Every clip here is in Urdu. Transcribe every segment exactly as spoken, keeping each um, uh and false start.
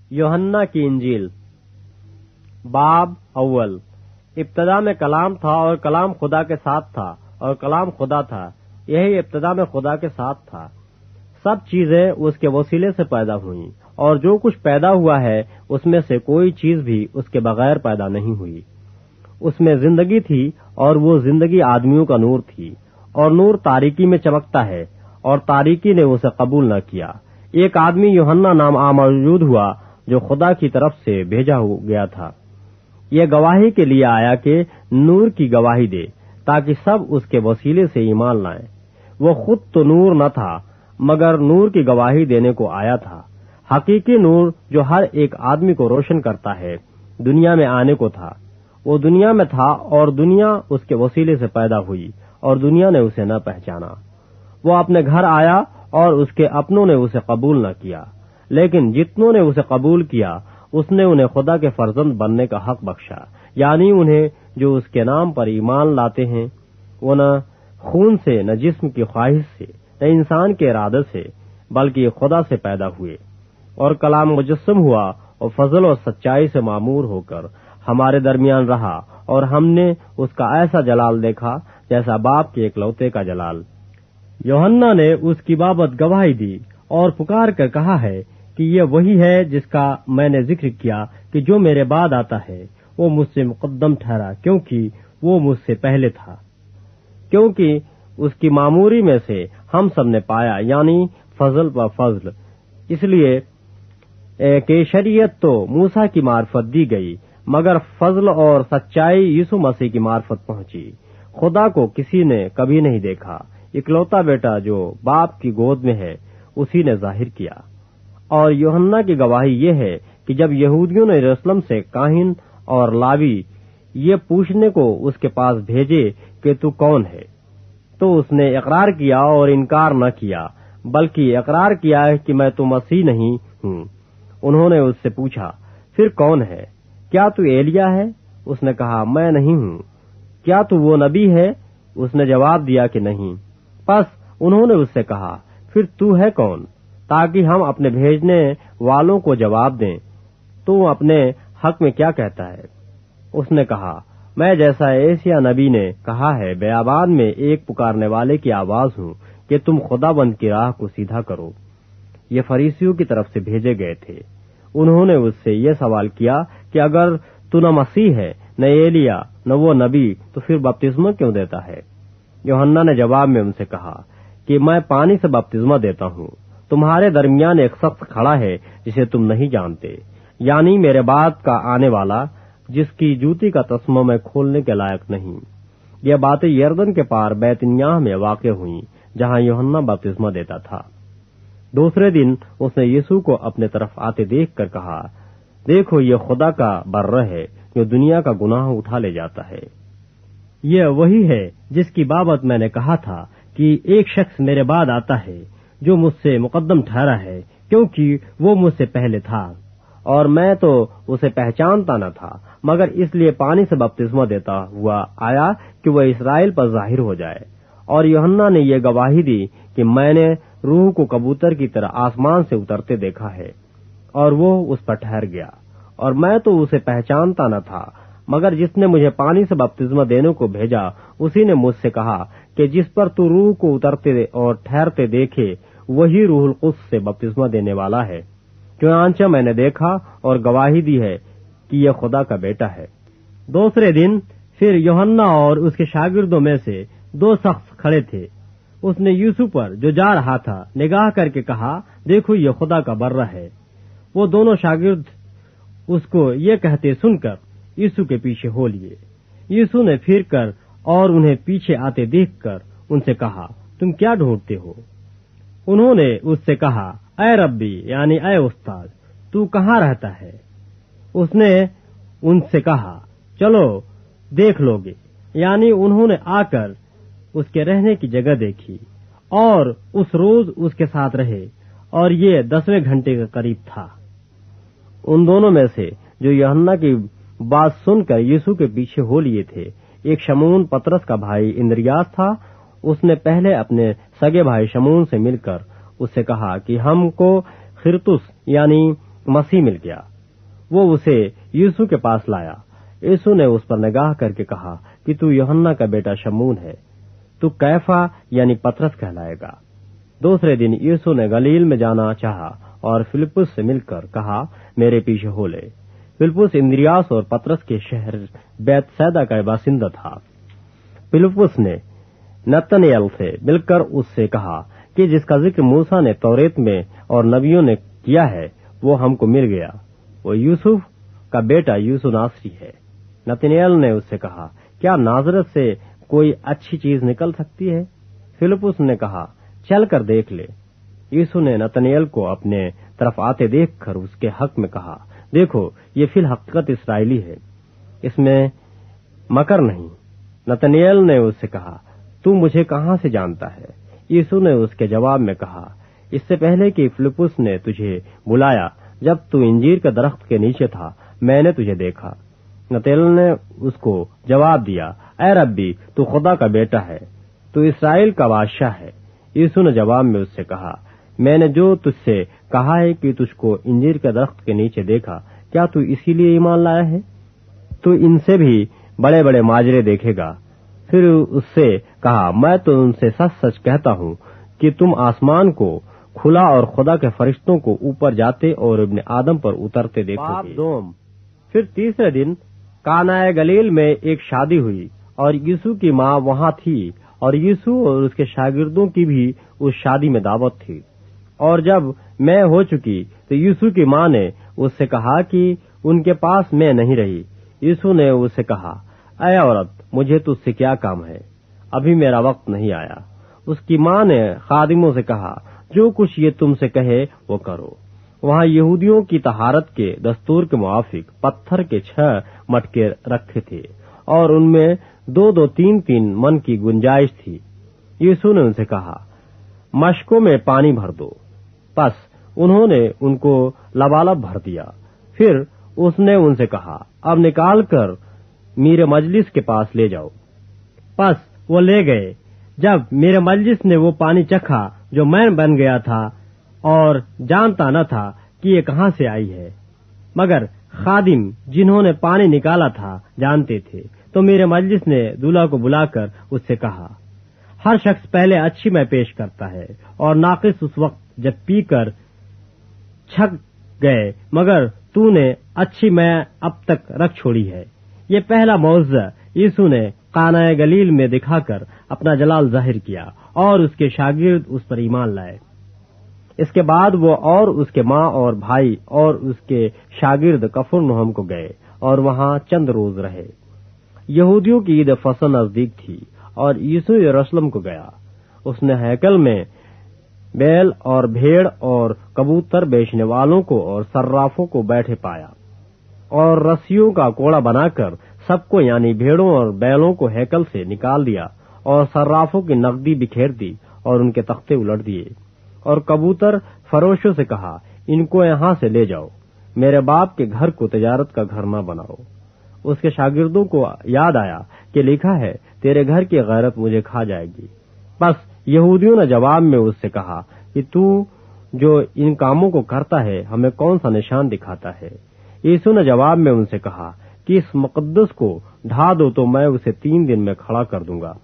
यूहन्ना की इंजील बाब अव्वल। इब्तदा में कलाम था और कलाम खुदा के साथ था और कलाम खुदा था। यही इब्तदा में खुदा के साथ था। सब चीजें उसके वसीले से पैदा हुई और जो कुछ पैदा हुआ है उसमें से कोई चीज भी उसके बगैर पैदा नहीं हुई। उसमें जिंदगी थी और वो जिंदगी आदमियों का नूर थी, और नूर तारीकी में चमकता है और तारीकी ने उसे कबूल न किया। एक आदमी यूहन्ना नाम आ मौजूद हुआ जो खुदा की तरफ से भेजा गया था। ये गवाही के लिए आया कि नूर की गवाही दे, ताकि सब उसके वसीले से ईमान लाएं। वो खुद तो नूर न था, मगर नूर की गवाही देने को आया था। हकीकी नूर जो हर एक आदमी को रोशन करता है दुनिया में आने को था। वो दुनिया में था और दुनिया उसके वसीले से पैदा हुई और दुनिया ने उसे न पहचाना। वो अपने घर आया और उसके अपनों ने उसे कबूल न किया, लेकिन जितनों ने उसे कबूल किया उसने उन्हें खुदा के फर्जंद बनने का हक बख्शा, यानी उन्हें जो उसके नाम पर ईमान लाते हैं। वो न खून से, न जिस्म की ख्वाहिश से, न इंसान के इरादे से, बल्कि खुदा से पैदा हुए। और कलाम मुजस्सम हुआ और फजल और सच्चाई से मामूर होकर हमारे दरमियान रहा, और हमने उसका ऐसा जलाल देखा जैसा बाप के एकलौते का जलाल। यूहन्ना ने उसकी बाबत गवाही दी और पुकार कर कहा है कि ये वही है जिसका मैंने जिक्र किया कि जो मेरे बाद आता है वो मुझसे मुकद्दम ठहरा, क्योंकि वो मुझसे पहले था। क्योंकि उसकी मामूरी में से हम सब ने पाया, यानी फजल व फजल। इसलिए कि शरीयत तो मूसा की मार्फत दी गई, मगर फजल और सच्चाई यीशु मसीह की मार्फत पहुंची। खुदा को किसी ने कभी नहीं देखा, इकलौता बेटा जो बाप की गोद में है उसी ने जाहिर किया। और यूहन्ना की गवाही ये है कि जब यहूदियों ने यरूशलेम से काहिन और लावी ये पूछने को उसके पास भेजे कि तू कौन है, तो उसने इकरार किया और इनकार न किया, बल्कि इकरार किया कि मैं तो मसीह नहीं हूँ। उन्होंने उससे पूछा, फिर कौन है? क्या तू एलिया है? उसने कहा, मैं नहीं हूँ। क्या तू वो नबी है? उसने जवाब दिया कि नहीं। बस उन्होंने उससे कहा, फिर तू है कौन, ताकि हम अपने भेजने वालों को जवाब दें। तू अपने हक में क्या कहता है? उसने कहा, मैं जैसा एशिया नबी ने कहा है, बेयाबान में एक पुकारने वाले की आवाज हूँ कि तुम खुदाबंद की राह को सीधा करो। ये फरीसियों की तरफ से भेजे गए थे। उन्होंने उससे ये सवाल किया कि अगर तू न मसीह है, न एलिया, न वो नबी, तो फिर बपतिस्मा क्यों देता है? यूहन्ना ने जवाब में उनसे कहा कि मैं पानी से बपतिस्मा देता हूँ। तुम्हारे दरमियान एक शख्स खड़ा है जिसे तुम नहीं जानते, यानी मेरे बाद का आने वाला, जिसकी जूती का तस्मा मैं खोलने के लायक नहीं। ये बातें यरदन के पार बैतनियाह में वाक़ हुई, जहाँ यूहन्ना बपतिस्मा देता था। दूसरे दिन उसने यीशु को अपने तरफ आते देख कर कहा, देखो ये खुदा का बर्र है जो दुनिया का गुनाह उठा ले जाता है। ये वही है जिसकी बाबत मैंने कहा था कि एक शख्स मेरे बाद आता है जो मुझसे मुकद्दम ठहरा है, क्योंकि वो मुझसे पहले था। और मैं तो उसे पहचानता न था, मगर इसलिए पानी से बपतिस्मा देता हुआ आया कि वह इस्राएल पर जाहिर हो जाए। और यूहन्ना ने यह गवाही दी कि मैंने रूह को कबूतर की तरह आसमान से उतरते देखा है, और वो उस पर ठहर गया। और मैं तो उसे पहचानता न था, मगर जिसने मुझे पानी से बपतिस्मा देने को भेजा उसी ने मुझसे कहा कि जिस पर तू रूह को उतरते और ठहरते देखे वही रूहुल कुद्स से बपतिस्मा देने वाला है। चुनांचे मैंने देखा और गवाही दी है कि यह खुदा का बेटा है। दूसरे दिन फिर यूहन्ना और उसके शागिर्दों में से दो शख्स खड़े थे। उसने यीशु पर जो जा रहा था निगाह करके कहा, देखो ये खुदा का बर्रा है। वो दोनों शागिर्द उसको ये कहते सुनकर यीशु के पीछे हो लिए। यीशु ने फिर कर और उन्हें पीछे आते देखकर उनसे कहा, तुम क्या ढूंढते हो? उन्होंने उससे कहा, ऐ रब्बी, यानी ऐ उस्ताद, तू कहाँ रहता है? उसने उनसे कहा, चलो देख लोगे। यानी उन्होंने आकर उसके रहने की जगह देखी और उस रोज उसके साथ रहे, और ये दसवें घंटे के करीब था। उन दोनों में से जो यूहन्ना की बात सुनकर यीशु के पीछे हो लिए थे, एक शमून पतरस का भाई इंद्रियास था। उसने पहले अपने सगे भाई शमून से मिलकर उससे कहा कि हमको खिरतुस यानी مسیح مل گیا۔ وہ اسے یسوع کے پاس لایا۔ یسوع نے اس پر نگاہ کر کے کہا کہ تو یوحنا کا بیٹا شمعون ہے، تو کیفا یعنی پطرس کہلائے گا۔ دوسرے دن یسوع نے گلیل میں جانا چاہا اور فلپس سے مل کر کہا میرے پیچھے ہو لے۔ فلپس اندریاس اور پطرس کے شہر بیت سیدا کا باشندہ تھا۔ فلپس نے نتنیل سے مل کر اس سے کہا کہ جس کا ذکر موسیٰ نے توریت میں اور نبیوں نے کیا ہے وہ ہم کو مل گیا، وہ یوسف کا بیٹا یوسف ناصری ہے۔ نتنیل نے اس سے کہا کیا نازرت سے کوئی اچھی چیز نکل سکتی ہے؟ فلپس نے کہا چل کر دیکھ لے۔ یسوع نے نتنیل کو اپنے طرف آتے دیکھ کر اس کے حق میں کہا دیکھو یہ فی الحقیقت اسرائیلی ہے، اس میں مکر نہیں۔ نتنیل نے اس سے کہا تو مجھے کہاں سے جانتا ہے؟ یسوع نے اس کے جواب میں کہا اس سے پہلے کہ فلپس نے تجھے بلایا، جب تو انجیر کے درخت کے نیچے تھا میں نے تجھے دیکھا۔ نتنیل نے اس کو جواب دیا اے ربی تو خدا کا بیٹا ہے، تو اسرائیل کا بادشاہ ہے۔ یسوع نے جواب میں اس سے کہا میں نے جو تجھ سے کہا ہے کہ تجھ کو انجیر کے درخت کے نیچے دیکھا، کیا تو اسی لیے ایمان لایا ہے؟ تو ان سے بھی بڑے بڑے ماجرے دیکھے گا۔ پھر اس سے کہا میں تو ان سے سچ سچ کہتا ہوں کہ تم آسمان کو کھلا اور خدا کے فرشتوں کو اوپر جاتے اور ابن آدم پر اترتے دیکھو گے۔ دوم پھر تیسرے دن کانائے گلیل میں ایک شادی ہوئی اور یسوع کی ماں وہاں تھی، اور یسوع اور اس کے شاگردوں کی بھی اس شادی میں دعوت تھی۔ اور جب میں ہو چکی تو یسوع کی ماں نے اس سے کہا کہ ان کے پاس میں نہیں رہی۔ یسوع نے اس سے کہا اے عورت مجھے تجھ سے کیا کام ہے، ابھی میرا وقت نہیں آیا۔ اس کی ماں نے خادموں سے کہا جو کچھ یہ تم سے کہے وہ کرو۔ وہاں یہودیوں کی طہارت کے دستور کے موافق پتھر کے چھ مٹکے رکھے تھے اور ان میں دو دو تین تین من کی گنجائش تھی۔ یسوع نے ان سے کہا مشکوں میں پانی بھر دو۔ پس انہوں نے ان کو لبالب بھر دیا۔ پھر اس نے ان سے کہا اب نکال کر میرے مجلس کے پاس لے جاؤ۔ پس وہ لے گئے۔ جب میرے مجلس نے وہ پانی چکھا جو میں بن گیا تھا اور جانتا نہ تھا کہ یہ کہاں سے آئی ہے، مگر خادم جنہوں نے پانی نکالا تھا جانتے تھے، تو میرے مجلس نے دولہا کو بلا کر اس سے کہا ہر شخص پہلے اچھی میں پیش کرتا ہے اور ناقص اس وقت جب پی کر چھک گئے، مگر تو نے اچھی میں اب تک رکھ چھوڑی ہے۔ یہ پہلا معجزہ یسوع نے قانا گلیل میں دکھا کر اپنا جلال ظاہر کیا اور اس کے شاگرد اس پر ایمان لائے۔ اس کے بعد وہ اور اس کے ماں اور بھائی اور اس کے شاگرد کفرنہم کو گئے اور وہاں چند روز رہے۔ یہودیوں کی عید فصح نزدیک تھی اور یسوع یروشلم کو گیا۔ اس نے ہیکل میں بیل اور بھیڑ اور کبوتر بیچنے والوں کو اور صرافوں کو بیٹھے پایا، اور رسیوں کا کوڑا بنا کر سب کو یعنی بھیڑوں اور بیلوں کو ہیکل سے نکال دیا، اور صرافوں کی نقدی بکھیر دی اور ان کے تختے الٹ دیے، اور کبوتر فروشوں سے کہا ان کو یہاں سے لے جاؤ، میرے باپ کے گھر کو تجارت کا گھر نہ بناؤ۔ اس کے شاگردوں کو یاد آیا کہ لکھا ہے تیرے گھر کی غیرت مجھے کھا جائے گی۔ بس یہودیوں نے جواب میں اس سے کہا کہ تو جو ان کاموں کو کرتا ہے ہمیں کون سا نشان دکھاتا ہے؟ یسوع نے جواب میں ان سے کہا کہ اس مقدس کو ڈھا دو تو میں اسے تین دن میں کھڑا کر دوں گا۔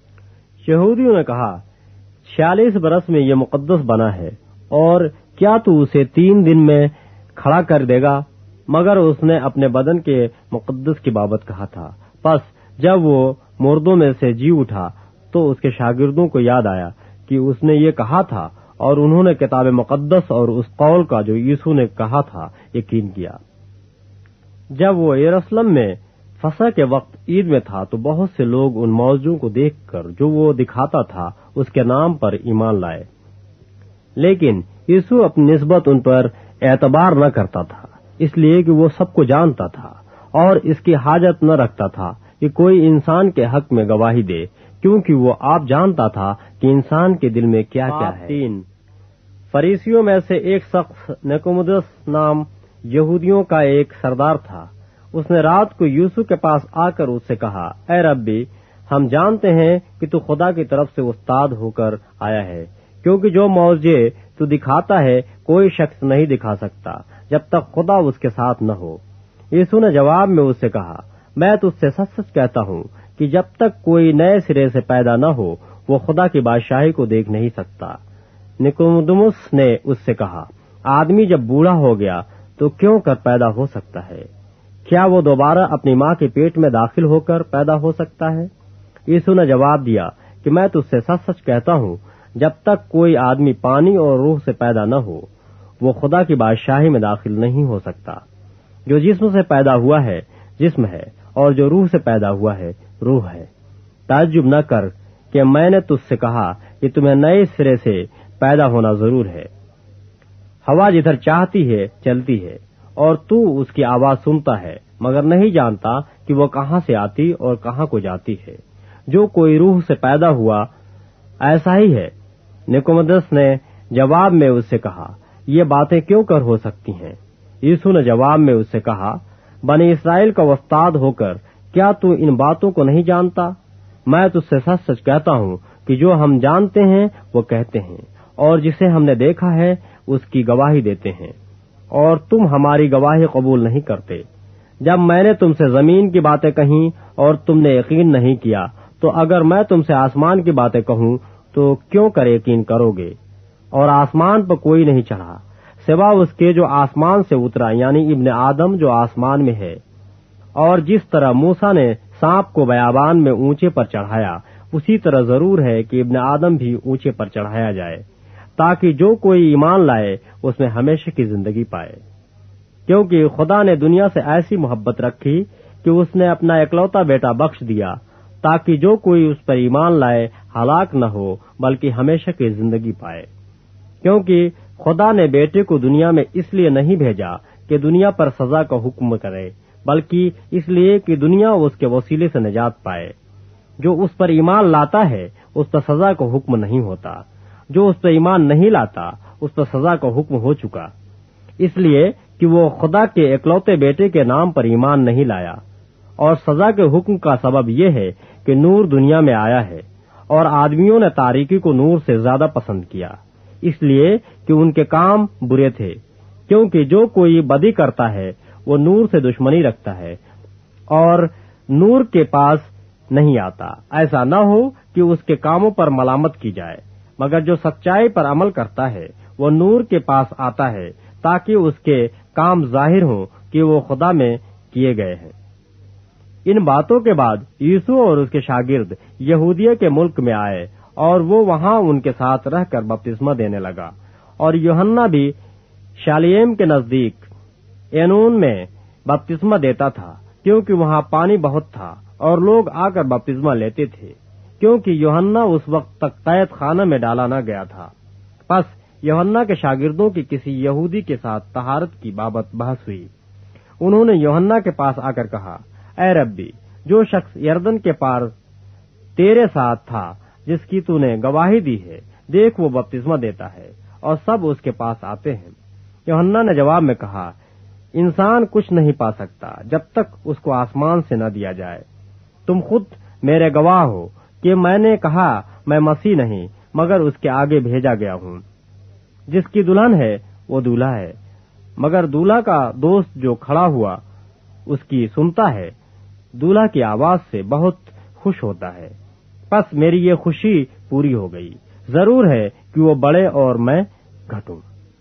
یہودیوں نے کہا چھیالیس برس میں یہ مقدس بنا ہے اور کیا تو اسے تین دن میں کھڑا کر دے گا؟ مگر اس نے اپنے بدن کے مقدس کی بابت کہا تھا۔ پس جب وہ مردوں میں سے جی اٹھا تو اس کے شاگردوں کو یاد آیا کہ اس نے یہ کہا تھا، اور انہوں نے کتاب مقدس اور اس قول کا جو یسوع نے کہا تھا یقین کیا۔ جب وہ یروشلم میں فصح کے وقت عید میں تھا تو بہت سے لوگ ان موضوع کو دیکھ کر جو وہ دکھاتا تھا اس کے نام پر ایمان لائے، لیکن یسوع اپنی نسبت ان پر اعتبار نہ کرتا تھا، اس لیے کہ وہ سب کو جانتا تھا اور اس کی حاجت نہ رکھتا تھا کہ کوئی انسان کے حق میں گواہی دے، کیونکہ وہ آپ جانتا تھا کہ انسان کے دل میں کیا کیا ہے۔ تین فریسیوں میں سے ایک شخص نکودیموس نام یہودیوں کا ایک سردار تھا۔ اس نے رات کو یسوع کے پاس آ کر اس سے کہا اے ربی، ہم جانتے ہیں کہ تو خدا کی طرف سے استاد ہو کر آیا ہے، کیونکہ جو معجزے تو دکھاتا ہے کوئی شخص نہیں دکھا سکتا، جب تک خدا اس کے ساتھ نہ ہو۔ یسوع نے جواب میں اس سے کہا، میں تجھ سے سچ سچ کہتا ہوں کہ جب تک کوئی نئے سرے سے پیدا نہ ہو وہ خدا کی بادشاہی کو دیکھ نہیں سکتا۔ نکودیموس نے اس سے کہا، آدمی جب بوڑھا ہو گیا تو کیوں کر پیدا ہو سکتا ہے؟ کیا وہ دوبارہ اپنی ماں کے پیٹ میں داخل ہو کر پیدا ہو سکتا ہے؟ یسوع نے جواب دیا کہ میں تجھ سے سچ سچ کہتا ہوں، جب تک کوئی آدمی پانی اور روح سے پیدا نہ ہو وہ خدا کی بادشاہی میں داخل نہیں ہو سکتا۔ جو جسم سے پیدا ہوا ہے جسم ہے، اور جو روح سے پیدا ہوا ہے روح ہے۔ تعجب نہ کر کہ میں نے تجھ سے کہا کہ تمہیں نئے سرے سے پیدا ہونا ضرور ہے۔ ہوا جدھر چاہتی ہے چلتی ہے، اور تو اس کی آواز سنتا ہے مگر نہیں جانتا کہ وہ کہاں سے آتی اور کہاں کو جاتی ہے۔ جو کوئی روح سے پیدا ہوا ایسا ہی ہے۔ نکودیموس نے جواب میں اس سے کہا، یہ باتیں کیوں کر ہو سکتی ہیں؟ یسوع نے جواب میں اس سے کہا، بنی اسرائیل کا استاد ہو کر کیا تو ان باتوں کو نہیں جانتا؟ میں تجھ سے سچ سچ کہتا ہوں کہ جو ہم جانتے ہیں وہ کہتے ہیں، اور جسے ہم نے دیکھا ہے اس کی گواہی دیتے ہیں، اور تم ہماری گواہی قبول نہیں کرتے۔ جب میں نے تم سے زمین کی باتیں کہیں اور تم نے یقین نہیں کیا، تو اگر میں تم سے آسمان کی باتیں کہوں تو کیوں کر یقین کرو گے؟ اور آسمان پر کوئی نہیں چڑھا سوا اس کے جو آسمان سے اترا، یعنی ابن آدم جو آسمان میں ہے۔ اور جس طرح موسیٰ نے سانپ کو بیابان میں اونچے پر چڑھایا، اسی طرح ضرور ہے کہ ابن آدم بھی اونچے پر چڑھایا جائے، تاکہ جو کوئی ایمان لائے اس میں ہمیشہ کی زندگی پائے۔ کیونکہ خدا نے دنیا سے ایسی محبت رکھی کہ اس نے اپنا اکلوتا بیٹا بخش دیا، تاکہ جو کوئی اس پر ایمان لائے ہلاک نہ ہو بلکہ ہمیشہ کی زندگی پائے۔ کیونکہ خدا نے بیٹے کو دنیا میں اس لیے نہیں بھیجا کہ دنیا پر سزا کا حکم کرے، بلکہ اس لیے کہ دنیا اس کے وسیلے سے نجات پائے۔ جو اس پر ایمان لاتا ہے اس پر سزا کا حکم نہیں ہوتا، جو اس پر ایمان نہیں لاتا اس پر سزا کا حکم ہو چکا، اس لیے کہ وہ خدا کے اکلوتے بیٹے کے نام پر ایمان نہیں لایا۔ اور سزا کے حکم کا سبب یہ ہے کہ نور دنیا میں آیا ہے، اور آدمیوں نے تاریکی کو نور سے زیادہ پسند کیا، اس لیے کہ ان کے کام برے تھے۔ کیونکہ جو کوئی بدی کرتا ہے وہ نور سے دشمنی رکھتا ہے اور نور کے پاس نہیں آتا، ایسا نہ ہو کہ اس کے کاموں پر ملامت کی جائے، مگر جو سچائی پر عمل کرتا ہے وہ نور کے پاس آتا ہے تاکہ اس کے کام ظاہر ہوں کہ وہ خدا میں کیے گئے ہیں۔ ان باتوں کے بعد یسوع اور اس کے شاگرد یہودیہ کے ملک میں آئے، اور وہ وہاں ان کے ساتھ رہ کر بپتسمہ دینے لگا۔ اور یوحنا بھی شالیم کے نزدیک اینون میں بپتسمہ دیتا تھا، کیونکہ وہاں پانی بہت تھا اور لوگ آ کر بپتسمہ لیتے تھے، کیونکہ یوحنا اس وقت تک قید خانہ میں ڈالا نہ گیا تھا۔ پس یوحنا کے شاگردوں کی کسی یہودی کے ساتھ طہارت کی بابت بحث ہوئی۔ انہوں نے یوحنا کے پاس آ کر کہا، اے ربی، جو شخص یردن کے پار تیرے ساتھ تھا جس کی تو نے گواہی دی ہے، دیکھ وہ بپتسمہ دیتا ہے اور سب اس کے پاس آتے ہیں۔ یوحنا نے جواب میں کہا، انسان کچھ نہیں پا سکتا جب تک اس کو آسمان سے نہ دیا جائے۔ تم خود میرے گواہ ہو کہ میں نے کہا میں مسیح نہیں مگر اس کے آگے بھیجا گیا ہوں۔ جس کی دلہن ہے وہ دولہا ہے، مگر دولہا کا دوست جو کھڑا ہوا اس کی سنتا ہے، دولہا کی آواز سے بہت خوش ہوتا ہے۔ پس میری یہ خوشی پوری ہو گئی۔ ضرور ہے کہ وہ بڑھے اور میں گھٹوں۔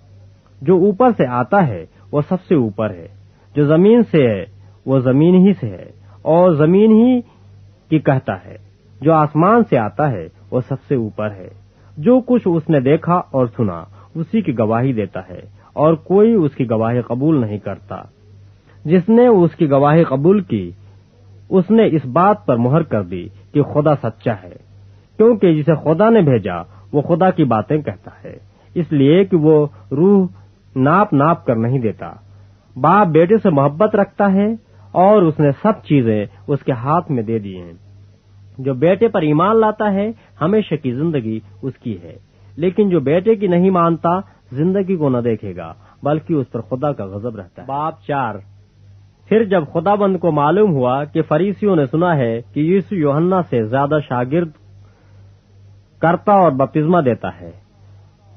جو اوپر سے آتا ہے وہ سب سے اوپر ہے، جو زمین سے ہے وہ زمین ہی سے ہے اور زمین ہی کی کہتا ہے، جو آسمان سے آتا ہے وہ سب سے اوپر ہے۔ جو کچھ اس نے دیکھا اور سنا اسی کی گواہی دیتا ہے، اور کوئی اس کی گواہی قبول نہیں کرتا۔ جس نے اس کی گواہی قبول کی اس نے اس بات پر مہر کر دی کہ خدا سچا ہے، کیونکہ جسے خدا نے بھیجا وہ خدا کی باتیں کہتا ہے، اس لیے کہ وہ روح ناپ ناپ کر نہیں دیتا۔ باپ بیٹے سے محبت رکھتا ہے اور اس نے سب چیزیں اس کے ہاتھ میں دے دی ہیں۔ جو بیٹے پر ایمان لاتا ہے ہمیشہ کی زندگی اس کی ہے، لیکن جو بیٹے کی نہیں مانتا زندگی کو نہ دیکھے گا بلکہ اس پر خدا کا غضب رہتا ہے۔ باب چار۔ پھر جب خداوند کو معلوم ہوا کہ فریسیوں نے سنا ہے کہ یسوع یوحنا سے زیادہ شاگرد کرتا اور بپتسمہ دیتا ہے،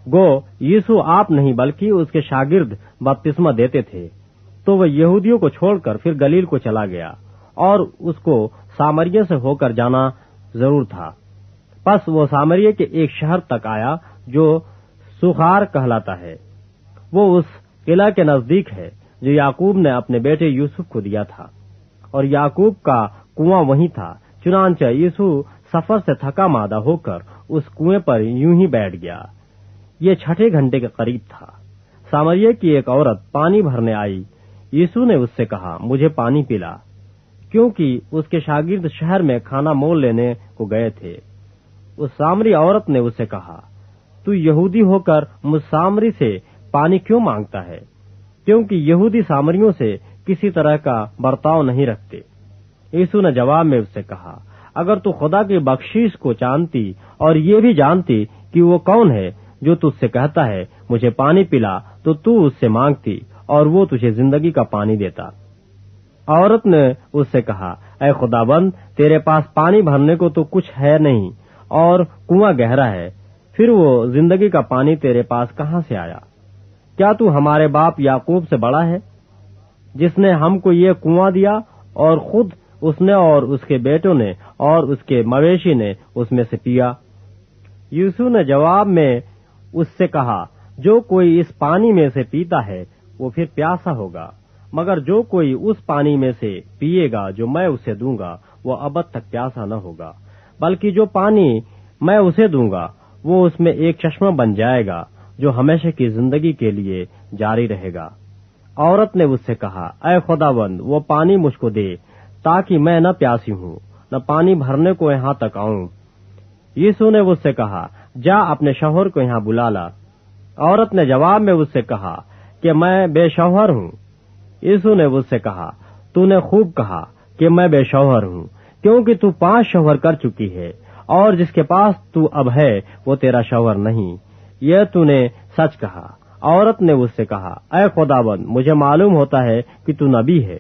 गो यीशु आप नहीं बल्कि उसके शागिर्द बपतिस्मा देते थे, तो वह यहूदियों को छोड़कर फिर गलील को चला गया और उसको सामरिया से होकर जाना जरूर था। बस वो सामरिया के एक शहर तक आया जो सुखार कहलाता है। वो उस किला के नजदीक है जो याकूब ने अपने बेटे यूसुफ को दिया था, और याकूब का कुआं वहीं था। चुनांचे यीशु सफर से थका मादा होकर उस कुएं पर यूं ही बैठ गया। ये छठे घंटे के करीब था। सामरिया की एक औरत पानी भरने आई। यीशु ने उससे कहा, मुझे पानी पिला, क्योंकि उसके शागिर्द शहर में खाना मोल लेने को गए थे। उस सामरी औरत ने उससे कहा, तू यहूदी होकर मुझ सामरी से पानी क्यों मांगता है? क्योंकि यहूदी सामरियों से किसी तरह का बर्ताव नहीं रखते। यीशु ने जवाब में उससे कहा, अगर तू खुदा की बख्शीश को जानती और ये भी जानती कि वो कौन है जो तुझसे कहता है मुझे पानी पिला, तो तू उससे मांगती और वो तुझे जिंदगी का पानी देता। औरत ने उससे कहा, ऐ खुदाबंद, तेरे पास पानी भरने को तो कुछ है नहीं और कुआं गहरा है, फिर वो जिंदगी का पानी तेरे पास कहां से आया? क्या तू हमारे बाप याकूब से बड़ा है, जिसने हमको ये कुआं दिया और खुद उसने और उसके बेटों ने और उसके मवेशी ने उसमें से पिया? यीशु ने जवाब में उससे कहा, जो कोई इस पानी में से पीता है वो फिर प्यासा होगा, मगर जो कोई उस पानी में से पिएगा जो मैं उसे दूंगा वो अबद तक प्यासा न होगा, बल्कि जो पानी मैं उसे दूंगा वो उसमें एक चश्मा बन जाएगा जो हमेशा की जिंदगी के लिए जारी रहेगा। औरत ने उससे कहा, ऐ खुदाबंद, वो पानी मुझको दे ताकि मैं न प्यासी हूँ न पानी भरने को यहाँ तक आऊं। यीशु ने उससे कहा, जा अपने शौहर को यहाँ बुला ला। औरत ने जवाब में उससे कहा कि मैं बेशौहर हूँ। यीशु ने उससे कहा, तूने खूब कहा कि मैं बेशौहर हूँ, क्योंकि तू पांच शौहर कर चुकी है और जिसके पास तू अब है वो तेरा शौहर नहीं। यह तूने सच कहा। औरत ने उससे कहा, ऐ खुदाबंद, मुझे मालूम होता है कि तू नबी है।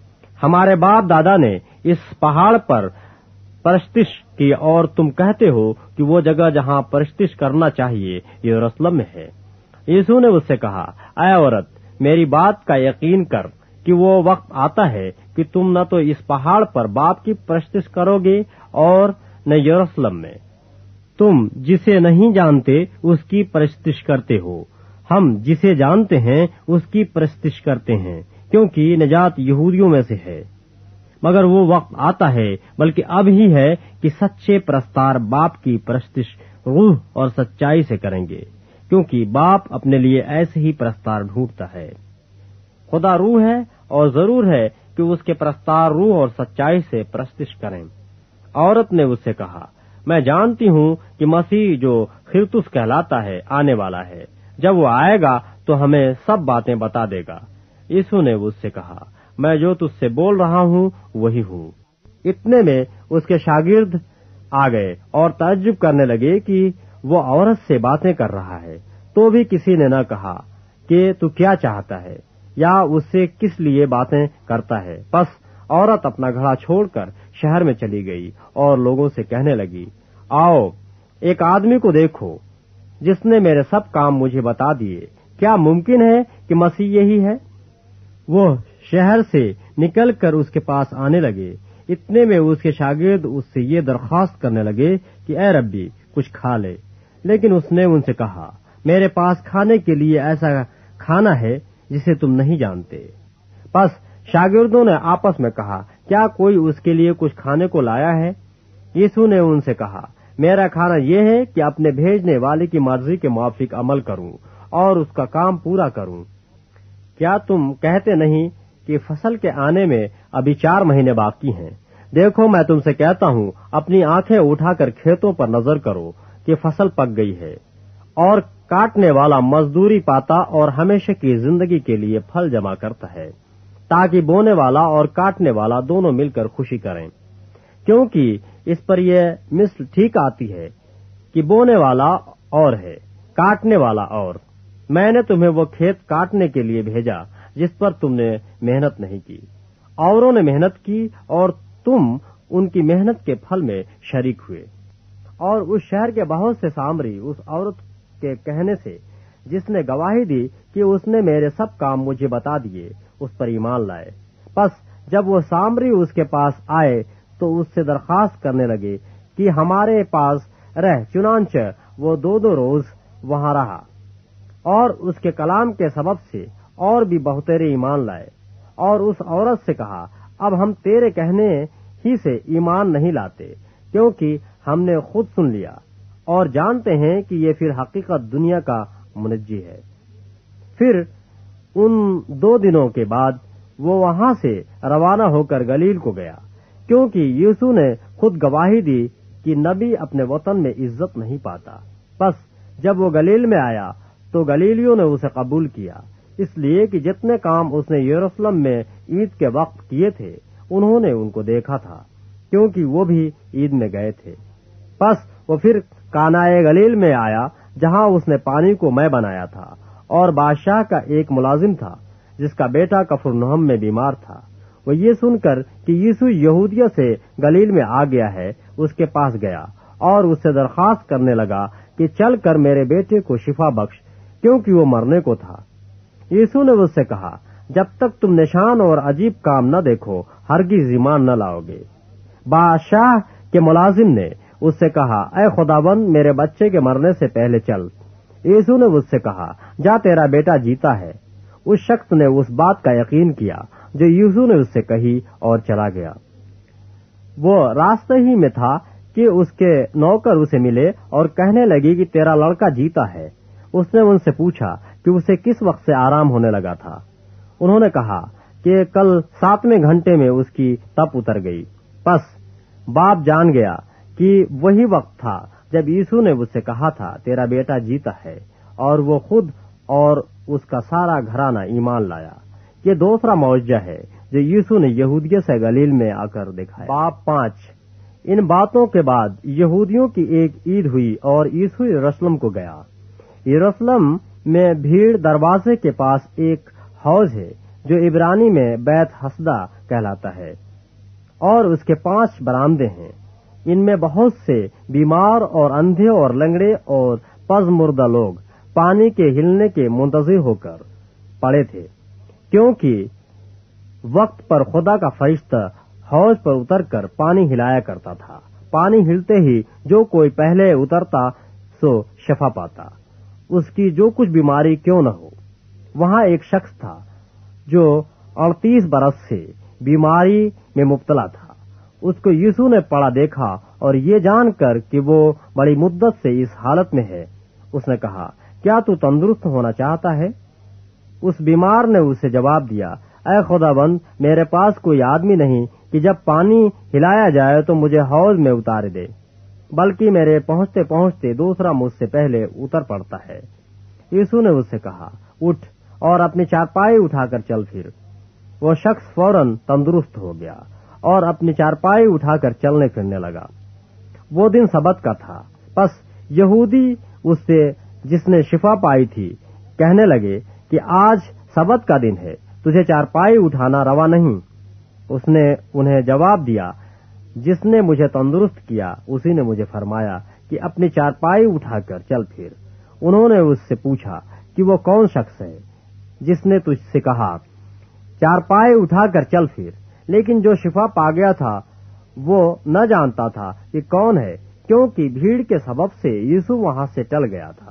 हमारे बाप दादा ने इस पहाड़ पर परस्तिश की और तुम कहते हो कि वो जगह जहाँ परस्तिश करना चाहिए यरूशलेम में है। यीशु ने उससे कहा, ऐ औरत, मेरी बात का यकीन कर कि वो वक्त आता है कि तुम न तो इस पहाड़ पर बाप की परस्तिश करोगे और न यरूशलेम में। तुम जिसे नहीं जानते उसकी परस्तिश करते हो, हम जिसे जानते हैं उसकी परस्तिश करते हैं, क्योंकि निजात यहूदियों में से है। मगर वो वक्त आता है, बल्कि अब ही है, कि सच्चे प्रस्तार बाप की परस्तिश रूह और सच्चाई से करेंगे, क्योंकि बाप अपने लिए ऐसे ही प्रस्तार ढूंढता है। खुदा रूह है और जरूर है कि उसके प्रस्तार रूह और सच्चाई से परस्तिश करें। औरत ने उससे कहा, मैं जानती हूँ कि मसीह जो खिरतुस कहलाता है आने वाला है। जब वो आएगा तो हमें सब बातें बता देगा। यीशु ने उससे कहा, मैं जो तुझसे बोल रहा हूँ वही हूँ। इतने में उसके शागिर्द आ गए और ताज्जुब करने लगे कि वो औरत से बातें कर रहा है। तो भी किसी ने न कहा कि तू क्या चाहता है या उससे किस लिए बातें करता है। बस औरत अपना घड़ा छोड़कर शहर में चली गई और लोगों से कहने लगी, आओ एक आदमी को देखो जिसने मेरे सब काम मुझे बता दिए। क्या मुमकिन है कि मसीह यही है? वो शहर से निकलकर उसके पास आने लगे। इतने में उसके शागिर्द उससे ये दरख्वास्त करने लगे कि ए रब्बी, कुछ खा ले। लेकिन उसने उनसे कहा, मेरे पास खाने के लिए ऐसा खाना है जिसे तुम नहीं जानते। बस शागिर्दों ने आपस में कहा, क्या कोई उसके लिए कुछ खाने को लाया है? यीशु ने उनसे कहा, मेरा खाना यह है कि अपने भेजने वाले की मर्जी के मुताबिक अमल करूं और उसका काम पूरा करूं। क्या तुम कहते नहीं कि फसल के आने में अभी चार महीने बाकी हैं? देखो, मैं तुमसे कहता हूँ, अपनी आंखें उठाकर खेतों पर नजर करो कि फसल पक गई है और काटने वाला मजदूरी पाता और हमेशा की जिंदगी के लिए फल जमा करता है, ताकि बोने वाला और काटने वाला दोनों मिलकर खुशी करें। क्योंकि इस पर यह मिसल ठीक आती है कि बोने वाला और है, काटने वाला और। मैंने तुम्हें वो खेत काटने के लिए भेजा जिस पर तुमने मेहनत नहीं की। औरों ने मेहनत की और तुम उनकी मेहनत के फल में शरीक हुए। और उस शहर के बहुत से सामरी उस औरत کے کہنے سے جس نے گواہی دی کہ اس نے میرے سب کام مجھے بتا دیے، اس پر ایمان لائے۔ پس جب وہ سامری اس کے پاس آئے تو اس سے درخواست کرنے لگے کہ ہمارے پاس رہ، چنانچہ وہ دو دو روز وہاں رہا، اور اس کے کلام کے سبب سے اور بھی بہترے ایمان لائے، اور اس عورت سے کہا، اب ہم تیرے کہنے ہی سے ایمان نہیں لاتے، کیونکہ ہم نے خود سن لیا اور جانتے ہیں کہ یہ پھر حقیقت دنیا کا منجی ہے۔ پھر ان دو دنوں کے بعد وہ وہاں سے روانہ ہو کر گلیل کو گیا، کیونکہ یسوع نے خود گواہی دی کہ نبی اپنے وطن میں عزت نہیں پاتا۔ پس جب وہ گلیل میں آیا تو گلیلیوں نے اسے قبول کیا، اس لیے کہ جتنے کام اس نے یروشلم میں عید کے وقت کیے تھے انہوں نے ان کو دیکھا تھا، کیونکہ وہ بھی عید میں گئے تھے۔ پس وہ پھر کانائے گلیل میں آیا، جہاں اس نے پانی کو مے بنایا تھا، اور بادشاہ کا ایک ملازم تھا جس کا بیٹا کفرنہم میں بیمار تھا۔ وہ یہ سن کر کہ یسوع یہودیہ سے گلیل میں آ گیا ہے، اس کے پاس گیا اور اس سے درخواست کرنے لگا کہ چل کر میرے بیٹے کو شفا بخش، کیونکہ وہ مرنے کو تھا۔ یسوع نے اس سے کہا، جب تک تم نشان اور عجیب کام نہ دیکھو ہرگز ایمان نہ لاؤ گے۔ بادشاہ کے ملازم نے اس سے کہا، اے خداوند، میرے بچے کے مرنے سے پہلے چل۔ یسوع نے اس سے کہا، جا، تیرا بیٹا جیتا ہے۔ اس شخص نے اس بات کا یقین کیا جو یسوع نے اس سے کہی اور چلا گیا۔ وہ راستے ہی میں تھا کہ اس کے نوکر اسے ملے اور کہنے لگے کہ تیرا لڑکا جیتا ہے۔ اس نے ان سے پوچھا کہ اسے کس وقت سے آرام ہونے لگا تھا۔ انہوں نے کہا کہ کل ساتویں گھنٹے میں اس کی تپ اتر گئی۔ پس باپ جان گیا کہ وہی وقت تھا جب یسوع نے اس سے کہا تھا، تیرا بیٹا جیتا ہے، اور وہ خود اور اس کا سارا گھرانہ ایمان لایا۔ یہ دوسرا معجزہ ہے جو یسوع نے یہودیہ سے گلیل میں آ کر دکھایا۔ باب پانچ۔ ان باتوں کے بعد یہودیوں کی ایک عید ہوئی اور یسوع یروشلم کو گیا۔ یروشلم میں بھیڑ دروازے کے پاس ایک حوض ہے جو عبرانی میں بیت حسدہ کہلاتا ہے، اور اس کے پانچ برآمدے ہیں۔ ان میں بہت سے بیمار اور اندھے اور لنگڑے اور پز مردہ لوگ پانی کے ہلنے کے منتظر ہو کر پڑے تھے، کیونکہ وقت پر خدا کا فرشتہ حوض پر اتر کر پانی ہلایا کرتا تھا۔ پانی ہلتے ہی جو کوئی پہلے اترتا سو شفا پاتا، اس کی جو کچھ بیماری کیوں نہ ہو۔ وہاں ایک شخص تھا جو اڑتیس برس سے بیماری میں مبتلا تھا۔ اس کو یسوع نے پڑا دیکھا اور یہ جان کر کہ وہ بڑی مدت سے اس حالت میں ہے، اس نے کہا، کیا تو تندرست ہونا چاہتا ہے؟ اس بیمار نے اسے جواب دیا، اے خداوند، میرے پاس کوئی آدمی نہیں کہ جب پانی ہلایا جائے تو مجھے حوض میں اتار دے، بلکہ میرے پہنچتے پہنچتے دوسرا مجھ سے پہلے اتر پڑتا ہے۔ یسوع نے اس سے کہا، اٹھ اور اپنی چارپائی اٹھا کر چل پھر۔ وہ شخص فوراً تندرست ہو گیا اور اپنی چارپائی اٹھا کر چلنے پھرنے لگا۔ وہ دن سبت کا تھا۔ پس یہودی اس سے جس نے شفا پائی تھی کہنے لگے کہ آج سبت کا دن ہے، تجھے چارپائی اٹھانا روا نہیں۔ اس نے انہیں جواب دیا، جس نے مجھے تندرست کیا اسی نے مجھے فرمایا کہ اپنی چارپائی اٹھا کر چل پھر۔ انہوں نے اس سے پوچھا کہ وہ کون شخص ہے جس نے تجھ سے کہا، چارپائی اٹھا کر چل پھر؟ لیکن جو شفا پا گیا تھا وہ نہ جانتا تھا کہ کون ہے، کیونکہ بھیڑ کے سبب سے یسوع وہاں سے ٹل گیا تھا۔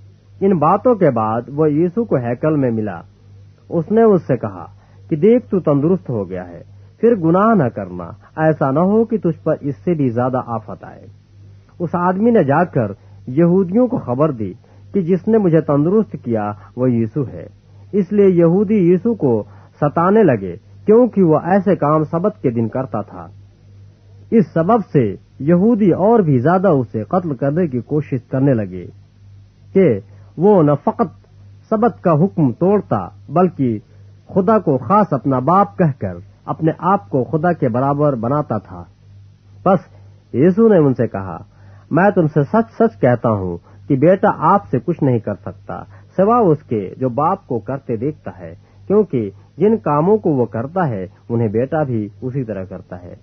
ان باتوں کے بعد وہ یسوع کو ہیکل میں ملا۔ اس نے اس سے کہا کہ دیکھ، تو تندرست ہو گیا ہے، پھر گناہ نہ کرنا، ایسا نہ ہو کہ تجھ پر اس سے بھی زیادہ آفت آئے۔ اس آدمی نے جا کر یہودیوں کو خبر دی کہ جس نے مجھے تندرست کیا وہ یسوع ہے۔ اس لیے یہودی یسوع کو ستانے لگے، کیونکہ وہ ایسے کام سبت کے دن کرتا تھا۔ اس سبب سے یہودی اور بھی زیادہ اسے قتل کرنے کی کوشش کرنے لگے کہ وہ نہ فقط سبت کا حکم توڑتا بلکہ خدا کو خاص اپنا باپ کہہ کر اپنے آپ کو خدا کے برابر بناتا تھا۔ بس یسوع نے ان سے کہا، میں تم سے سچ سچ کہتا ہوں کہ بیٹا آپ سے کچھ نہیں کر سکتا سوا اس کے جو باپ کو کرتے دیکھتا ہے، کیونکہ جن کاموں کو وہ کرتا ہے انہیں بیٹا بھی اسی طرح کرتا ہے۔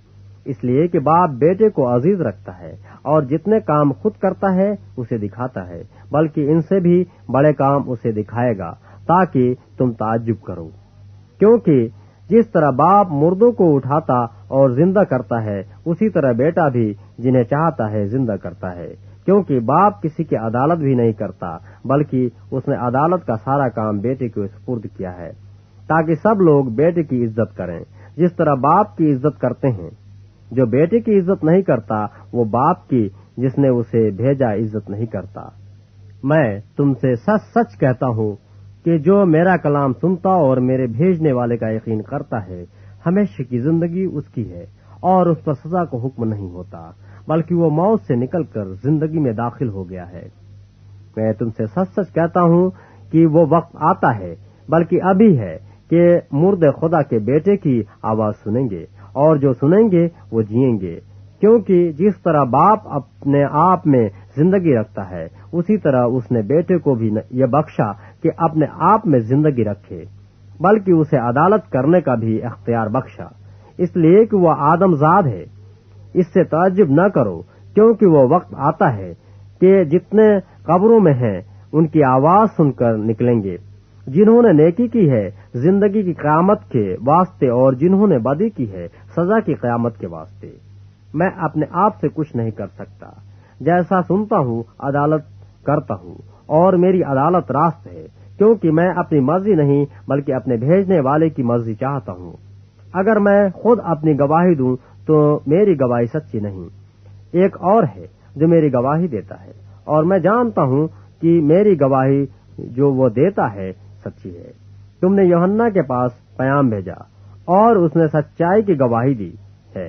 اس لیے کہ باپ بیٹے کو عزیز رکھتا ہے اور جتنے کام خود کرتا ہے اسے دکھاتا ہے، بلکہ ان سے بھی بڑے کام اسے دکھائے گا تاکہ تم تعجب کرو۔ کیونکہ جس طرح باپ مردوں کو اٹھاتا اور زندہ کرتا ہے، اسی طرح بیٹا بھی جنہیں چاہتا ہے زندہ کرتا ہے، کیونکہ باپ کسی کی عدالت بھی نہیں کرتا، بلکہ اس نے عدالت کا سارا کام بیٹے کو سپرد کیا ہے، تاکہ سب لوگ بیٹے کی عزت کریں جس طرح باپ کی عزت کرتے ہیں۔ جو بیٹے کی عزت نہیں کرتا وہ باپ کی جس نے اسے بھیجا عزت نہیں کرتا۔ میں تم سے سچ سچ کہتا ہوں کہ جو میرا کلام سنتا اور میرے بھیجنے والے کا یقین کرتا ہے، ہمیشہ کی زندگی اس کی ہے اور اس پر سزا کو حکم نہیں ہوتا، بلکہ وہ موت سے نکل کر زندگی میں داخل ہو گیا ہے۔ میں تم سے سچ سچ کہتا ہوں کہ وہ وقت آتا ہے، بلکہ ابھی ہے، کہ مردے خدا کے بیٹے کی آواز سنیں گے، اور جو سنیں گے وہ جئیں گے، کیونکہ جس طرح باپ اپنے آپ میں زندگی رکھتا ہے، اسی طرح اس نے بیٹے کو بھی یہ بخشا کہ اپنے آپ میں زندگی رکھے، بلکہ اسے عدالت کرنے کا بھی اختیار بخشا، اس لیے کہ وہ آدم زاد ہے۔ اس سے تعجب نہ کرو، کیونکہ وہ وقت آتا ہے کہ جتنے قبروں میں ہیں ان کی آواز سن کر نکلیں گے، جنہوں نے نیکی کی ہے زندگی کی قیامت کے واسطے، اور جنہوں نے بدی کی ہے سزا کی قیامت کے واسطے۔ میں اپنے آپ سے کچھ نہیں کر سکتا، جیسا سنتا ہوں عدالت کرتا ہوں، اور میری عدالت راست ہے، کیونکہ میں اپنی مرضی نہیں بلکہ اپنے بھیجنے والے کی مرضی چاہتا ہوں۔ اگر میں خود اپنی گواہی دوں تو میری گواہی سچی نہیں، ایک اور ہے جو میری گواہی دیتا ہے، اور میں جانتا ہوں کہ میری گواہی جو وہ دیتا ہے سچی ہے۔ تم نے یوحنا کے پاس پیام بھیجا اور اس نے سچائی کی گواہی دی ہے،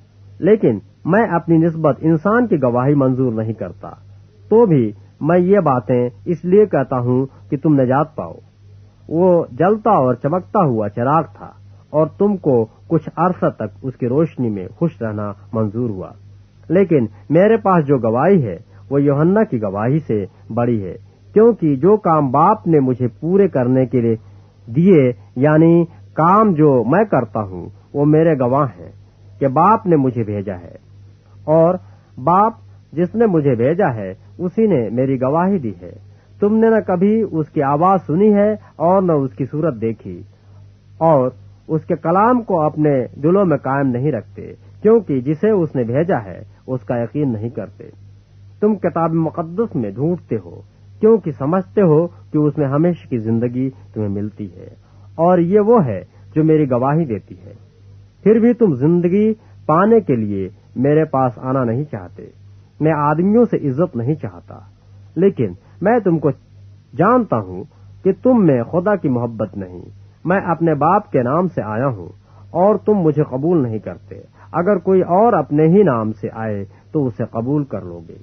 لیکن میں اپنی نسبت انسان کی گواہی منظور نہیں کرتا، تو بھی میں یہ باتیں اس لیے کہتا ہوں کہ تم نجات پاؤ۔ وہ جلتا اور چمکتا ہوا چراغ تھا، اور تم کو کچھ عرصہ تک اس کی روشنی میں خوش رہنا منظور ہوا، لیکن میرے پاس جو گواہی ہے وہ یوحنا کی گواہی سے بڑی ہے، کیونکہ جو کام باپ نے مجھے پورے کرنے کے لیے دیے، یعنی کام جو میں کرتا ہوں، وہ میرے گواہ ہیں کہ باپ نے مجھے بھیجا ہے، اور باپ جس نے مجھے بھیجا ہے اسی نے میری گواہی دی ہے۔ تم نے نہ کبھی اس کی آواز سنی ہے اور نہ اس کی صورت دیکھی، اور اس کے کلام کو اپنے دلوں میں قائم نہیں رکھتے، کیونکہ جسے اس نے بھیجا ہے اس کا یقین نہیں کرتے۔ تم کتاب مقدس میں ڈھونڈتے ہو کیونکہ سمجھتے ہو کہ اس میں ہمیشہ کی زندگی تمہیں ملتی ہے، اور یہ وہ ہے جو میری گواہی دیتی ہے۔ پھر بھی تم زندگی پانے کے لیے میرے پاس آنا نہیں چاہتے۔ میں آدمیوں سے عزت نہیں چاہتا، لیکن میں تم کو جانتا ہوں کہ تم میں خدا کی محبت نہیں۔ میں اپنے باپ کے نام سے آیا ہوں اور تم مجھے قبول نہیں کرتے، اگر کوئی اور اپنے ہی نام سے آئے تو اسے قبول کر لو گے۔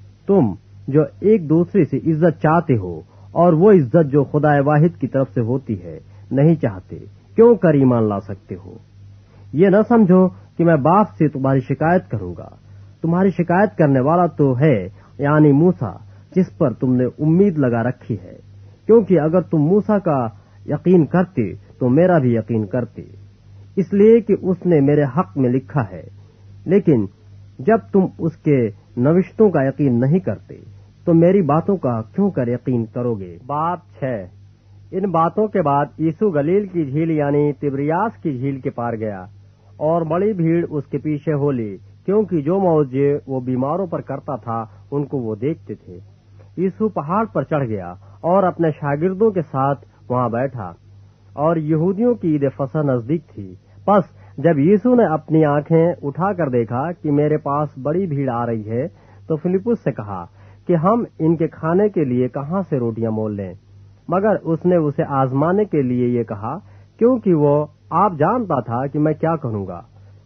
تم جو ایک دوسرے سے عزت چاہتے ہو اور وہ عزت جو خدا واحد کی طرف سے ہوتی ہے نہیں چاہتے، کیوں کر ایمان لا سکتے ہو؟ یہ نہ سمجھو کہ میں باپ سے تمہاری شکایت کروں گا۔ تمہاری شکایت کرنے والا تو ہے، یعنی موسیٰ، جس پر تم نے امید لگا رکھی ہے، کیونکہ اگر تم موسیٰ کا یقین کرتے تو میرا بھی یقین کرتے، اس لیے کہ اس نے میرے حق میں لکھا ہے۔ لیکن جب تم اس کے نوشتوں کا یقین نہیں کرتے تو میری باتوں کا کیوں کر یقین کرو گے؟ باب چھ۔ ان باتوں کے بعد یسوع گلیل کی جھیل یعنی تبریاس کی جھیل کے پار گیا، اور بڑی بھیڑ اس کے پیچھے ہو لی، کیونکہ جو معجزے وہ بیماروں پر کرتا تھا ان کو وہ دیکھتے تھے۔ یسوع پہاڑ پر چڑھ گیا اور اپنے شاگردوں کے ساتھ وہاں بیٹھا، اور یہودیوں کی عید فصح نزدیک تھی۔ پس جب یسوع نے اپنی آنکھیں اٹھا کر دیکھا کہ میرے پاس بڑی بھیڑ آ رہی ہے، تو فلپس سے کہا کہ ہم ان کے کھانے کے لیے کہاں سے روٹیاں مول لیں؟ مگر اس نے اسے آزمانے کے لیے یہ کہا، کیونکہ وہ آپ جانتا تھا کہ میں کیا کروں گا۔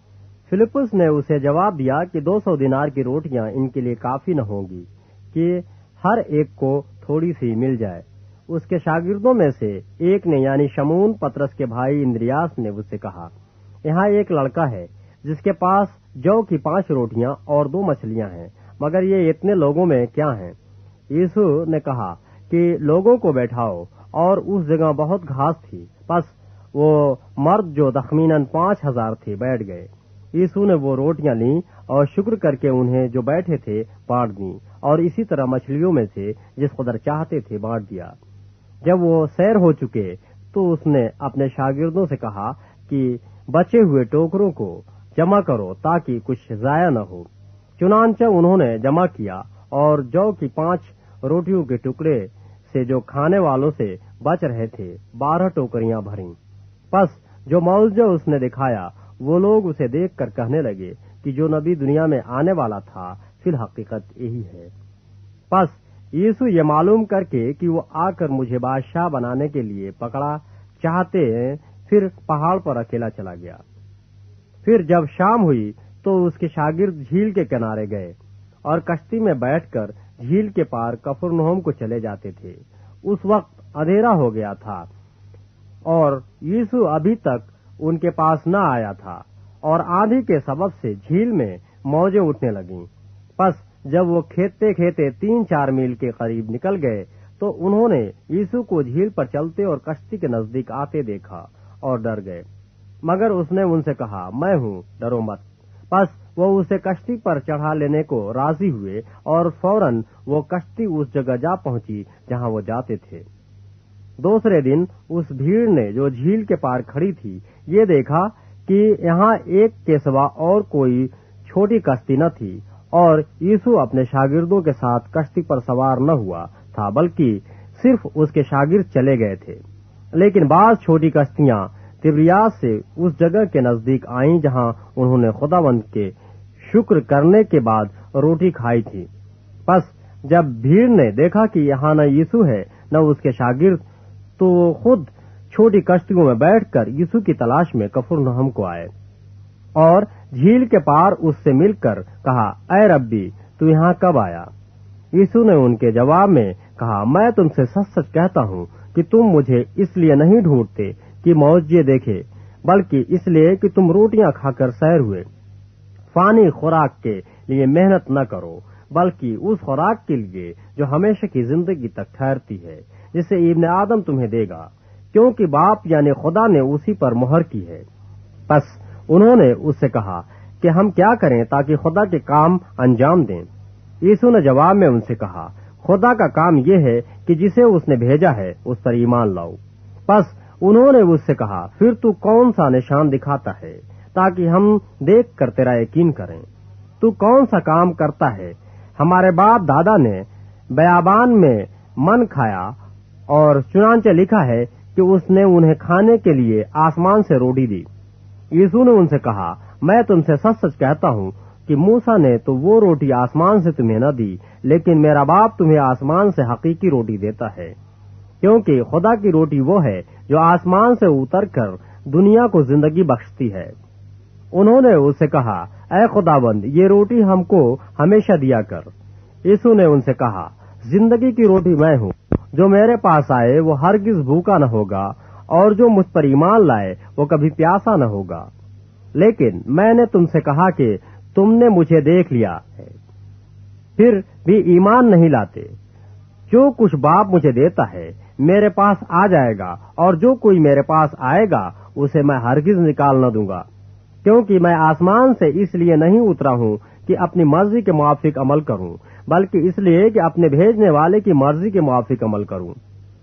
فلپس نے اسے جواب دیا کہ دو سو دینار کی روٹیاں ان کے لیے کافی نہ ہوں گی کہ ہر ایک کو تھوڑی سی مل جائے۔ اس کے شاگردوں میں سے ایک نے یعنی شمون پترس کے بھائی اندریاس نے اس سے کہا، یہاں ایک لڑکا ہے جس کے پاس جو کی پانچ روٹیاں اور دو مچھلیاں ہیں، مگر یہ اتنے لوگوں میں کیا ہیں؟ یسوع نے کہا کہ لوگوں کو بیٹھاؤ، اور اس جگہ بہت گھاس تھی۔ پس وہ مرد جو تخمیناً پانچ ہزار تھے بیٹھ گئے۔ یسوع نے وہ روٹیاں لیں اور شکر کر کے انہیں جو بیٹھے تھے بانٹ دیں، اور اسی طرح مچھلیوں میں سے جس قدر چاہتے تھے بانٹ دیا۔ جب وہ سیر ہو چکے تو اس نے اپنے شاگردوں سے کہا کہ بچے ہوئے ٹوکروں کو جمع کرو تاکہ کچھ ضائع نہ ہو۔ چنانچہ انہوں نے جمع کیا اور جو کی پانچ روٹیوں کے ٹکڑے سے جو کھانے والوں سے بچ رہے تھے بارہ ٹوکریاں بھریں۔ پس جو معجزہ اس نے دکھایا وہ لوگ اسے دیکھ کر کہنے لگے کہ جو نبی دنیا میں آنے والا تھا فی الحقیقت یہی ہے۔ پس یسوع یہ معلوم کر کے کہ وہ آ کر مجھے بادشاہ بنانے کے لیے پکڑا چاہتے ہیں، پھر پہاڑ پر اکیلا چلا گیا۔ پھر جب شام ہوئی تو اس کے شاگرد جھیل کے کنارے گئے اور کشتی میں بیٹھ کر جھیل کے پار کفرنہوم کو چلے جاتے تھے۔ اس وقت اندھیرا ہو گیا تھا اور یسوع ابھی تک ان کے پاس نہ آیا تھا، اور آندھی کے سبب سے جھیل میں موجیں اٹھنے لگیں۔ پس جب وہ کھیتے کھیتے تین چار میل کے قریب نکل گئے تو انہوں نے یسوع کو جھیل پر چلتے اور کشتی کے نزدیک آتے دیکھا اور ڈر گئے، مگر اس نے ان سے کہا، میں ہوں، ڈرو مت۔ پس وہ اسے کشتی پر چڑھا لینے کو راضی ہوئے اور فوراً وہ کشتی اس جگہ جا پہنچی جہاں وہ جاتے تھے۔ دوسرے دن اس بھیڑ نے جو جھیل کے پار کھڑی تھی یہ دیکھا کہ یہاں ایک کے سوا اور کوئی چھوٹی کشتی نہ تھی، اور یسوع اپنے شاگردوں کے ساتھ کشتی پر سوار نہ ہوا تھا، بلکہ صرف اس کے شاگرد چلے گئے تھے۔ لیکن بعض چھوٹی کشتیاں تبریاس سے اس جگہ کے نزدیک آئیں جہاں انہوں نے خداوند کے شکر کرنے کے بعد روٹی کھائی تھی۔ پس جب بھیڑ نے دیکھا کہ یہاں نہ یسوع ہے نہ اس کے شاگرد، تو وہ خود چھوٹی کشتیوں میں بیٹھ کر یسوع کی تلاش میں کفرنہوم کو آئے، اور جھیل کے پار اس سے مل کر کہا، اے ربی، تو یہاں کب آیا؟ یسوع نے ان کے جواب میں کہا، میں تم سے سچ سچ کہتا ہوں کہ تم مجھے اس لیے نہیں ڈھونڈتے کہ معجزے دیکھے، بلکہ اس لیے کہ تم روٹیاں کھا کر سیر ہوئے۔ فانی خوراک کے لیے محنت نہ کرو، بلکہ اس خوراک کے لیے جو ہمیشہ کی زندگی تک ٹھہرتی ہے، جسے ابن آدم تمہیں دے گا، کیونکہ باپ یعنی خدا نے اسی پر مہر کی ہے۔ پس انہوں نے اس سے کہا کہ ہم کیا کریں تاکہ خدا کے کام انجام دیں؟ یسوع نے جواب میں ان سے کہا، خدا کا کام یہ ہے کہ جسے اس نے بھیجا ہے اس پر ایمان لاؤ۔ پس انہوں نے اس سے کہا، پھر تو کون سا نشان دکھاتا ہے تاکہ ہم دیکھ کر تیرا یقین کریں؟ تو کون سا کام کرتا ہے؟ ہمارے باپ دادا نے بیابان میں من کھایا، اور چنانچہ لکھا ہے کہ اس نے انہیں کھانے کے لیے آسمان سے روٹی دی۔ یسوع نے ان سے کہا، میں تم سے سچ سچ کہتا ہوں کہ موسیٰ نے تو وہ روٹی آسمان سے تمہیں نہ دی، لیکن میرا باپ تمہیں آسمان سے حقیقی روٹی دیتا ہے، کیونکہ خدا کی روٹی وہ ہے جو آسمان سے اتر کر دنیا کو زندگی بخشتی ہے۔ انہوں نے اس سے کہا، اے خداوند، یہ روٹی ہم کو ہمیشہ دیا کر۔ یسوع نے ان سے کہا، زندگی کی روٹی میں ہوں، جو میرے پاس آئے وہ ہرگز بھوکا نہ ہوگا، اور جو مجھ پر ایمان لائے وہ کبھی پیاسا نہ ہوگا۔ لیکن میں نے تم سے کہا کہ تم نے مجھے دیکھ لیا ہے، پھر بھی ایمان نہیں لاتے۔ جو کچھ باپ مجھے دیتا ہے میرے پاس آ جائے گا، اور جو کوئی میرے پاس آئے گا اسے میں ہرگز نکال نہ دوں گا، کیونکہ میں آسمان سے اس لیے نہیں اترا ہوں کہ اپنی مرضی کے موافق عمل کروں، بلکہ اس لیے کہ اپنے بھیجنے والے کی مرضی کے موافق عمل کروں۔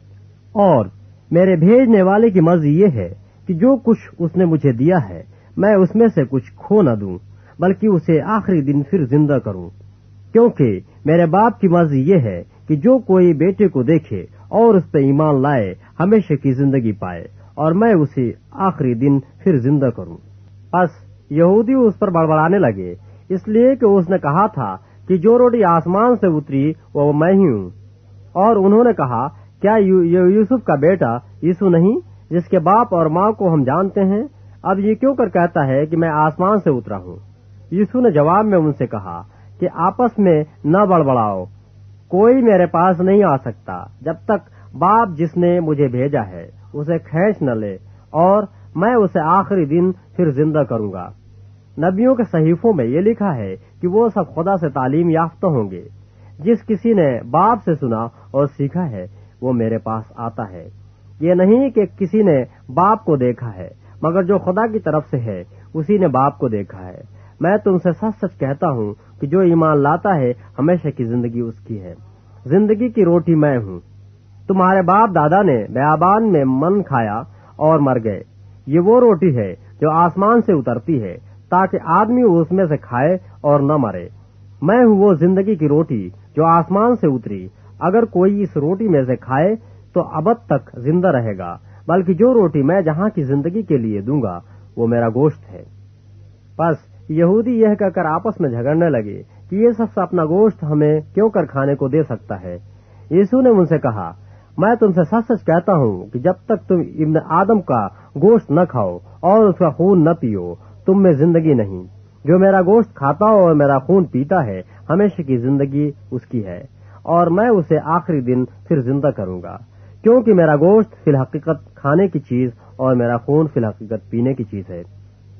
اور میرے بھیجنے والے کی مرضی یہ ہے کہ جو کچھ اس نے مجھے دیا ہے میں اس میں سے کچھ کھو نہ دوں، بلکہ اسے آخری دن پھر زندہ کروں، کیونکہ میرے باپ کی مرضی یہ ہے کہ جو کوئی بیٹے کو دیکھے اور اس پہ ایمان لائے ہمیشہ کی زندگی پائے، اور میں اسے آخری دن پھر زندہ کروں۔ پس یہودی اس پر بڑبڑانے لگے، اس لیے کہ اس نے کہا تھا کہ جو روٹی آسمان سے اتری وہ میں ہی ہوں۔ اور انہوں نے کہا، کیا یہ یوسف کا بیٹا یسوع نہیں، جس کے باپ اور ماں کو ہم جانتے ہیں؟ اب یہ کیوں کر کہتا ہے کہ میں آسمان سے اترا ہوں؟ یسوع نے جواب میں ان سے کہا کہ آپس میں نہ بڑبڑاؤ، کوئی میرے پاس نہیں آ سکتا جب تک باپ جس نے مجھے بھیجا ہے اسے کھینچ نہ لے، اور میں اسے آخری دن پھر زندہ کروں گا۔ نبیوں کے صحیفوں میں یہ لکھا ہے کہ وہ سب خدا سے تعلیم یافتہ ہوں گے۔ جس کسی نے باپ سے سنا اور سیکھا ہے وہ میرے پاس آتا ہے۔ یہ نہیں کہ کسی نے باپ کو دیکھا ہے، مگر جو خدا کی طرف سے ہے उसी ने बाप को देखा है। मैं तुमसे सच सच कहता हूँ कि जो ईमान लाता है हमेशा की जिंदगी उसकी है। जिंदगी की रोटी मैं हूँ। तुम्हारे बाप दादा ने बयाबान में मन खाया और मर गए। ये वो रोटी है जो आसमान से उतरती है ताकि आदमी उसमें से खाए और न मरे। मैं हूँ वो जिंदगी की रोटी जो आसमान से उतरी। अगर कोई इस रोटी में से खाए तो अबद तक जिंदा रहेगा, बल्कि जो रोटी मैं जहाँ की जिंदगी के लिए दूंगा वो मेरा गोश्त है। बस यहूदी यह कहकर आपस में झगड़ने लगे कि ये शख्स अपना गोश्त हमें क्यों कर खाने को दे सकता है। यीशु ने उनसे कहा, मैं तुमसे सच सच कहता हूँ कि जब तक तुम इब्न आदम का गोश्त न खाओ और उसका खून न पियो, तुम में जिंदगी नहीं। जो मेरा गोश्त खाता और मेरा खून पीता है हमेशा की जिंदगी उसकी है, और मैं उसे आखिरी दिन फिर जिंदा करूंगा, क्योंकि मेरा गोश्त फिल हकीकत खाने की चीज और मेरा खून फिल हकीकत पीने की चीज है।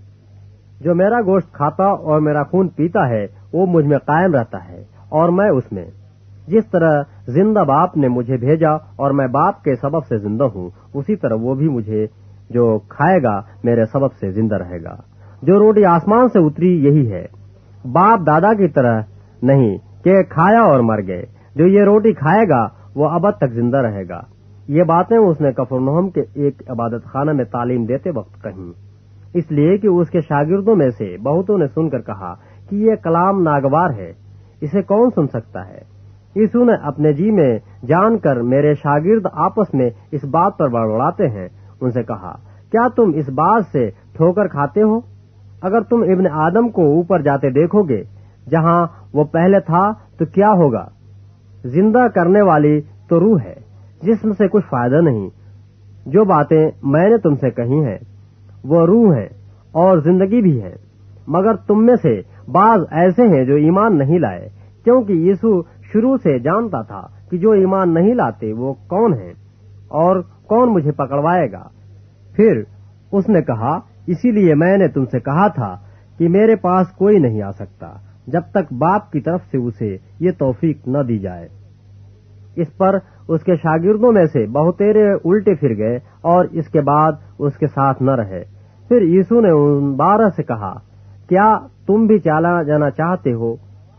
जो मेरा गोश्त खाता और मेरा खून पीता है वो मुझ में कायम रहता है और मैं उसमें। जिस तरह जिंदा बाप ने मुझे भेजा और मैं बाप के सबब से जिंदा हूँ, उसी तरह वो भी मुझे जो खाएगा मेरे सबब से जिंदा रहेगा। जो रोटी आसमान से उतरी यही है, बाप दादा की तरह नहीं कि खाया और मर गए। जो ये रोटी खाएगा वो अबद तक जिंदा रहेगा। ये बातें उसने कफरनहूम के एक इबादत खाना में तालीम देते वक्त कहीं, इसलिए कि उसके शागिर्दों में से बहुतों ने सुनकर कहा कि ये कलाम नागवार है, इसे कौन सुन सकता है। यीशु ने अपने जी में जानकर मेरे शागिर्द आपस में इस बात पर बड़बड़ाते हैं, उनसे कहा, क्या तुम इस बात से ठोकर खाते हो? अगर तुम इब्न आदम को ऊपर जाते देखोगे जहाँ वो पहले था तो क्या होगा? जिंदा करने वाली तो रूह है, जिस्म से कुछ फायदा नहीं। जो बातें मैंने तुमसे कही हैं वो रूह है और जिंदगी भी है। मगर तुम में से बाज ऐसे हैं जो ईमान नहीं लाए, क्योंकि यीशु शुरू से जानता था कि जो ईमान नहीं लाते वो कौन है और कौन मुझे पकड़वाएगा। फिर उसने कहा, इसीलिए मैंने तुमसे कहा था कि मेरे पास कोई नहीं आ सकता जब तक बाप की तरफ से उसे ये तौफीक न दी जाए। इस पर उसके शागिर्दों में से बहुतेरे उल्टे फिर गए और इसके बाद उसके साथ न रहे। फिर यीशु ने उन बारह से कहा, क्या तुम भी चला जाना चाहते हो?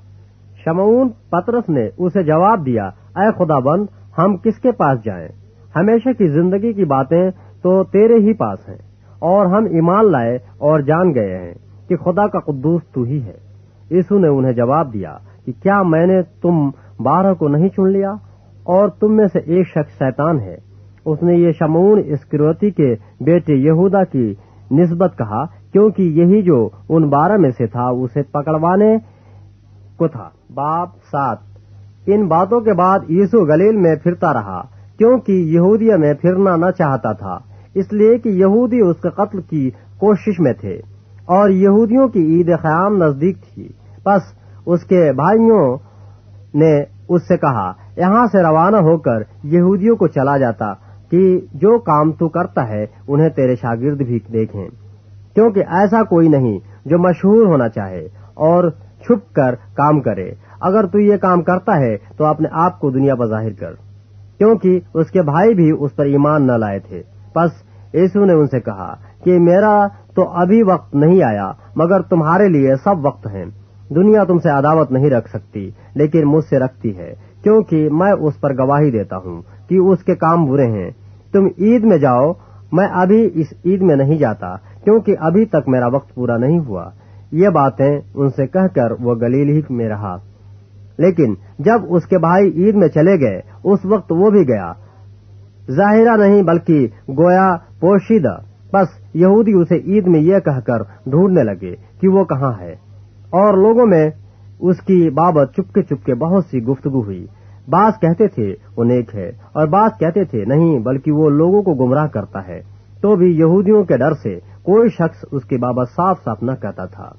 शमऊन पतरस ने उसे जवाब दिया, ऐ खुदाबंद, हम किसके पास जाएं? हमेशा की जिंदगी की बातें तो तेरे ही पास हैं, और हम ईमान लाए और जान गए हैं कि खुदा का कुद्दूस तू ही है। यीशु ने उन्हें जवाब दिया कि क्या मैंने तुम बारह को नहीं चुन लिया, और तुम में से एक शख्स शैतान है। उसने ये शमऊन इस्करियोती के बेटे यहूदा की निस्बत कहा, क्योंकि यही जो उन बारह में से था उसे पकड़वाने को था। बाप सात। इन बातों के बाद यीशु गलील में फिरता रहा, क्योंकि यहूदिया में फिरना न चाहता था, इसलिए कि यहूदी उसके कत्ल की कोशिश में थे और यहूदियों की ईद ख़याम नजदीक थी। बस उसके भाइयों ने उससे कहा, यहाँ से रवाना होकर यहूदियों को चला जाता कि जो काम तू करता है उन्हें तेरे शागिर्द भी देखें, क्योंकि ऐसा कोई नहीं जो मशहूर होना चाहे और छुप कर काम करे। अगर तू ये काम करता है तो अपने आप को दुनिया पर जाहिर कर, क्योंकि उसके भाई भी उस पर ईमान न लाए थे। बस यीशु ने उनसे कहा कि मेरा तो अभी वक्त नहीं आया, मगर तुम्हारे लिए सब वक्त है। दुनिया तुमसे अदावत नहीं रख सकती, लेकिन मुझसे रखती है, क्योंकि मैं उस पर गवाही देता हूँ कि उसके काम बुरे हैं। तुम ईद में जाओ, मैं अभी इस ईद में नहीं जाता, क्योंकि अभी तक मेरा वक्त पूरा नहीं हुआ। ये बातें उनसे कहकर वो गलील ही में रहा। लेकिन जब उसके भाई ईद में चले गए, उस वक्त वो भी गया, जाहिरा नहीं बल्कि गोया पोशीदा। बस यहूदी उसे ईद में यह कहकर ढूंढने लगे कि वो कहाँ है, और लोगों में उसकी बाबत चुपके चुपके बहुत सी गुफ्तगू हुई। बास कहते थे वो नेक है, और बास कहते थे नहीं, बल्कि वो लोगों को गुमराह करता है। तो भी यहूदियों के डर से कोई शख्स उसकी बाबत साफ साफ न कहता था।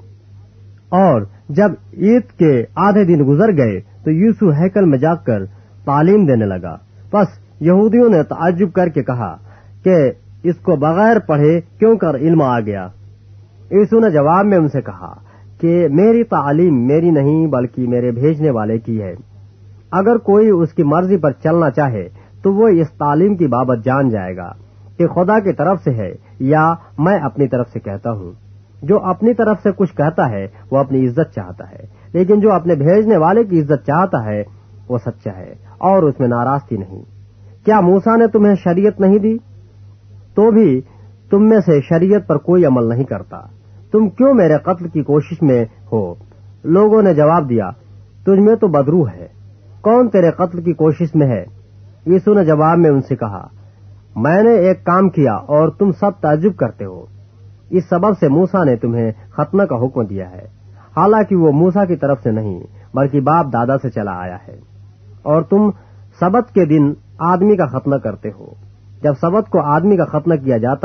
और जब ईद के आधे दिन गुजर गए तो यीशु हैकल में जाकर तालीम देने लगा। बस यहूदियों ने ताज्जुब करके कहा कि इसको बगैर पढ़े क्यों कर इल्म आ गया। यीशु ने जवाब में उनसे कहा कि मेरी तालीम मेरी नहीं बल्कि मेरे भेजने वाले की है। अगर कोई उसकी मर्जी पर चलना चाहे तो वो इस तालीम की बाबत जान जाएगा कि खुदा की तरफ से है या मैं अपनी तरफ से कहता हूँ। جو اپنی طرف سے کچھ کہتا ہے وہ اپنی عزت چاہتا ہے، لیکن جو اپنے بھیجنے والے کی عزت چاہتا ہے وہ سچا ہے اور اس میں ناراستی نہیں۔ کیا موسیٰ نے تمہیں شریعت نہیں دی؟ تو بھی تم میں سے شریعت پر کوئی عمل نہیں کرتا، تم کیوں میرے قتل کی کوشش میں ہو؟ لوگوں نے جواب دیا، تجھ میں تو بدروح ہے، کون تیرے قتل کی کوشش میں ہے؟ یسوع نے جواب میں ان سے کہا، میں نے ایک کام کیا اور تم سب تعجب کرتے ہو۔ اس سبب سے موسیٰ نے تمہیں ختنہ کا حکم دیا ہے، حالانکہ وہ موسیٰ کی طرف سے نہیں بلکہ باپ دادا سے چلا آیا ہے، اور تم سبت کے دن آدمی کا ختنہ کرتے ہو۔ جب سبت کو آدمی کا ختنہ کیا جاتا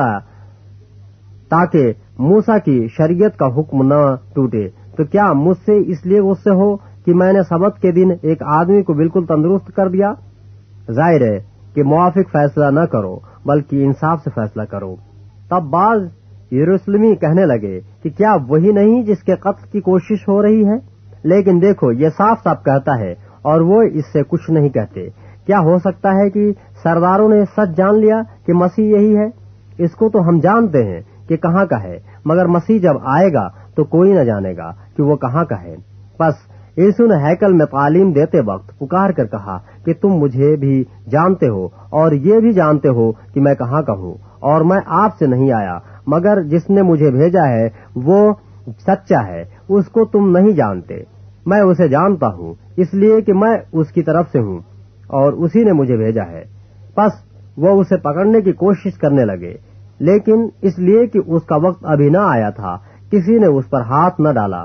تاکہ موسیٰ کی شریعت کا حکم نہ ٹوٹے، تو کیا مجھ سے اس لیے غصے ہو کہ میں نے سبت کے دن ایک آدمی کو بالکل تندرست کر دیا؟ ظاہر ہے کہ موافق فیصلہ نہ کرو بلکہ انصاف سے فیصلہ کرو۔ تب بعض یروشلمی کہنے لگے کہ کیا وہی نہیں جس کے قتل کی کوشش ہو رہی ہے؟ لیکن دیکھو، یہ صاف صاف کہتا ہے اور وہ اس سے کچھ نہیں کہتے۔ کیا ہو سکتا ہے کہ سرداروں نے سچ جان لیا کہ مسیح یہی ہے؟ اس کو تو ہم جانتے ہیں کہ کہاں کا ہے، مگر مسیح جب آئے گا تو کوئی نہ جانے گا کہ وہ کہاں کا ہے۔ بس یسوع نے ہیکل میں تعلیم دیتے وقت پکار کر کہا کہ تم مجھے بھی جانتے ہو اور یہ بھی جانتے ہو کہ میں کہاں کا ہوں، اور میں آپ سے نہیں آیا، مگر جس نے مجھے بھیجا ہے وہ سچا ہے، اس کو تم نہیں جانتے، میں اسے جانتا ہوں، اس لیے کہ میں اس کی طرف سے ہوں اور اسی نے مجھے بھیجا ہے۔ پس وہ اسے پکڑنے کی کوشش کرنے لگے، لیکن اس لیے کہ اس کا وقت ابھی نہ آیا تھا کسی نے اس پر ہاتھ نہ ڈالا۔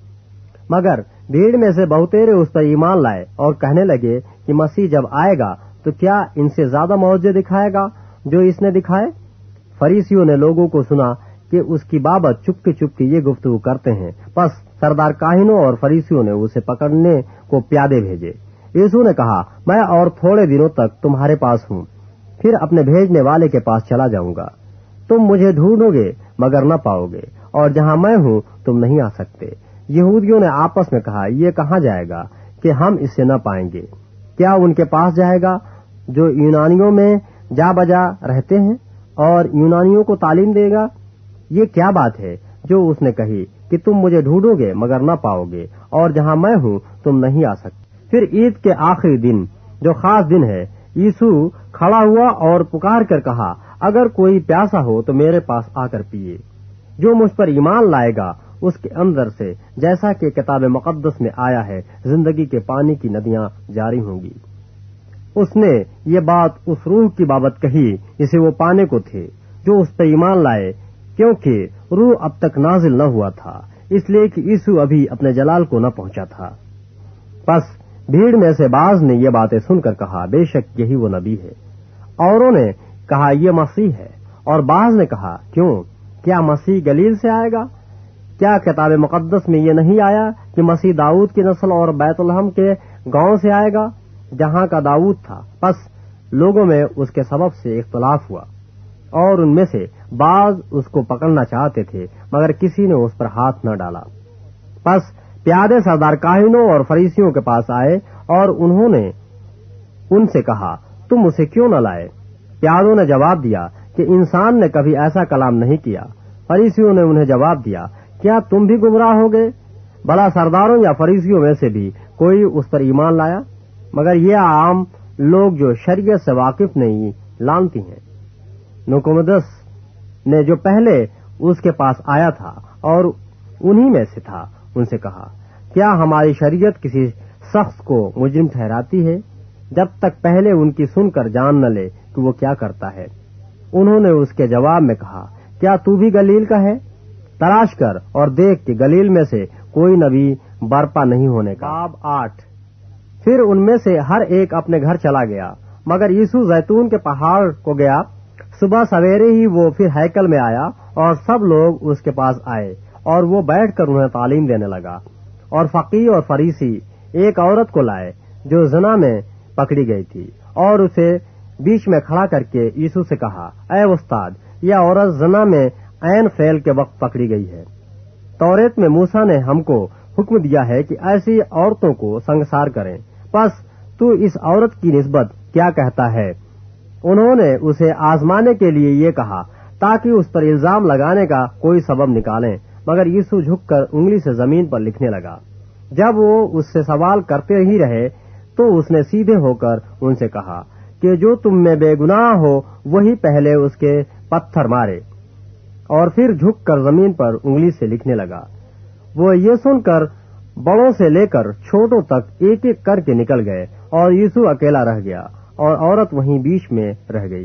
مگر بھیڑ میں سے بہتیرے اس پر ایمان لائے اور کہنے لگے کہ مسیح جب آئے گا تو کیا ان سے زیادہ معجزے دکھائے گا جو اس نے دکھائے؟ فریسیوں نے لوگوں کو سنا کہ اس کی بابت چپکے چپکے یہ گفتگو کرتے ہیں، پس سردار کاہنوں اور فریسیوں نے اسے پکڑنے کو پیادے بھیجے۔ یسوع نے کہا، میں اور تھوڑے دنوں تک تمہارے پاس ہوں، پھر اپنے بھیجنے والے کے پاس چلا جاؤں گا۔ تم مجھے ڈھونڈو گے مگر نہ پاؤ گے، اور جہاں میں ہوں تم نہیں آ سکتے۔ یہودیوں نے آپس میں کہا، یہ کہاں جائے گا کہ ہم اسے نہ پائیں گے؟ کیا ان کے پاس جائے گا جو یونانیوں میں جا بجا رہتے ہیں اور یونانیوں کو تعلیم دے گا؟ یہ کیا بات ہے جو اس نے کہی کہ تم مجھے ڈھونڈو گے مگر نہ پاؤ گے، اور جہاں میں ہوں تم نہیں آ سکتے۔ پھر عید کے آخری دن جو خاص دن ہے، یسوع کھڑا ہوا اور پکار کر کہا، اگر کوئی پیاسا ہو تو میرے پاس آ کر پیے، جو مجھ پر ایمان لائے گا اس کے اندر سے جیسا کہ کتاب مقدس میں آیا ہے زندگی کے پانی کی ندیاں جاری ہوں گی۔ اس نے یہ بات اس روح کی بابت کہی جسے وہ پانے کو تھے جو اس پر ایمان لائے، کیونکہ روح اب تک نازل نہ ہوا تھا، اس لیے کہ یسوع ابھی اپنے جلال کو نہ پہنچا تھا۔ پس بھیڑ میں سے بعض نے یہ باتیں سن کر کہا، بے شک یہی وہ نبی ہے۔ اوروں نے کہا، یہ مسیح ہے، اور بعض نے کہا، کیوں، کیا مسیح گلیل سے آئے گا؟ کیا کتاب مقدس میں یہ نہیں آیا کہ مسیح داؤد کی نسل اور بیت الحم کے گاؤں سے آئے گا جہاں کا داؤد تھا؟ پس لوگوں میں اس کے سبب سے اختلاف ہوا، اور ان میں سے بعض اس کو پکڑنا چاہتے تھے مگر کسی نے اس پر ہاتھ نہ ڈالا۔ پس پیادے سردار کاہنوں اور فریسیوں کے پاس آئے اور انہوں نے ان سے کہا، تم اسے کیوں نہ لائے؟ پیادوں نے جواب دیا کہ انسان نے کبھی ایسا کلام نہیں کیا۔ فریسیوں نے انہیں جواب دیا، کیا تم بھی گمراہ ہو گئے؟ بھلا سرداروں یا فریسیوں میں سے بھی کوئی اس پر ایمان لایا؟ مگر یہ عام لوگ جو شریعت سے واقف نہیں لانتی ہیں۔ نکومدس نے جو پہلے اس کے پاس آیا تھا اور انہی میں سے تھا، ان سے کہا، کیا ہماری شریعت کسی شخص کو مجرم ٹھہراتی ہے جب تک پہلے ان کی سن کر جان نہ لے کہ وہ کیا کرتا ہے؟ انہوں نے اس کے جواب میں کہا، کیا تو بھی گلیل کا ہے؟ تلاش کر اور دیکھ کہ گلیل میں سے کوئی نبی برپا نہیں ہونے کا۔ باب آٹھ۔ پھر ان میں سے ہر ایک اپنے گھر چلا گیا، مگر یسوع زیتون کے پہاڑ کو گیا۔ صبح سویرے ہی وہ پھر ہیکل میں آیا اور سب لوگ اس کے پاس آئے، اور وہ بیٹھ کر انہیں تعلیم دینے لگا۔ اور فقیہ اور فریسی ایک عورت کو لائے جو زنا میں پکڑی گئی تھی، اور اسے بیچ میں کھڑا کر کے یسوع سے کہا، اے استاد، یہ عورت زنا میں عین فعل کے وقت پکڑی گئی ہے۔ توریت میں موسیٰ نے ہم کو حکم دیا ہے کہ ایسی عورتوں کو سنگسار کریں، پس تو اس عورت کی نسبت کیا کہتا ہے؟ انہوں نے اسے آزمانے کے لیے یہ کہا تاکہ اس پر الزام لگانے کا کوئی سبب نکالیں، मगर यीशु झुककर उंगली से जमीन पर लिखने लगा। जब वो उससे सवाल करते ही रहे तो उसने सीधे होकर उनसे कहा कि जो तुम में बेगुनाह हो वही पहले उसके पत्थर मारे, और फिर झुककर जमीन पर उंगली से लिखने लगा। वो ये सुनकर बड़ों से लेकर छोटों तक एक एक करके निकल गए और यीशु अकेला रह गया और औरत वहीं बीच में रह गई।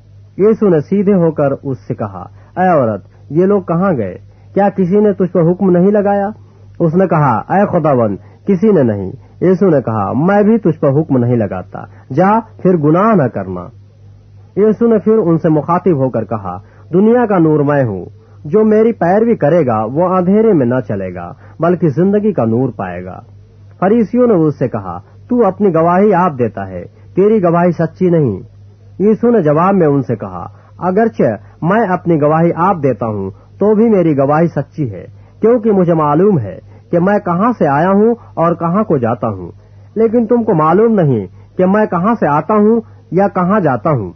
यीशु ने सीधे होकर उससे कहा, ऐ औरत, ये लोग कहाँ गए? क्या किसी ने तुझ पर हुक्म नहीं लगाया? उसने कहा, ऐ खुदावंद, किसी ने नहीं। यीशु ने कहा, मैं भी तुझ पर हुक्म नहीं लगाता, जा फिर गुनाह न करना। यीशु ने फिर उनसे मुखातिब होकर कहा, दुनिया का नूर मैं हूँ, जो मेरी पैरवी करेगा वो अंधेरे में न चलेगा बल्कि जिंदगी का नूर पाएगा। फरीसियों ने उससे कहा, तू अपनी गवाही आप देता है, तेरी गवाही सच्ची नहीं। यीशु ने जवाब में उनसे कहा, अगरचे मैं अपनी गवाही आप देता हूँ तो भी मेरी गवाही सच्ची है, क्योंकि मुझे मालूम है कि मैं कहाँ से आया हूँ और कहाँ को जाता हूँ, लेकिन तुमको मालूम नहीं कि मैं कहाँ से आता हूँ या कहाँ जाता हूँ।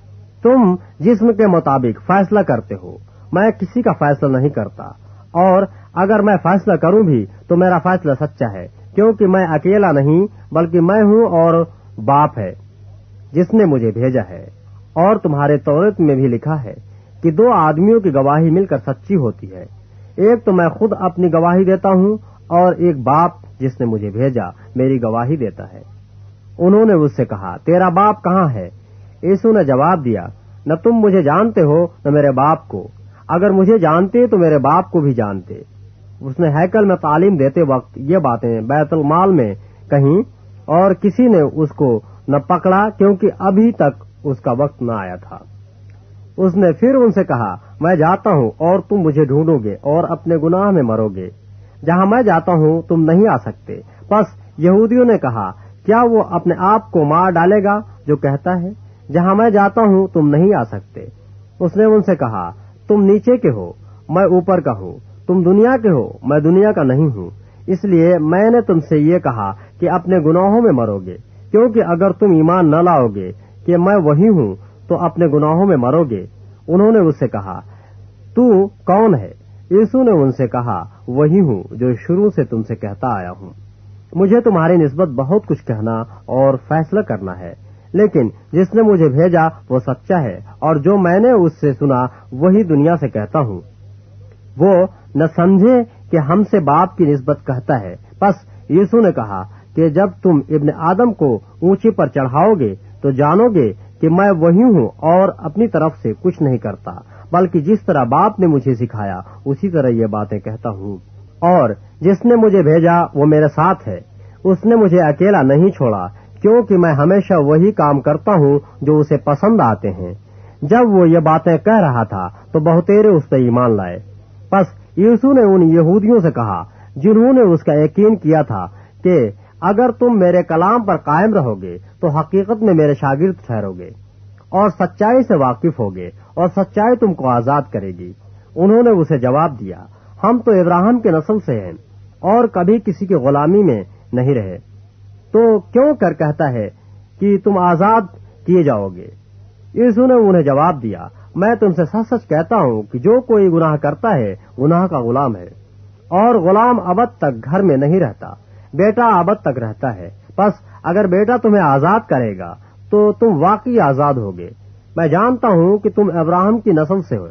तुम जिस्म के मुताबिक फैसला करते हो, मैं किसी का फैसला नहीं करता, और अगर मैं फैसला करूं भी तो मेरा फैसला सच्चा है, क्योंकि मैं अकेला नहीं बल्कि मैं हूं और बाप है जिसने मुझे भेजा है। और तुम्हारे तौरात में भी लिखा है कि दो आदमियों की गवाही मिलकर सच्ची होती है। एक तो मैं खुद अपनी गवाही देता हूं और एक बाप जिसने मुझे भेजा मेरी गवाही देता है। उन्होंने उससे कहा, तेरा बाप कहाँ है? यीशु ने जवाब दिया, न तुम मुझे जानते हो न मेरे बाप को। अगर मुझे जानते तो मेरे बाप को भी जानते। उसने हैकल में तालीम देते वक्त ये बातें बैतुल माल में कहीं, और किसी ने उसको न पकड़ा क्योंकि अभी तक उसका वक्त न आया था। उसने फिर उनसे कहा, मैं जाता हूँ और तुम मुझे ढूंढोगे और अपने गुनाह में मरोगे। जहाँ मैं जाता हूँ तुम नहीं आ सकते। बस यहूदियों ने कहा, क्या वो अपने आप को मार डालेगा जो कहता है, जहाँ मैं जाता हूँ तुम नहीं आ सकते? उसने उनसे कहा, तुम नीचे के हो, मैं ऊपर का हूँ। तुम दुनिया के हो, मैं दुनिया का नहीं हूँ। इसलिए मैंने तुमसे ये कहा कि अपने गुनाहों में मरोगे, क्योंकि अगर तुम ईमान न लाओगे कि मैं वही हूँ तो अपने गुनाहों में मरोगे। उन्होंने उससे कहा, तू कौन है? यीशु ने उनसे कहा, वही हूँ जो शुरू से तुमसे कहता आया हूँ। मुझे तुम्हारी निस्बत बहुत कुछ कहना और फैसला करना है, लेकिन जिसने मुझे भेजा वो सच्चा है, और जो मैंने उससे सुना वही दुनिया से कहता हूँ। वो न समझे कि हमसे बाप की निस्बत कहता है। बस यीशु ने कहा कि जब तुम इब्न आदम को ऊंचे पर चढ़ाओगे तो जानोगे कि मैं वही हूँ और अपनी तरफ से कुछ नहीं करता, बल्कि जिस तरह बाप ने मुझे सिखाया उसी तरह ये बातें कहता हूँ। और जिसने मुझे भेजा वो मेरे साथ है। उसने मुझे अकेला नहीं छोड़ा, क्योंकि मैं हमेशा वही काम करता हूँ जो उसे पसंद आते हैं। जब वो ये बातें कह रहा था तो बहुतेरे उस पर ईमान लाए। बस यीशु ने उन यहूदियों से कहा जिन्होंने उसका यकीन किया था कि अगर तुम मेरे कलाम पर कायम रहोगे तो हकीकत में मेरे शागिर्द ठहरोगे और सच्चाई से वाकिफ होगे, और सच्चाई तुमको आजाद करेगी। उन्होंने उसे जवाब दिया, हम तो इब्राहिम के नस्ल से हैं और कभी किसी की गुलामी में नहीं रहे, तो क्यों कर कहता है कि तुम आजाद किए जाओगे? यीशु ने उन्हें जवाब दिया, मैं तुमसे सच सच कहता हूँ कि जो कोई गुनाह करता है गुनाह का गुलाम है, और गुलाम अबद तक घर में नहीं रहता, बेटा अबद तक रहता है। बस अगर बेटा तुम्हें आजाद करेगा तो तुम वाकई आजाद होगे। मैं जानता हूँ कि तुम इब्राहिम की नस्ल से हो,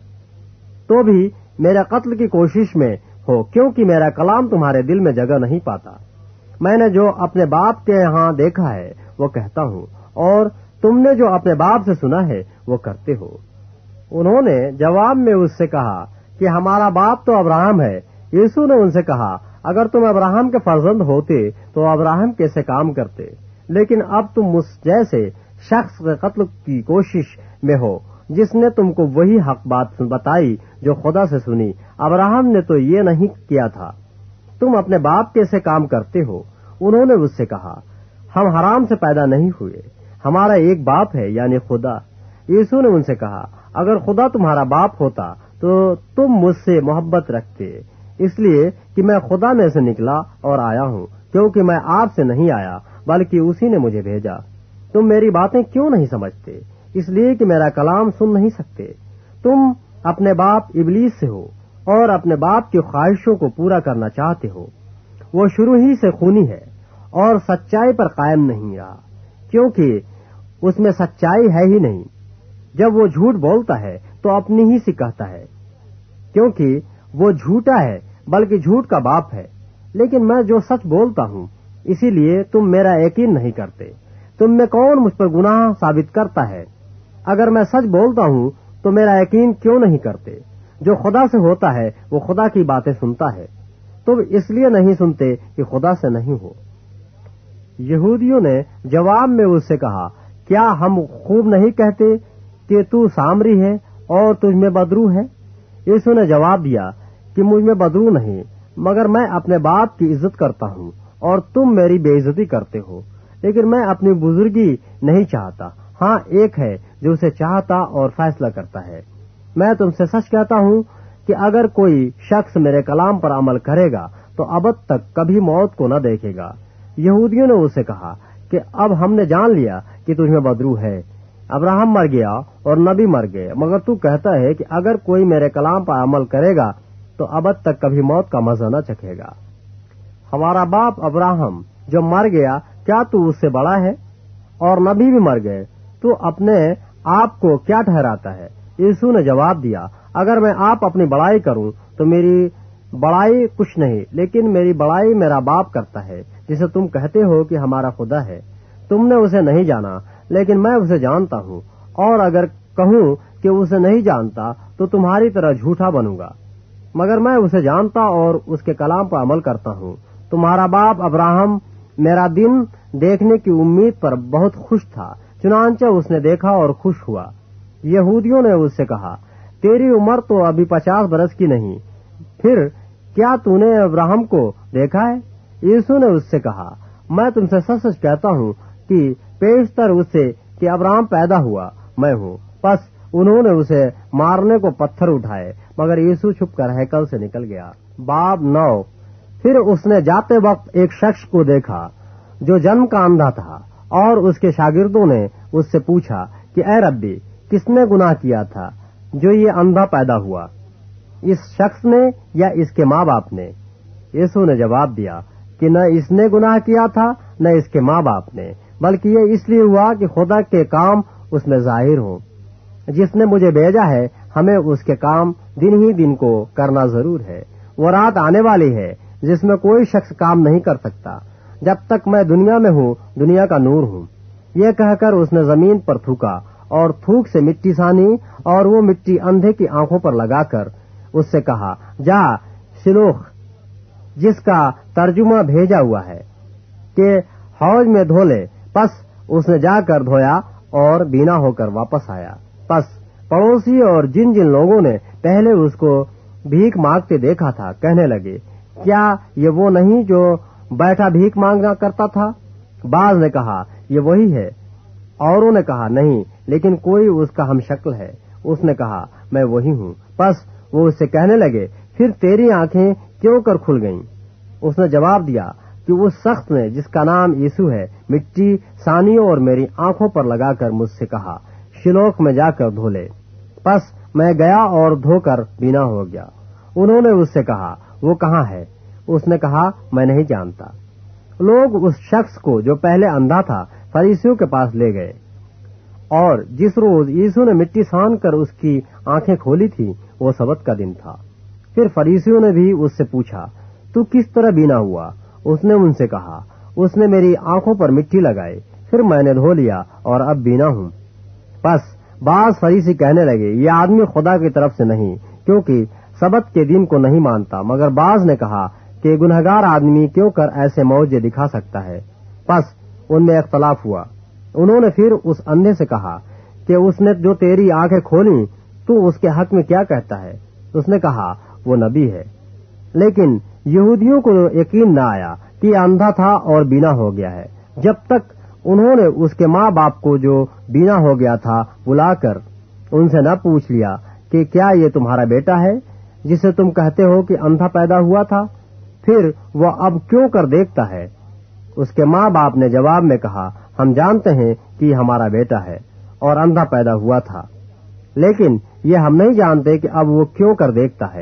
तो भी मेरे कत्ल की कोशिश में हो, क्योंकि मेरा कलाम तुम्हारे दिल में जगह नहीं पाता। मैंने जो अपने बाप के यहाँ देखा है वो कहता हूँ, और तुमने जो अपने बाप से सुना है वो करते हो। उन्होंने जवाब में उससे कहा कि हमारा बाप तो अब्राहम है। यीशु ने उनसे कहा, अगर तुम अब्राहम के फर्जंद होते तो अब्राहम कैसे काम करते, लेकिन अब तुम मुझ जैसे शख्स के कत्ल की कोशिश में हो जिसने तुमको वही हक बात बताई जो खुदा से सुनी। अब्राहम ने तो ये नहीं किया था, तुम अपने बाप कैसे काम करते हो? उन्होंने उससे कहा, हम हराम से पैदा नहीं हुए, हमारा एक बाप है यानी खुदा। यीशु ने उनसे कहा, अगर खुदा तुम्हारा बाप होता तो तुम मुझसे मोहब्बत रखते, इसलिए कि मैं खुदा में से निकला और आया हूँ, क्योंकि मैं आपसे नहीं आया बल्कि उसी ने मुझे भेजा। तुम मेरी बातें क्यों नहीं समझते? इसलिए कि मेरा कलाम सुन नहीं सकते। तुम अपने बाप इबलीस से हो اور اپنے باپ کی خواہشوں کو پورا کرنا چاہتے ہو۔ وہ شروع ہی سے خونی ہے اور سچائی پر قائم نہیں رہا، کیونکہ اس میں سچائی ہے ہی نہیں۔ جب وہ جھوٹ بولتا ہے تو اپنی ہی سے کہتا ہے، کیونکہ وہ جھوٹا ہے بلکہ جھوٹ کا باپ ہے۔ لیکن میں جو سچ بولتا ہوں اسی لیے تم میرا یقین نہیں کرتے۔ تم میں کون مجھ پر گناہ ثابت کرتا ہے؟ اگر میں سچ بولتا ہوں تو میرا یقین کیوں نہیں کرتے؟ جو خدا سے ہوتا ہے وہ خدا کی باتیں سنتا ہے، تم اس لیے نہیں سنتے کہ خدا سے نہیں ہو۔ یہودیوں نے جواب میں اس سے کہا، کیا ہم خوب نہیں کہتے کہ تو سامری ہے اور تجھ میں بدرو ہے؟ یسوع نے جواب دیا کہ مجھ میں بدرو نہیں، مگر میں اپنے باپ کی عزت کرتا ہوں اور تم میری بے عزتی کرتے ہو۔ لیکن میں اپنی بزرگی نہیں چاہتا، ہاں ایک ہے جو اسے چاہتا اور فیصلہ کرتا ہے۔ میں تم سے سچ کہتا ہوں کہ اگر کوئی شخص میرے کلام پر عمل کرے گا تو ابد تک کبھی موت کو نہ دیکھے گا۔ یہودیوں نے اس سے کہا کہ اب ہم نے جان لیا کہ تجھ میں بدرو ہے۔ ابراہم مر گیا اور نبی مر گئے، مگر تو کہتا ہے کہ اگر کوئی میرے کلام پر عمل کرے گا تو ابد تک کبھی موت کا مزہ نہ چکھے گا۔ ہمارا باپ ابراہم جو مر گیا، کیا تو اس سے بڑا ہے؟ اور نبی بھی مر گئے، تو اپنے آپ کو کیا ٹھہراتا ہے؟ یسوع نے جواب دیا، اگر میں آپ اپنی بڑائی کروں تو میری بڑائی کچھ نہیں، لیکن میری بڑائی میرا باپ کرتا ہے جسے تم کہتے ہو کہ ہمارا خدا ہے۔ تم نے اسے نہیں جانا، لیکن میں اسے جانتا ہوں، اور اگر کہوں کہ اسے نہیں جانتا تو تمہاری طرح جھوٹا بنوں گا، مگر میں اسے جانتا اور اس کے کلام پر عمل کرتا ہوں۔ تمہارا باپ ابراہم میرا دن دیکھنے کی امید پر بہت خوش تھا، چنانچہ اس نے دیکھا اور خوش ہوا۔ یہودیوں نے اس سے کہا، تیری عمر تو ابھی پچاس برس کی نہیں، پھر کیا تو نے ابراہم کو دیکھا ہے؟ یسوع نے اس سے کہا، میں تم سے سچ سچ کہتا ہوں کہ پیشتر اس سے کہ ابراہم پیدا ہوا میں ہوں۔ پس انہوں نے اسے مارنے کو پتھر اٹھائے، مگر یسوع چھپ کر ہیکل سے نکل گیا۔ باب نو۔ پھر اس نے جاتے وقت ایک شخص کو دیکھا جو جنم کا اندھا تھا، اور اس کے شاگردوں نے اس سے پوچھا کہ اے ربی، کس نے گناہ کیا تھا جو یہ اندھا پیدا ہوا، اس شخص نے یا اس کے ماں باپ نے؟ یسوع نے جواب دیا کہ نہ اس نے گناہ کیا تھا نہ اس کے ماں باپ نے، بلکہ یہ اس لیے ہوا کہ خدا کے کام اس میں ظاہر ہوں۔ جس نے مجھے بھیجا ہے ہمیں اس کے کام دن ہی دن کو کرنا ضرور ہے۔ وہ رات آنے والی ہے جس میں کوئی شخص کام نہیں کر سکتا۔ جب تک میں دنیا میں ہوں دنیا کا نور ہوں۔ یہ کہہ کر اس نے زمین پر تھوکا اور تھوک سے مٹی سانی، اور وہ مٹی اندھے کی آنکھوں پر لگا کر اس سے کہا، جا شلوخ، جس کا ترجمہ بھیجا ہوا ہے کہ حوض میں دھو لے۔ پس اس نے جا کر دھویا اور بینا ہو کر واپس آیا۔ پس پڑوسی اور جن جن لوگوں نے پہلے اس کو بھیک مانگتے دیکھا تھا کہنے لگے، کیا یہ وہ نہیں جو بیٹھا بھیک مانگا کرتا تھا؟ بعض نے کہا، یہ وہی ہے۔ اوروں نے کہا، نہیں، لیکن کوئی اس کا ہم شکل ہے۔ اس نے کہا، میں وہی ہوں۔ پس وہ اس سے کہنے لگے، پھر تیری آنکھیں کیوں کر کھل گئیں؟ اس نے جواب دیا کہ اس شخص نے جس کا نام یسوع ہے مٹی سانیوں اور میری آنکھوں پر لگا کر مجھ سے کہا، شلوخ میں جا کر دھو لے۔ پس میں گیا اور دھو کر بینا ہو گیا۔ انہوں نے اس سے کہا، وہ کہاں ہے؟ اس نے کہا، میں نہیں جانتا۔ لوگ اس شخص کو جو پہلے اندھا تھا فریسیوں کے پاس لے گئے، اور جس روز یسوع نے مٹی سان کر اس کی آنکھیں کھولی تھی وہ سبت کا دن تھا۔ پھر فریسیوں نے بھی اس سے پوچھا، تو کس طرح بینا ہوا؟ اس نے ان سے کہا، اس نے میری آنکھوں پر مٹی لگائی، پھر میں نے دھو لیا اور اب بینا ہوں۔ پس بعض فریسی کہنے لگے، یہ آدمی خدا کی طرف سے نہیں، کیونکہ سبت کے دن کو نہیں مانتا۔ مگر بعض نے کہا کہ گنہگار آدمی کیوں کر ایسے معجزے دکھا سکتا ہے؟ پس ان میں اختلاف ہوا۔ انہوں نے پھر اس اندھے سے کہا کہ اس نے جو تیری آنکھیں کھولیں تو اس کے حق میں کیا کہتا ہے؟ اس نے کہا، وہ نبی ہے۔ لیکن یہودیوں کو یقین نہ آیا کہ یہ اندھا تھا اور بینا ہو گیا ہے، جب تک انہوں نے اس کے ماں باپ کو جو بینا ہو گیا تھا بلا کر ان سے نہ پوچھ لیا کہ کیا یہ تمہارا بیٹا ہے جسے تم کہتے ہو کہ اندھا پیدا ہوا تھا؟ پھر وہ اب کیوں کر دیکھتا ہے؟ اس کے ماں باپ نے جواب میں کہا، ہم جانتے ہیں کہ یہ ہمارا بیٹا ہے اور اندھا پیدا ہوا تھا، لیکن یہ ہم نہیں جانتے کہ اب وہ کیوں کر دیکھتا ہے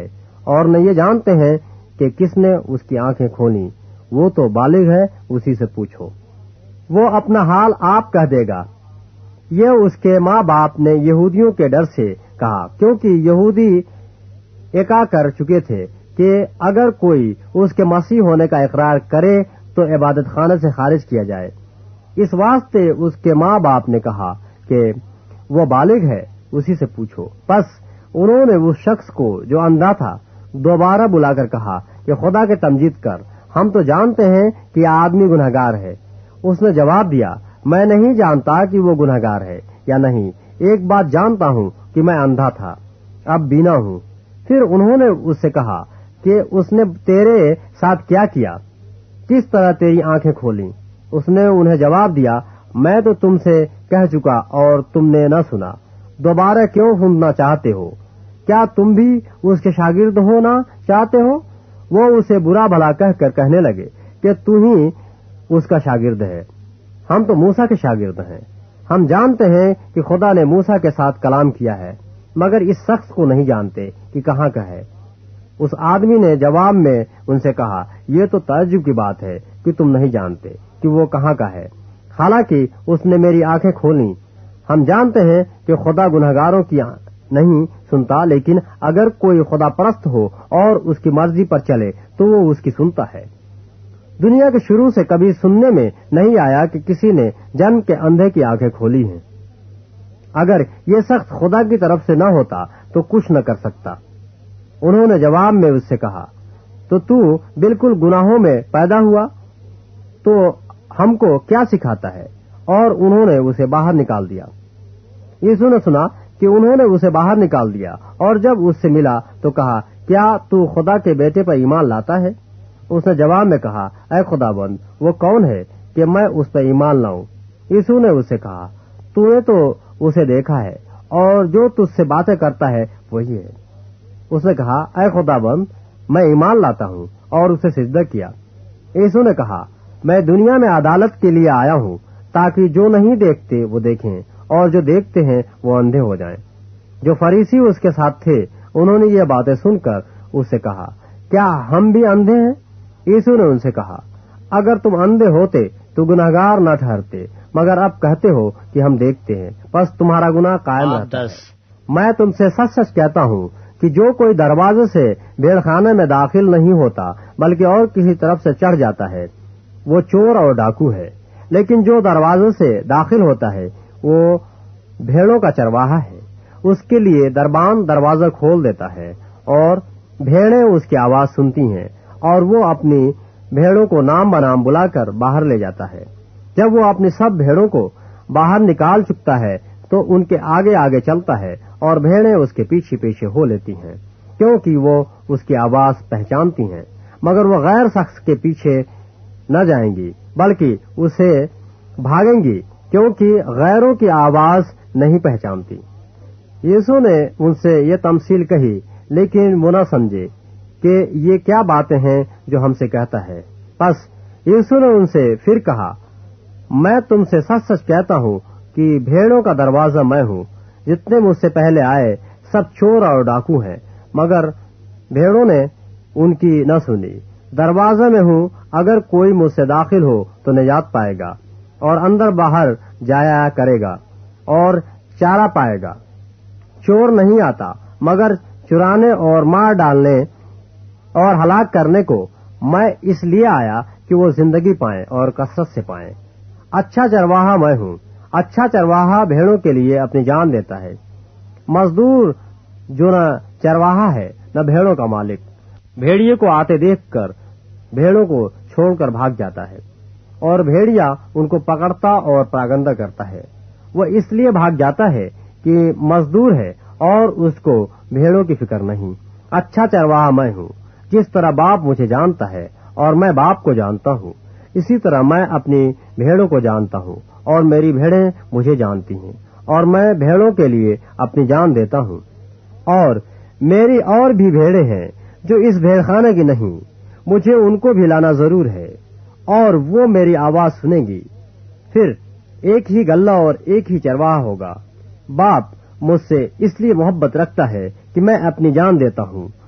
اور نہ یہ جانتے ہیں کہ کس نے اس کی آنکھیں کھولی، وہ تو بالغ ہے، اسی سے پوچھو، وہ اپنا حال آپ کہہ دے گا۔ یہ اس کے ماں باپ نے یہودیوں کے ڈر سے کہا، کیونکہ یہودی ایکا کر چکے تھے کہ اگر کوئی اس کے مسیح ہونے کا اقرار کرے تو عبادت خانے سے خارج کیا جائے۔ اس واسطے اس کے ماں باپ نے کہا کہ وہ بالغ ہے، اسی سے پوچھو۔ پس انہوں نے اس شخص کو جو اندھا تھا دوبارہ بلا کر کہا کہ خدا کے تمجید کر، ہم تو جانتے ہیں کہ یہ آدمی گنہگار ہے۔ اس نے جواب دیا، میں نہیں جانتا کہ وہ گنہگار ہے یا نہیں، ایک بات جانتا ہوں کہ میں اندھا تھا، اب بینا ہوں۔ پھر انہوں نے اس سے کہا کہ اس نے تیرے ساتھ کیا کیا، کس طرح تیری آنکھیں کھولیں؟ اس نے انہیں جواب دیا، میں تو تم سے کہہ چکا اور تم نے نہ سنا، دوبارہ کیوں سننا چاہتے ہو؟ کیا تم بھی اس کے شاگرد ہونا چاہتے ہو؟ وہ اسے برا بھلا کہہ کر کہنے لگے کہ تو ہی اس کا شاگرد ہے، ہم تو موسیٰ کے شاگرد ہیں، ہم جانتے ہیں کہ خدا نے موسیٰ کے ساتھ کلام کیا ہے، مگر اس شخص کو نہیں جانتے کہ کہاں کا ہے۔ اس آدمی نے جواب میں ان سے کہا، یہ تو تعجب کی بات ہے کہ تم نہیں جانتے کہ وہ کہاں کا ہے، حالانکہ اس نے میری آنکھیں کھولیں۔ ہم جانتے ہیں کہ خدا گنہگاروں کی نہیں سنتا، لیکن اگر کوئی خدا پرست ہو اور اس کی مرضی پر چلے تو وہ اس کی سنتا ہے۔ دنیا کے شروع سے کبھی سننے میں نہیں آیا کہ کسی نے جنم کے اندھے کی آنکھیں کھولی ہیں۔ اگر یہ شخص خدا کی طرف سے نہ ہوتا تو کچھ نہ کر سکتا۔ انہوں نے جواب میں اس سے کہا، تو تو بالکل گناہوں میں پیدا ہوا تو ہم کو کیا سکھاتا ہے؟ اور انہوں نے اسے باہر نکال دیا۔ یسوع نے سنا کہ انہوں نے اسے باہر نکال دیا، اور جب اس سے ملا تو کہا، کیا تو خدا کے بیٹے پر ایمان لاتا ہے؟ اس نے جواب میں کہا، اے خدا بند، وہ کون ہے کہ میں اس پر ایمان لاؤں؟ یسوع نے اس سے کہا، تو نے تو اسے دیکھا ہے، اور جو تجھ سے باتیں کرتا ہے وہی ہے۔ اس نے کہا، اے خدا بند، میں ایمان لاتا ہوں، اور اسے سجدہ کیا۔ یسوع نے کہا، میں دنیا میں عدالت کے لیے آیا ہوں تاکہ جو نہیں دیکھتے وہ دیکھیں، اور جو دیکھتے ہیں وہ اندھے ہو جائیں۔ جو فریسی اس کے ساتھ تھے انہوں نے یہ باتیں سن کر اس سے کہا، کیا ہم بھی اندھے ہیں؟ یسوع نے ان سے کہا، اگر تم اندھے ہوتے تو گناہگار نہ ٹھہرتے، مگر اب کہتے ہو کہ ہم دیکھتے ہیں، بس تمہارا گناہ قائم رہتا ہے۔ میں تم سے سچ سچ کہتا ہوں کہ جو کوئی دروازے سے بھیڑ خانے میں داخل نہیں ہوتا بلکہ اور کسی طرف سے چڑھ جاتا ہے، وہ چور اور ڈاکو ہے، لیکن جو دروازے سے داخل ہوتا ہے وہ بھیڑوں کا چرواہا ہے۔ اس کے لیے دربان دروازہ کھول دیتا ہے، اور بھیڑیں اس کی آواز سنتی ہیں، اور وہ اپنی بھیڑوں کو نام بنام بلا کر باہر لے جاتا ہے۔ جب وہ اپنی سب بھیڑوں کو باہر نکال چکتا ہے تو ان کے آگے آگے چلتا ہے، اور بھیڑیں اس کے پیچھے پیچھے ہو لیتی ہیں، کیونکہ وہ اس کی آواز پہچانتی ہیں، مگر وہ غیر شخص کے پیچھے نہ جائیں گی بلکہ اسے بھاگیں گی، کیونکہ غیروں کی آواز نہیں پہچانتی۔ یسوع نے ان سے یہ تمثیل کہی، لیکن وہ نہ سمجھے کہ یہ کیا باتیں ہیں جو ہم سے کہتا ہے۔ پس یسوع نے ان سے پھر کہا، میں تم سے سچ سچ کہتا ہوں کہ بھیڑوں کا دروازہ میں ہوں۔ جتنے مجھ سے پہلے آئے سب چور اور ڈاکو ہیں، مگر بھیڑوں نے ان کی نہ سنی۔ دروازہ میں ہوں، اگر کوئی مجھ سے داخل ہو تو نجات پائے گا، اور اندر باہر جایا کرے گا اور چارہ پائے گا۔ چور نہیں آتا مگر چرانے اور مار ڈالنے اور ہلاک کرنے کو، میں اس لیے آیا کہ وہ زندگی پائیں اور کثرت سے پائیں۔ اچھا چرواہا میں ہوں۔ اچھا چرواہا بھیڑوں کے لیے اپنی جان دیتا ہے۔ مزدور جو نہ چرواہا ہے نہ بھیڑوں کا مالک، بھیڑیے کو آتے دیکھ کر بھیڑوں کو چھوڑ کر بھاگ جاتا ہے، اور بھیڑیا ان کو پکڑتا اور پراگندہ کرتا ہے۔ وہ اس لیے بھاگ جاتا ہے کہ مزدور ہے اور اس کو بھیڑوں کی فکر نہیں۔ اچھا چرواہا میں ہوں۔ جس طرح باپ مجھے جانتا ہے اور میں باپ کو جانتا ہوں، اسی طرح میں اپنی بھیڑوں کو جانتا ہوں، اور میری بھیڑیں مجھے جانتی ہیں، اور میں بھیڑوں کے لیے اپنی جان دیتا ہوں۔ اور میری اور بھی بھیڑیں ہیں جو اس بھیڑ خانے کی نہیں، مجھے ان کو بھی لانا ضرور ہے، اور وہ میری آواز سنیں گی۔ پھر ایک ہی گلہ اور ایک ہی چرواہا ہوگا۔ باپ مجھ سے اس لیے محبت رکھتا ہے کہ میں اپنی جان دیتا ہوں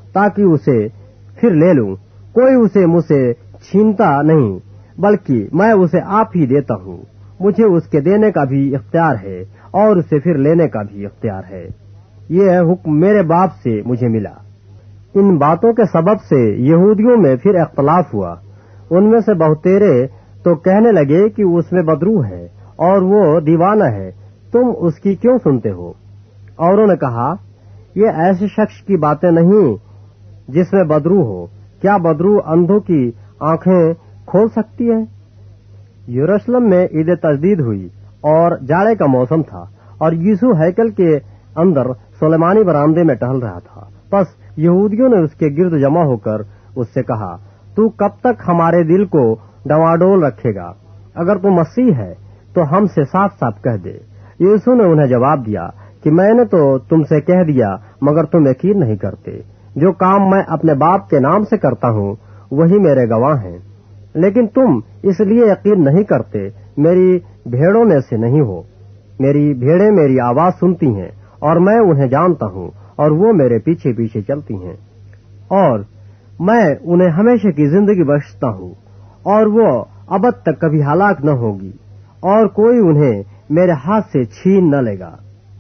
ताकि उसे फिर ले लूं। कोई उसे मुझसे छीनता नहीं, बल्कि मैं उसे आप ही देता हूँ। मुझे उसके देने का भी इख्तियार है और उसे फिर लेने का भी इख्तियार है। ये हुक्म मेरे बाप से मुझे मिला। इन बातों के सबब से यहूदियों में फिर इख्तलाफ हुआ। उनमें से बहुतेरे तो कहने लगे कि उसमें बदरू है और वो दीवाना है, तुम उसकी क्यों सुनते हो? औरों ने कहा, ये ऐसे शख्स की बातें नहीं जिसमें बदरू हो। क्या बदरू अंधों की आंखें खोल सकती है? यरूशलेम में ईद तजदीद हुई और जाड़े का मौसम था और यीशु हैकल के अंदर सुलेमानी बरामदे में टहल रहा था। बस यहूदियों ने उसके गिर्द जमा होकर उससे कहा, तू कब तक हमारे दिल को डवाडोल रखेगा? अगर तू मसीह है तो हमसे साफ साफ कह दे। यीशु ने उन्हें जवाब दिया कि मैंने तो तुमसे कह दिया, मगर तुम यकीन नहीं करते। जो काम मैं अपने बाप के नाम से करता हूँ वही मेरे गवाह हैं, लेकिन तुम इसलिए यकीन नहीं करते, मेरी भेड़ों में से नहीं हो। मेरी भेड़ें मेरी आवाज सुनती हैं और मैं उन्हें जानता हूँ और वो मेरे पीछे पीछे चलती हैं, और मैं उन्हें हमेशा की जिंदगी बख्शता हूँ और वो अबद तक कभी हलाक न होगी और कोई उन्हें मेरे हाथ से छीन न लेगा।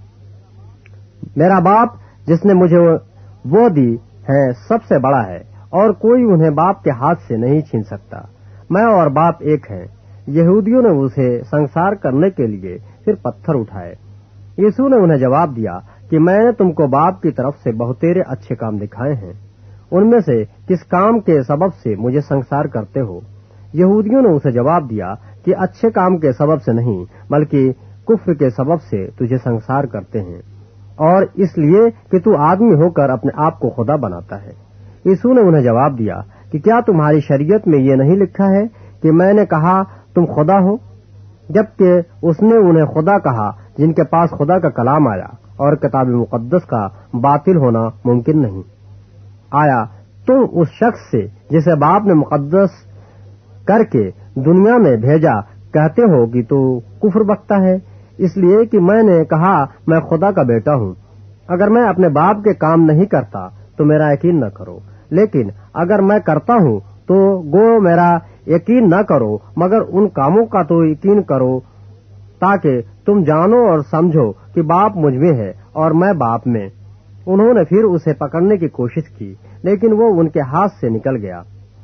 मेरा बाप जिसने मुझे वो दी है सबसे बड़ा है और कोई उन्हें बाप के हाथ से नहीं छीन सकता। मैं और बाप एक हैं। यहूदियों ने उसे संसार करने के लिए फिर पत्थर उठाए। यीशु ने उन्हें जवाब दिया कि मैंने तुमको बाप की तरफ से बहुतेरे अच्छे काम दिखाए हैं, उनमें से किस काम के सबब से मुझे संसार करते हो? यहूदियों ने उसे जवाब दिया कि अच्छे काम के सबब से नहीं, बल्कि कुफ्र के सबब से तुझे संसार करते हैं, और इसलिए कि तू आदमी होकर अपने आप को खुदा बनाता है। यीशु ने उन्हें जवाब दिया कि क्या तुम्हारी शरीयत में ये नहीं लिखा है कि मैंने कहा तुम खुदा हो? जबकि उसने उन्हें खुदा कहा जिनके पास खुदा का कलाम आया और किताब मुकद्दस का बातिल होना मुमकिन नहीं आया। तुम उस शख्स से जिसे बाप ने मुकद्दस करके दुनिया में भेजा कहते हो कि तू कुफ्र बकता है, इसलिए कि मैंने कहा मैं खुदा का बेटा हूँ। अगर मैं अपने बाप के काम नहीं करता तो मेरा यकीन न करो, लेकिन अगर मैं करता हूँ तो गो मेरा यकीन न करो, मगर उन कामों का तो यकीन करो, ताकि तुम जानो और समझो कि बाप मुझ में है और मैं बाप में। उन्होंने फिर उसे पकड़ने की कोशिश की, लेकिन वो उनके हाथ से निकल गया।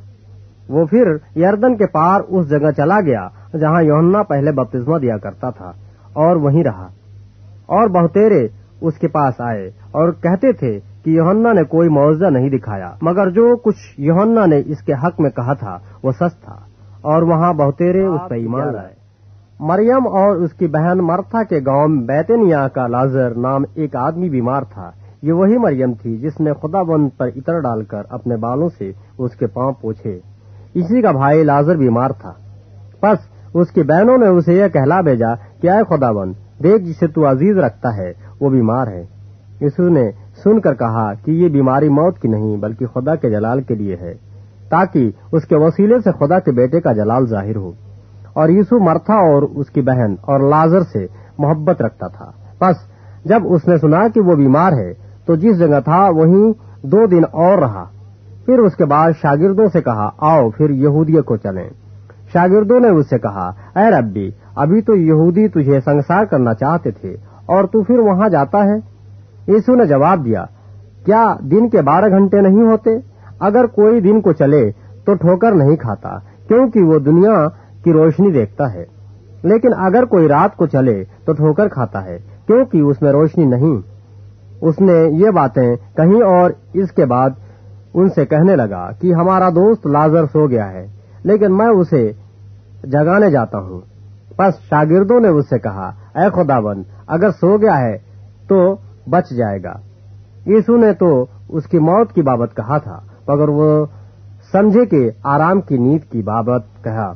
वो फिर यरदन के पार उस जगह चला गया जहाँ यूहन्ना पहले बपतिस्मा दिया करता था, और वहीं रहा। और बहुतेरे उसके पास आए और कहते थे कि यूहन्ना ने कोई मौजज़ा नहीं दिखाया, मगर जो कुछ यूहन्ना ने इसके हक में कहा था वो सच था, और वहाँ बहुतेरे उस पर ईमान लाए। मरियम और उसकी बहन मर्था के गांव बैतनिया का लाजर नाम एक आदमी बीमार था। ये वही मरियम थी जिसने खुदाबंद पर इत्र डालकर अपने बालों से उसके पांव पोंछे। इसी का भाई लाजर बीमार था। बस उसकी बहनों ने उसे यह कहला भेजा कि आए खुदाबंद, देख जिसे तू अजीज रखता है वो बीमार है। यीशु ने सुनकर कहा कि ये बीमारी मौत की नहीं बल्कि खुदा के जलाल के लिए है, ताकि उसके वसीले से खुदा के बेटे का जलाल जाहिर हो। और यीशु मर्था और उसकी बहन और लाजर से मोहब्बत रखता था। बस जब उसने सुना कि वो बीमार है तो जिस जगह था वहीं दो दिन और रहा। फिर उसके बाद शागिर्दों से कहा, आओ फिर यहूदिया को चलें। शागिर्दों ने उससे कहा, ऐ रब्बी, अभी तो यहूदी तुझे संसार करना चाहते थे और तू फिर वहां जाता है। यीशु ने जवाब दिया, क्या दिन के बारह घंटे नहीं होते? अगर कोई दिन को चले तो ठोकर नहीं खाता, क्योंकि वो दुनिया की रोशनी देखता है, लेकिन अगर कोई रात को चले तो ठोकर खाता है, क्योंकि उसमें रोशनी नहीं। उसने ये बातें कहीं और इसके बाद उनसे कहने लगा कि हमारा दोस्त लाजर सो गया है, लेकिन मैं उसे जगाने जाता हूँ। बस शागिर्दों ने उससे कहा, ऐ खुदाबंद, अगर सो गया है तो बच जाएगा। यीशु ने तो उसकी मौत की बाबत कहा था, मगर वो समझे कि आराम की नींद की बाबत कहा।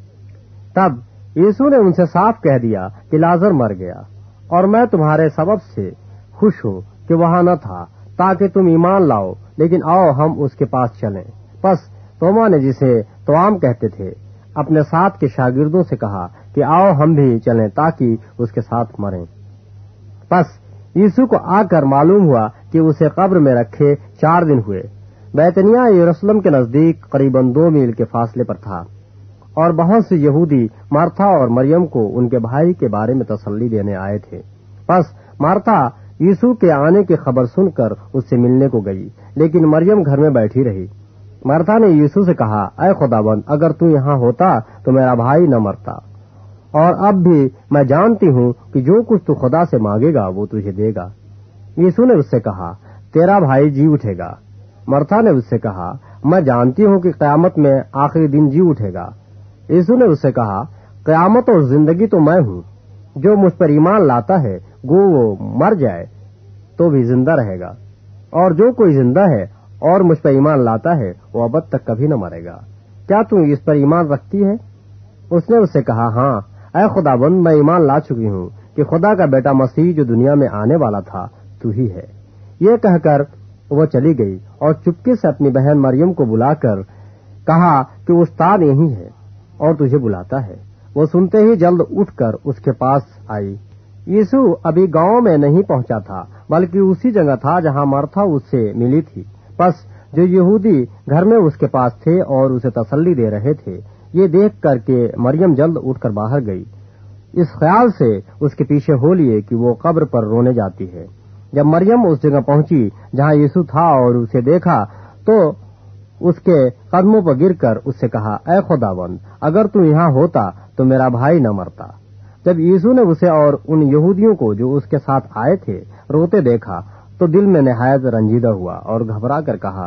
तब यीशु ने उनसे साफ कह दिया कि लाजर मर गया, और मैं तुम्हारे सबब से खुश हूँ कि वहां न था, ताकि तुम ईमान लाओ। लेकिन आओ हम उसके पास चलें। बस तोमा ने, जिसे तोआम कहते थे, अपने साथ के शागिर्दों से कहा कि आओ हम भी चलें ताकि उसके साथ मरें। बस यीशु को आकर मालूम हुआ कि उसे कब्र में रखे चार दिन हुए। بیتنیا یروشلم کے نزدیک قریباً دو میل کے فاصلے پر تھا، اور بہت سے یہودی مارتھا اور مریم کو ان کے بھائی کے بارے میں تسلی دینے آئے تھے۔ پس مارتھا یسوع کے آنے کی خبر سن کر اس سے ملنے کو گئی، لیکن مریم گھر میں بیٹھی رہی۔ مارتھا نے یسوع سے کہا، اے خداوند، اگر تو یہاں ہوتا تو میرا بھائی نہ مرتا، اور اب بھی میں جانتی ہوں کہ جو کچھ تو خدا سے مانگے گا وہ تجھے دے گا۔ یسوع نے اس سے کہا، تیرا بھائی جی اٹھے گا۔ مرتھا نے اس سے کہا، میں جانتی ہوں کہ قیامت میں آخری دن جی اٹھے گا۔ یسوع نے اس سے کہا، قیامت اور زندگی تو میں ہوں، جو مجھ پر ایمان لاتا ہے گو وہ مر جائے تو بھی زندہ رہے گا، اور جو کوئی زندہ ہے اور مجھ پر ایمان لاتا ہے وہ ابد تک کبھی نہ مرے گا۔ کیا تم اس پر ایمان رکھتی ہے؟ اس نے اس سے کہا، ہاں اے خداوند، میں ایمان لا چکی ہوں کہ خدا کا بیٹا مسیح جو دنیا میں آنے والا تھا تو ہی ہے۔ یہ کہہ کر وہ چلی گئی اور چپکے سے اپنی بہن مریم کو بلا کر کہا کہ استاد یہیں ہے اور تجھے بلاتا ہے۔ وہ سنتے ہی جلد اٹھ کر اس کے پاس آئی۔ یسوع ابھی گاؤں میں نہیں پہنچا تھا، بلکہ اسی جگہ تھا جہاں مرتھا اس سے ملی تھی۔ پس جو یہودی گھر میں اس کے پاس تھے اور اسے تسلی دے رہے تھے، یہ دیکھ کر کہ مریم جلد اٹھ کر باہر گئی، اس خیال سے اس کے پیچھے ہو لیے کہ وہ قبر پر رونے جاتی ہے۔ جب مریم اس جگہ پہنچی جہاں یسوع تھا اور اسے دیکھا تو اس کے قدموں پر گر کر اس سے کہا، اے خداوند، اگر تو یہاں ہوتا تو میرا بھائی نہ مرتا۔ جب یسوع نے اسے اور ان یہودیوں کو جو اس کے ساتھ آئے تھے روتے دیکھا تو دل میں نہایت رنجیدہ ہوا اور گھبرا کر کہا،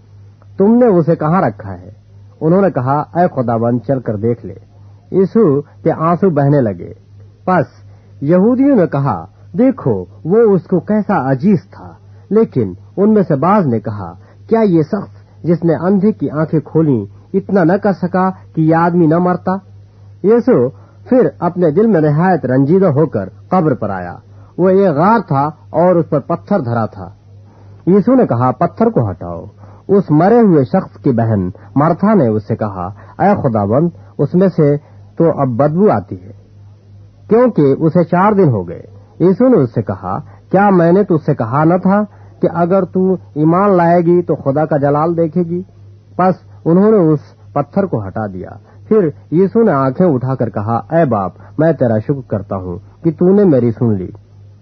تم نے اسے کہاں رکھا ہے؟ انہوں نے کہا، اے خداوند، چل کر دیکھ لے۔ یسوع کے آنسو بہنے لگے۔ پس یہودیوں نے کہا، دیکھو وہ اس کو کیسا عجیز تھا۔ لیکن ان میں سے بعض نے کہا، کیا یہ شخص جس نے اندھے کی آنکھیں کھولیں اتنا نہ کر سکا کہ یہ آدمی نہ مرتا؟ یسوع پھر اپنے دل میں نہایت رنجیدہ ہو کر قبر پر آیا۔ وہ ایک غار تھا اور اس پر پتھر دھرا تھا۔ یسوع نے کہا، پتھر کو ہٹاؤ۔ اس مرے ہوئے شخص کی بہن مرتھا نے اس سے کہا، اے خداوند، اس میں سے تو اب بدبو آتی ہے، کیونکہ اسے چار دن ہو گئے۔ یسوع نے اس سے کہا، کیا میں نے تجھ سے کہا نہ تھا کہ اگر تو ایمان لائے گی تو خدا کا جلال دیکھے گی؟ پس انہوں نے اس پتھر کو ہٹا دیا۔ پھر یسوع نے آنکھیں اٹھا کر کہا، اے باپ، میں تیرا شکر کرتا ہوں کہ تو نے میری سن لی،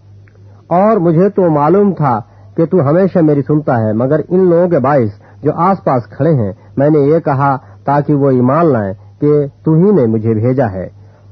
اور مجھے تو معلوم تھا کہ تو ہمیشہ میری سنتا ہے، مگر ان لوگوں کے باعث جو آس پاس کھڑے ہیں میں نے یہ کہا تاکہ وہ ایمان لائیں کہ تو ہی نے مجھے بھیجا ہے۔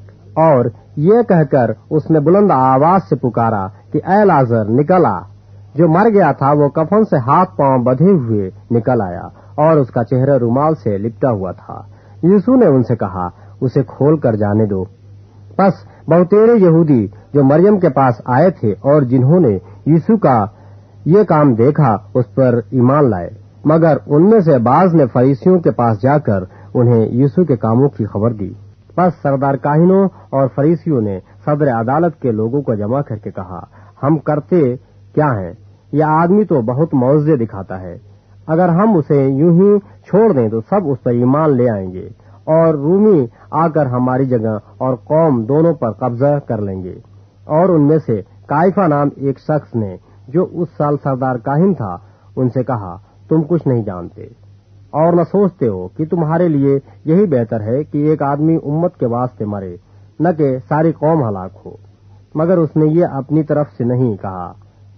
اور یہ کہہ کر اس نے بلند آواز سے پکارا کہ اے لازر، نکل آ۔ جو مر گیا تھا وہ کفن سے ہاتھ پاؤں بدھے ہوئے نکل آیا اور اس کا چہرہ رومال سے لپٹا ہوا تھا۔ یسوع نے ان سے کہا، اسے کھول کر جانے دو۔ پس بہتیرے یہودی جو مریم کے پاس آئے تھے اور جنہوں نے یسوع کا یہ کام دیکھا اس پر ایمان لائے، مگر ان میں سے بعض نے فریسیوں کے پاس جا کر انہیں یسوع کے کاموں کی خبر دی۔ پس سردار کاہنوں اور فریسیوں نے صدر عدالت کے لوگوں کو جمع کر کے کہا، ہم کرتے کیا ہیں؟ یہ آدمی تو بہت معجزے دکھاتا ہے۔ اگر ہم اسے یوں ہی چھوڑ دیں تو سب اس پر ایمان لے آئیں گے، اور رومی آ کر ہماری جگہ اور قوم دونوں پر قبضہ کر لیں گے۔ اور ان میں سے کائفہ نام ایک شخص نے جو اس سال سردار کاہن تھا ان سے کہا، تم کچھ نہیں جانتے اور نہ سوچتے ہو کہ تمہارے لیے یہی بہتر ہے کہ ایک آدمی امت کے واسطے مرے، نہ کہ ساری قوم ہلاک ہو۔ مگر اس نے یہ اپنی طرف سے نہیں کہا،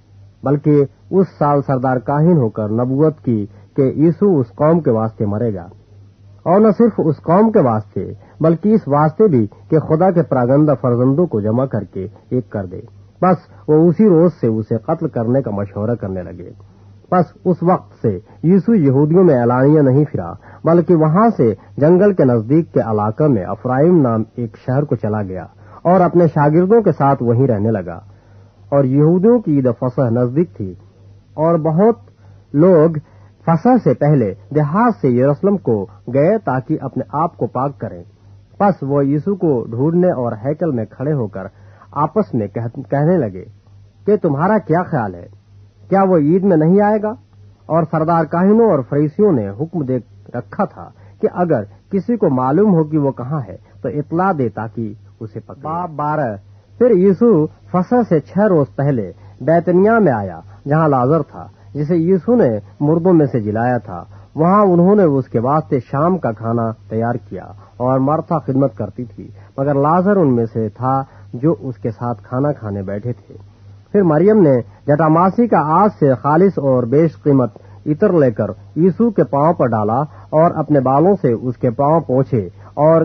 بلکہ اس سال سردار کاہن ہو کر نبوت کی کہ یسوع اس قوم کے واسطے مرے گا، اور نہ صرف اس قوم کے واسطے بلکہ اس واسطے بھی کہ خدا کے پراگندہ فرزندوں کو جمع کر کے ایک کر دے۔ بس وہ اسی روز سے اسے قتل کرنے کا مشورہ کرنے لگے۔ بس اس وقت سے یسوع یہودیوں میں اعلانیہ نہیں پھرا، بلکہ وہاں سے جنگل کے نزدیک کے علاقے میں افرائیم نام ایک شہر کو چلا گیا اور اپنے شاگردوں کے ساتھ وہیں رہنے لگا۔ اور یہودیوں کی عید فصح نزدیک تھی، اور بہت لوگ فصح سے پہلے دیہات سے یروشلم کو گئے تاکہ اپنے آپ کو پاک کریں۔ پس وہ یسوع کو ڈھونڈنے اور ہیکل میں کھڑے ہو کر آپس میں کہنے لگے کہ تمہارا کیا خیال ہے، کیا وہ عید میں نہیں آئے گا؟ اور سردار کاہنوں اور فریسیوں نے حکم دے رکھا تھا کہ اگر کسی کو معلوم ہو کہ وہ کہاں ہے تو اطلاع دے تاکہ اسے پکڑے۔ باب بارہ۔ پھر یسوع فصح سے چھ روز پہلے بیتنیا میں آیا جہاں لازر تھا، جسے یسوع نے مردوں میں سے جلایا تھا، وہاں انہوں نے اس کے واسطے شام کا کھانا تیار کیا اور مرتھا خدمت کرتی تھی، مگر لازر ان میں سے تھا جو اس کے ساتھ کھانا کھانے بیٹھے تھے۔ پھر مریم نے جٹاماسی کا آج سے خالص اور بیش قیمت عطر لے کر یسوع کے پاؤں پر ڈالا اور اپنے بالوں سے اس کے پاؤں پوچھے، اور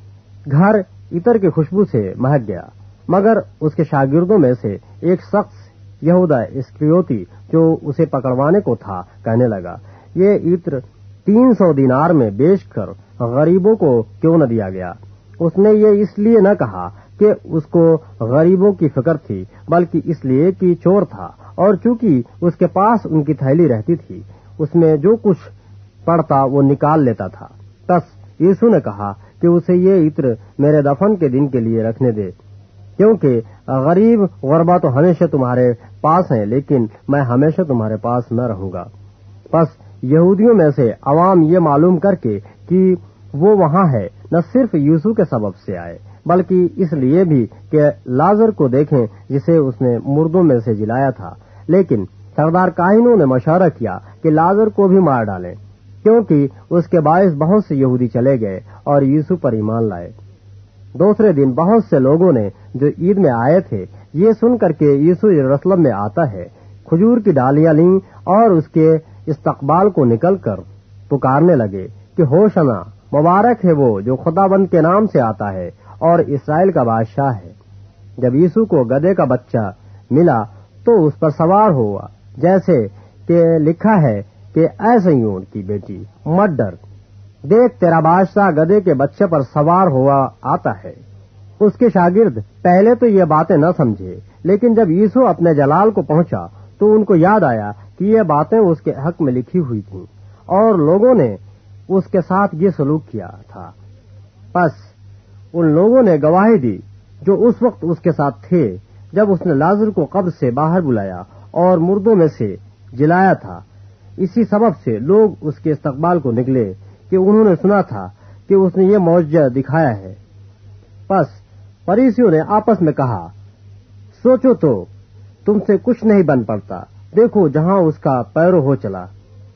گھر عطر کی خوشبو سے مہک گیا۔ مگر اس کے شاگردوں میں سے ایک شخص یہودا اسکریوتی جو اسے پکڑوانے کو تھا کہنے لگا، یہ عطر تین سو دینار میں بیچ کر غریبوں کو کیوں نہ دیا گیا؟ اس نے یہ اس لیے نہ کہا کہ اس کو غریبوں کی فکر تھی، بلکہ اس لیے کہ چور تھا، اور چونکہ اس کے پاس ان کی تھیلی رہتی تھی، اس میں جو کچھ پڑتا وہ نکال لیتا تھا۔ بس یسوع نے کہا کہ اسے یہ عطر میرے دفن کے دن کے لیے رکھنے دے، کیونکہ غریب غربا تو ہمیشہ تمہارے پاس ہیں، لیکن میں ہمیشہ تمہارے پاس نہ رہوں گا۔ بس یہودیوں میں سے عوام یہ معلوم کر کے کہ وہ وہاں ہے، نہ صرف یسوع کے سبب سے آئے، بلکہ اس لیے بھی کہ لازر کو دیکھیں جسے اس نے مردوں میں سے جلایا تھا۔ لیکن سردار کاہنوں نے مشورہ کیا کہ لازر کو بھی مار ڈالیں، کیونکہ اس کے باعث بہت سے یہودی چلے گئے اور یسوع پر ایمان لائے۔ دوسرے دن بہت سے لوگوں نے جو عید میں آئے تھے یہ سن کر کے یسوع یروشلم میں آتا ہے، کھجور کی ڈالیاں لیں اور اس کے استقبال کو نکل کر پکارنے لگے کہ ہوشنا، مبارک ہے وہ جو خداوند کے نام سے آتا ہے اور اسرائیل کا بادشاہ ہے۔ جب یسوع کو گدھے کا بچہ ملا تو اس پر سوار ہوا، جیسے کہ لکھا ہے کہ اے صہیون کی بیٹی مت ڈر، دیکھ تیرا بادشاہ گدھے کے بچے پر سوار ہوا آتا ہے۔ اس کے شاگرد پہلے تو یہ باتیں نہ سمجھے، لیکن جب یسوع اپنے جلال کو پہنچا تو ان کو یاد آیا کہ یہ باتیں اس کے حق میں لکھی ہوئی تھیں، اور لوگوں نے اس کے ساتھ یہ سلوک کیا تھا۔ پس ان لوگوں نے گواہی دی جو اس وقت اس کے ساتھ تھے جب اس نے لازر کو قبر سے باہر بلایا اور مردوں میں سے جلایا تھا۔ اسی سبب سے لوگ اس کے استقبال کو نکلے کہ انہوں نے سنا تھا کہ اس نے یہ معجزہ دکھایا ہے۔ پس فریسیوں نے آپس میں کہا، سوچو تو تم سے کچھ نہیں بن پڑتا، دیکھو جہاں اس کا پیرو ہو چلا۔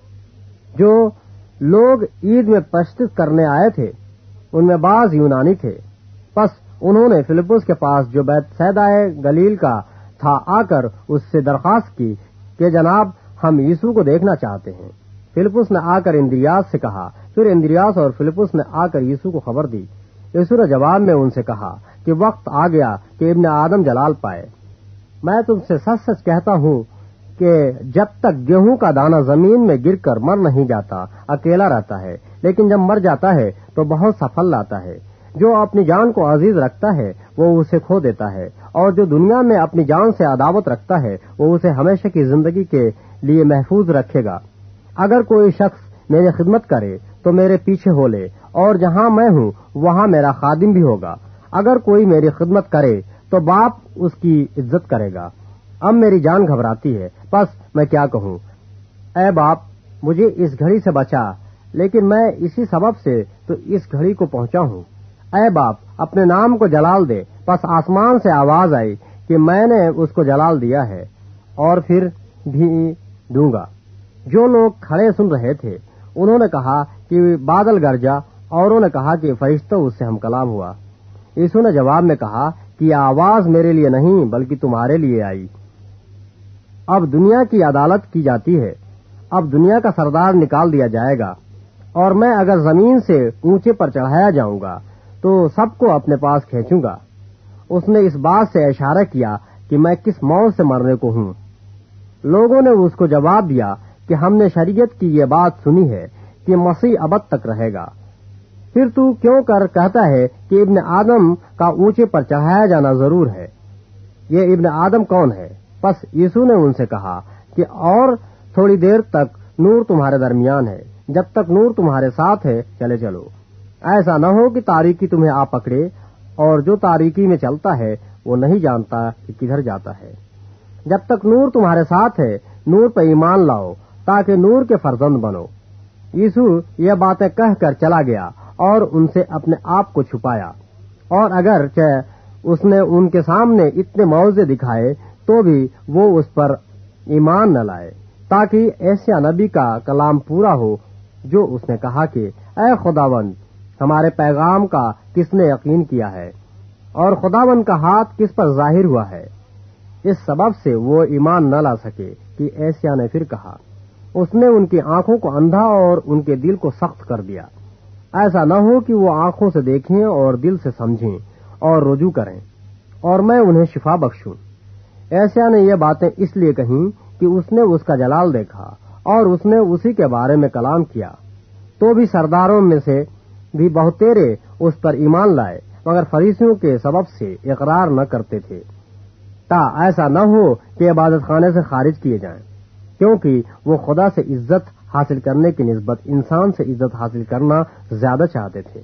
جو لوگ عید میں پشتت کرنے آئے تھے ان میں بعض یونانی تھے۔ پس انہوں نے فلپس کے پاس جو بیت سیدا گلیل کا تھا آ کر اس سے درخواست کی کہ جناب ہم یسوع کو دیکھنا چاہتے ہیں۔ فلپس نے آ کر اندریاس سے کہا، پھر اندریاس اور فلپس نے آ کر یسوع کو خبر دی۔ یسوع نے جواب میں ان سے کہا کہ وقت آ گیا کہ ابن آدم جلال پائے۔ میں تم سے سچ سچ کہتا ہوں کہ جب تک گیہوں کا دانہ زمین میں گر کر مر نہیں جاتا اکیلا رہتا ہے، لیکن جب مر جاتا ہے تو بہت سا پھل لاتا ہے۔ جو اپنی جان کو عزیز رکھتا ہے وہ اسے کھو دیتا ہے، اور جو دنیا میں اپنی جان سے عداوت رکھتا ہے وہ اسے ہمیشہ کی زندگی کے لیے محفوظ رکھے گا۔ اگر کوئی شخص میری خدمت کرے تو میرے پیچھے ہو لے، اور جہاں میں ہوں وہاں میرا خادم بھی ہوگا۔ اگر کوئی میری خدمت کرے تو باپ اس کی عزت کرے گا۔ اب میری جان گھبراتی ہے، پس میں کیا کہوں؟ اے باپ، مجھے اس گھڑی سے بچا، لیکن میں اسی سبب سے تو اس گھڑی کو پہنچا ہوں۔ اے باپ، اپنے نام کو جلال دے۔ پس آسمان سے آواز آئی کہ میں نے اس کو جلال دیا ہے اور پھر بھی دوں گا۔ جو لوگ کھڑے سن رہے تھے انہوں نے کہا کہ بادل گرجا، اوروں نے کہا کہ فرشتہ اس سے ہم کلام ہوا۔ یسوع نے جواب میں کہا کہ یہ آواز میرے لیے نہیں بلکہ تمہارے لیے آئی۔ اب دنیا کی عدالت کی جاتی ہے، اب دنیا کا سردار نکال دیا جائے گا، اور میں اگر زمین سے اونچے پر چڑھایا جاؤں گا تو سب کو اپنے پاس کھینچوں گا۔ اس نے اس بات سے اشارہ کیا کہ میں کس موت سے مرنے کو ہوں۔ لوگوں نے اس کو جواب دیا کہ ہم نے شریعت کی یہ بات سنی ہے کہ مسیح ابد تک رہے گا، پھر تو کیوں کر کہتا ہے کہ ابن آدم کا اونچے پر چڑھایا جانا ضرور ہے؟ یہ ابن آدم کون ہے؟ پس یسوع نے ان سے کہا کہ اور تھوڑی دیر تک نور تمہارے درمیان ہے، جب تک نور تمہارے ساتھ ہے چلے چلو۔ ایسا نہ ہو کہ تاریکی تمہیں آ پکڑے، اور جو تاریکی میں چلتا ہے وہ نہیں جانتا کہ کدھر جاتا ہے۔ جب تک نور تمہارے ساتھ ہے نور پہ ایمان لاؤ تاکہ نور کے فرزند بنو۔ یسوع یہ باتیں کہہ کر چلا گیا اور ان سے اپنے آپ کو چھپایا، اور اگرچہ اس نے ان کے سامنے اتنے معجزے دکھائے تو بھی وہ اس پر ایمان نہ لائے، تاکہ ایسا نبی کا کلام پورا ہو جو اس نے کہا کہ اے خداوند ہمارے پیغام کا کس نے یقین کیا ہے اور خداوند کا ہاتھ کس پر ظاہر ہوا ہے۔ اس سبب سے وہ ایمان نہ لا سکے کہ ایسیا نے پھر کہا اس نے ان کی آنکھوں کو اندھا اور ان کے دل کو سخت کر دیا، ایسا نہ ہو کہ وہ آنکھوں سے دیکھیں اور دل سے سمجھیں اور رجوع کریں اور میں انہیں شفا بخشوں۔ ایسیا نے یہ باتیں اس لیے کہیں کہ اس نے اس کا جلال دیکھا اور اس نے اسی کے بارے میں کلام کیا۔ تو بھی سرداروں میں سے بھی بہتیرے اس پر ایمان لائے، مگر فریسیوں کے سبب سے اقرار نہ کرتے تھے، تا ایسا نہ ہو کہ عبادت خانے سے خارج کیے جائیں، کیونکہ وہ خدا سے عزت حاصل کرنے کی نسبت انسان سے عزت حاصل کرنا زیادہ چاہتے تھے۔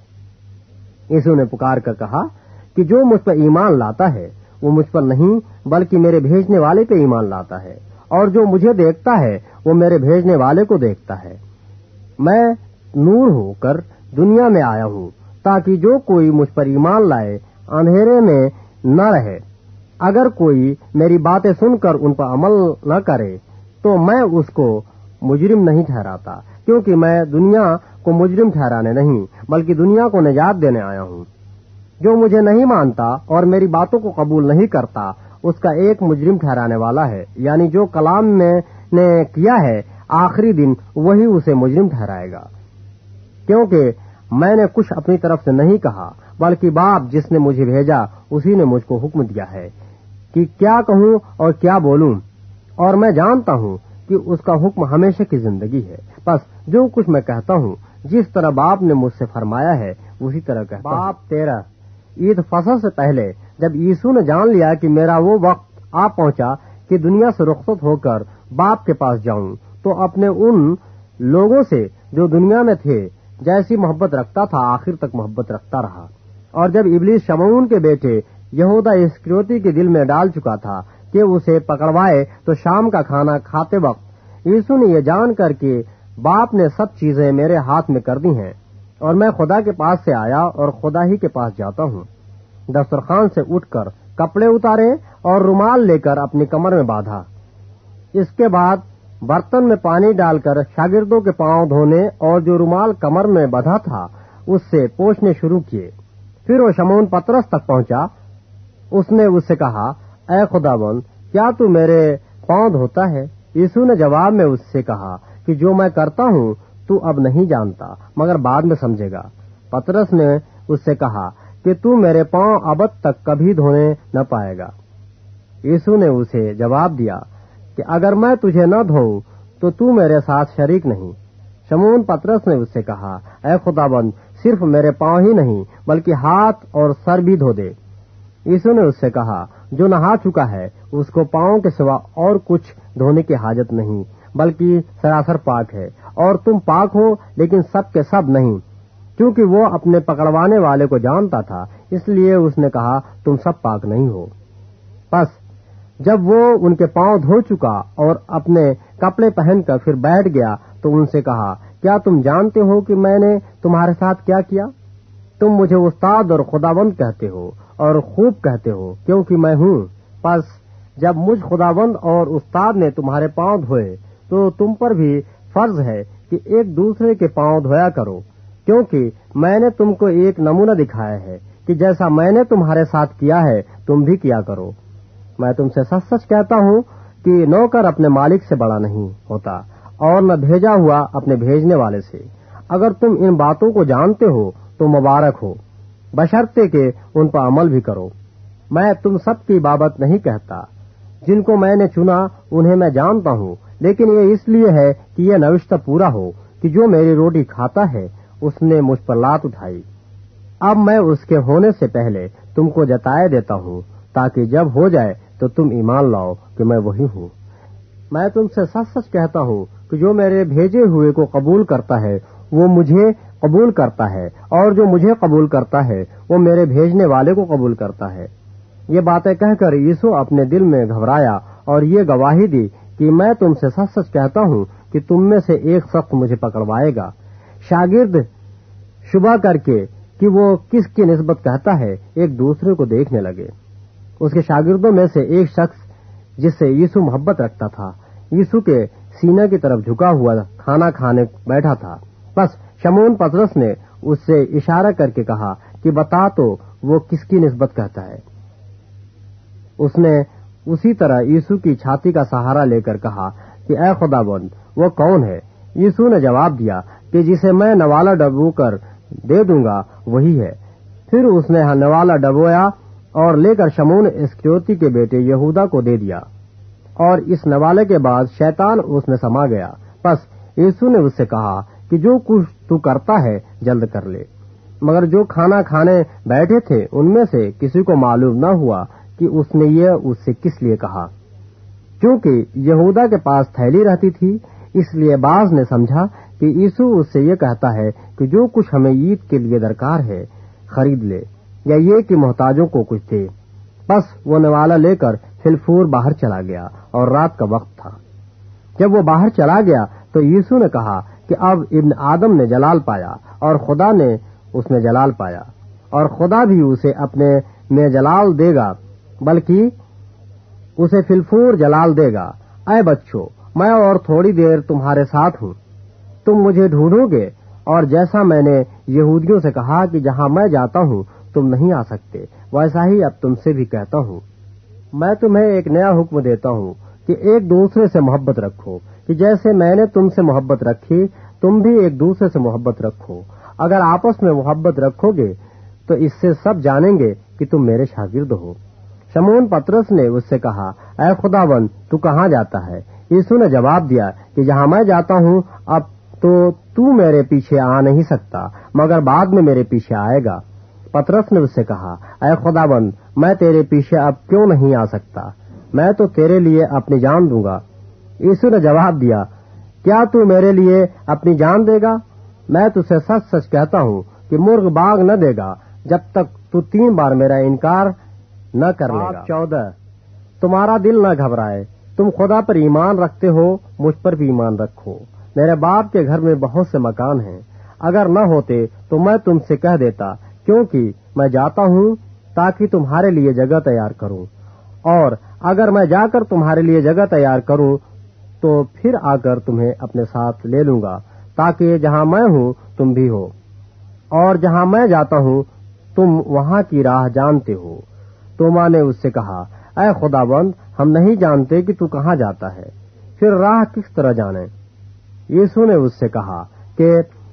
یسوع نے پکار کر کہا کہ جو مجھ پر ایمان لاتا ہے وہ مجھ پر نہیں بلکہ میرے بھیجنے والے پہ ایمان لاتا ہے، اور جو مجھے دیکھتا ہے وہ میرے بھیجنے والے کو دیکھتا ہے۔ میں نور ہو کر دنیا میں آیا ہوں تاکہ جو کوئی مجھ پر ایمان لائے اندھیرے میں نہ رہے۔ اگر کوئی میری باتیں سن کر ان پر عمل نہ کرے تو میں اس کو مجرم نہیں ٹھہراتا، کیونکہ میں دنیا کو مجرم ٹھہرانے نہیں بلکہ دنیا کو نجات دینے آیا ہوں۔ جو مجھے نہیں مانتا اور میری باتوں کو قبول نہیں کرتا اس کا ایک مجرم ٹھہرانے والا ہے، یعنی جو کلام میں نے کیا ہے آخری دن وہی اسے مجرم ٹھہرائے گا، کیونکہ میں نے کچھ اپنی طرف سے نہیں کہا بلکہ باپ جس نے مجھے بھیجا اسی نے مجھ کو حکم دیا ہے کہ کیا کہوں اور کیا بولوں، اور میں جانتا ہوں کہ اس کا حکم ہمیشہ کی زندگی ہے۔ بس جو کچھ میں کہتا ہوں جس طرح باپ نے مجھ سے فرمایا ہے اسی طرح کہتا ہوں۔ باپ تیرہ عید فصل سے پہلے جب یسوع نے جان لیا کہ میرا وہ وقت آ پہنچا کہ دنیا سے رخصت ہو کر باپ کے پاس جاؤں، تو اپنے ان لوگوں سے جو دنیا میں تھے جیسی محبت رکھتا تھا آخر تک محبت رکھتا رہا۔ اور جب ابلیس شمعون کے بیٹے یہودا اسکریوتی کے دل میں ڈال چکا تھا کہ اسے پکڑوائے، تو شام کا کھانا کھاتے وقت یسوع نے یہ جان کر کہ باپ نے سب چیزیں میرے ہاتھ میں کر دی ہیں اور میں خدا کے پاس سے آیا اور خدا ہی کے پاس جاتا ہوں، دسترخوان سے اٹھ کر کپڑے اتارے اور رومال لے کر اپنی کمر میں باندھا۔ اس کے بعد برتن میں پانی ڈال کر شاگردوں کے پاؤں دھونے اور جو رومال کمر میں بندھا تھا اس سے پوچھنے شروع کیے۔ پھر وہ شمعون پترس تک پہنچا۔ اس نے اس سے کہا، اے خداوند، کیا تو میرے پاؤں دھوتا ہے؟ یسوع نے جواب میں اس سے کہا کہ جو میں کرتا ہوں تو اب نہیں جانتا مگر بعد میں سمجھے گا۔ پترس نے اس سے کہا کہ تو میرے پاؤں ابد تک کبھی دھونے نہ پائے گا۔ یسوع نے اسے جواب دیا کہ اگر میں تجھے نہ دھوؤں تو تو میرے ساتھ شریک نہیں۔ شمعون پترس نے اس سے کہا، اے خداوند، صرف میرے پاؤں ہی نہیں بلکہ ہاتھ اور سر بھی دھو دے۔ یسوع نے اس سے کہا، جو نہا چکا ہے اس کو پاؤں کے سوا اور کچھ دھونے کی حاجت نہیں بلکہ سراسر پاک ہے، اور تم پاک ہو لیکن سب کے سب نہیں، کیونکہ وہ اپنے پکڑوانے والے کو جانتا تھا، اس لیے اس نے کہا تم سب پاک نہیں ہو۔ پس جب وہ ان کے پاؤں دھو چکا اور اپنے کپڑے پہن کر پھر بیٹھ گیا تو ان سے کہا، کیا تم جانتے ہو کہ میں نے تمہارے ساتھ کیا کیا؟ تم مجھے استاد اور خداوند کہتے ہو اور خوب کہتے ہو کیونکہ میں ہوں۔ پس جب مجھ خداوند اور استاد نے تمہارے پاؤں دھوئے تو تم پر بھی فرض ہے کہ ایک دوسرے کے پاؤں دھویا کرو، کیونکہ میں نے تم کو ایک نمونہ دکھایا ہے کہ جیسا میں نے تمہارے ساتھ کیا ہے تم بھی کیا کرو۔ میں تم سے سچ سچ کہتا ہوں کہ نوکر اپنے مالک سے بڑا نہیں ہوتا اور نہ بھیجا ہوا اپنے بھیجنے والے سے۔ اگر تم ان باتوں کو جانتے ہو تو مبارک ہو، بشرطے کہ ان پر عمل بھی کرو۔ میں تم سب کی بابت نہیں کہتا، جن کو میں نے چنا انہیں میں جانتا ہوں، لیکن یہ اس لیے ہے کہ یہ نوشتہ پورا ہو کہ جو میری روٹی کھاتا ہے اس نے مجھ پر لات اٹھائی۔ اب میں اس کے ہونے سے پہلے تم کو جتائے دیتا ہوں تاکہ جب ہو جائے تو تم ایمان لاؤ کہ میں وہی ہوں۔ میں تم سے سچ سچ کہتا ہوں کہ جو میرے بھیجے ہوئے کو قبول کرتا ہے وہ مجھے قبول کرتا ہے، اور جو مجھے قبول کرتا ہے وہ میرے بھیجنے والے کو قبول کرتا ہے۔ یہ باتیں کہہ کر یسوع اپنے دل میں گھبرایا اور یہ گواہی دی کہ میں تم سے سچ سچ کہتا ہوں کہ تم میں سے ایک شخص مجھے پکڑوائے گا۔ شاگرد شبہ کر کے کہ وہ کس کی نسبت کہتا ہے ایک دوسرے کو دیکھنے لگے۔ اس کے شاگردوں میں سے ایک شخص جس سے یسوع محبت رکھتا تھا یسوع کے سینے کی طرف جھکا ہوا کھانا کھانے بیٹھا تھا۔ بس شمعون پطرس نے اس سے اشارہ کر کے کہا کہ بتا تو وہ کس کی نسبت کہتا ہے۔ اس نے اسی طرح یسوع کی چھاتی کا سہارا لے کر کہا کہ اے خداوند وہ کون ہے؟ یسوع نے جواب دیا کہ جسے میں نوالا ڈبو کر دے دوں گا وہی ہے۔ پھر اس نے نوالا ڈبویا اور لے کر شمعون اسکریوتی کے بیٹے یہودا کو دے دیا، اور اس نوالے کے بعد شیطان اس میں سما گیا۔ پس یسوع نے اس سے کہا کہ جو کچھ تو کرتا ہے جلد کر لے۔ مگر جو کھانا کھانے بیٹھے تھے ان میں سے کسی کو معلوم نہ ہوا کہ اس نے یہ اس سے کس لیے کہا، کیونکہ یہودا کے پاس تھیلی رہتی تھی۔ اس لیے بعض نے سمجھا کہ یسوع اس سے یہ کہتا ہے کہ جو کچھ ہمیں عید کے لیے درکار ہے خرید لے، یا یہ کہ محتاجوں کو کچھ دے۔ بس وہ نوالا لے کر فلفور باہر چلا گیا، اور رات کا وقت تھا۔ جب وہ باہر چلا گیا تو یسوع نے کہا کہ اب ابن آدم نے جلال پایا، اور خدا نے اس میں جلال پایا، اور خدا بھی اسے اپنے میں جلال دے گا، بلکہ اسے فلفور جلال دے گا۔ اے بچوں، میں اور تھوڑی دیر تمہارے ساتھ ہوں، تم مجھے ڈھونڈو گے، اور جیسا میں نے یہودیوں سے کہا کہ جہاں میں جاتا ہوں تم نہیں آ سکتے، ویسا ہی اب تم سے بھی کہتا ہوں۔ میں تمہیں ایک نیا حکم دیتا ہوں کہ ایک دوسرے سے محبت رکھو، کہ جیسے میں نے تم سے محبت رکھی تم بھی ایک دوسرے سے محبت رکھو۔ اگر آپس میں محبت رکھو گے تو اس سے سب جانیں گے کہ تم میرے شاگرد ہو۔ شمعون پطرس نے اس سے کہا اے خداوند تو کہاں جاتا ہے؟ یسوع نے جواب دیا کہ جہاں میں جاتا ہوں اب تو تو میرے پیچھے آ نہیں سکتا، مگر بعد میں میرے پیچھے آئے گا۔ پطرس نے اس سے کہا اے خداوند میں تیرے پیچھے اب کیوں نہیں آ سکتا؟ میں تو تیرے لیے اپنی جان دوں گا۔ یسوع نے جواب دیا کیا تو میرے لیے اپنی جان دے گا؟ میں تجھے سچ سچ کہتا ہوں کہ مرغ باغ نہ دے گا جب تک تو تین بار میرا انکار نہ کر لے گا۔ چودہ تمہارا دل نہ گھبرائے، تم خدا پر ایمان رکھتے ہو، مجھ پر بھی ایمان رکھو۔ میرے باپ کے گھر میں بہت سے مکان ہیں، اگر نہ ہوتے تو میں تم سے کہہ دیتا، کیونکہ میں جاتا ہوں تاکہ تمہارے لیے جگہ تیار کروں، اور اگر میں جا کر تمہارے لیے جگہ تیار کروں تو پھر آ کر تمہیں اپنے ساتھ لے لوں گا، تاکہ جہاں میں ہوں تم بھی ہو، اور جہاں میں جاتا ہوں تم وہاں کی راہ جانتے ہو۔ توما نے اس سے کہا اے خداوند ہم نہیں جانتے کہ تو کہاں جاتا ہے، پھر راہ کس طرح جانے؟ یسوع نے اس سے کہا کہ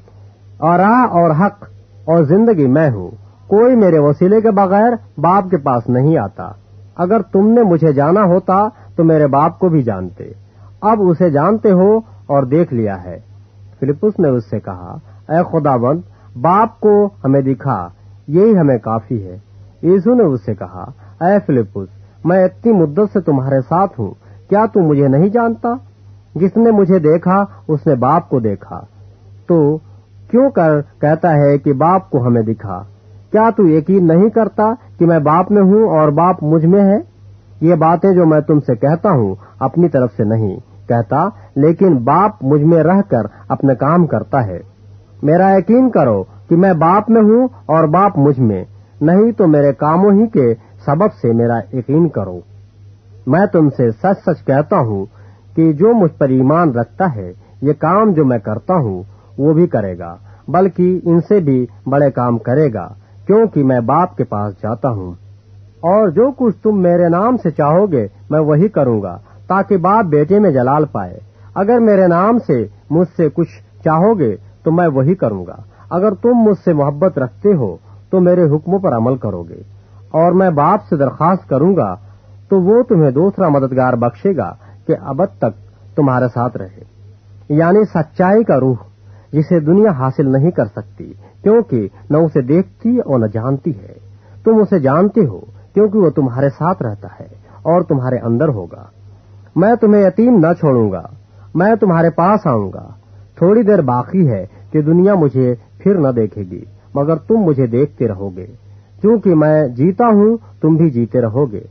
اور راہ اور حق اور زندگی میں ہوں، کوئی میرے وسیلے کے بغیر باپ کے پاس نہیں آتا۔ اگر تم نے مجھے جانا ہوتا تو میرے باپ کو بھی جانتے، اب اسے جانتے ہو اور دیکھ لیا ہے۔ فلپس نے اس سے کہا اے خداوند باپ کو ہمیں دکھا، یہی ہمیں کافی ہے۔ یسوع نے اس سے کہا اے فلپس میں اتنی مدت سے تمہارے ساتھ ہوں، کیا تو مجھے نہیں جانتا؟ جس نے مجھے دیکھا اس نے باپ کو دیکھا، تو کیوں کر کہتا ہے کہ باپ کو ہمیں دکھا؟ کیا تو یقین نہیں کرتا کہ میں باپ میں ہوں اور باپ مجھ میں ہے؟ یہ باتیں جو میں تم سے کہتا ہوں اپنی طرف سے نہیں کہتا، لیکن باپ مجھ میں رہ کر اپنے کام کرتا ہے۔ میرا یقین کرو کہ میں باپ میں ہوں اور باپ مجھ میں، نہیں تو میرے کاموں ہی کے سبب سے میرا یقین کرو۔ میں تم سے سچ سچ کہتا ہوں کہ جو مجھ پر ایمان رکھتا ہے یہ کام جو میں کرتا ہوں وہ بھی کرے گا، بلکہ ان سے بھی بڑے کام کرے گا، کیونکہ میں باپ کے پاس جاتا ہوں۔ اور جو کچھ تم میرے نام سے چاہو گے میں وہی کروں گا، تاکہ باپ بیٹے میں جلال پائے۔ اگر میرے نام سے مجھ سے کچھ چاہو گے تو میں وہی کروں گا۔ اگر تم مجھ سے محبت رکھتے ہو تو میرے حکموں پر عمل کرو گے، اور میں باپ سے درخواست کروں گا تو وہ تمہیں دوسرا مددگار بخشے گا کہ ابد تک تمہارے ساتھ رہے، یعنی سچائی کا روح، جسے دنیا حاصل نہیں کر سکتی کیونکہ نہ اسے دیکھتی اور نہ جانتی ہے۔ تم اسے جانتے ہو کیونکہ وہ تمہارے ساتھ رہتا ہے اور تمہارے اندر ہوگا۔ میں تمہیں یتیم نہ چھوڑوں گا، میں تمہارے پاس آؤں گا۔ تھوڑی دیر باقی ہے کہ دنیا مجھے پھر نہ دیکھے گی، مگر تم مجھے دیکھتے رہو گے، کیونکہ میں جیتا ہوں تم بھی جیتے رہو گے۔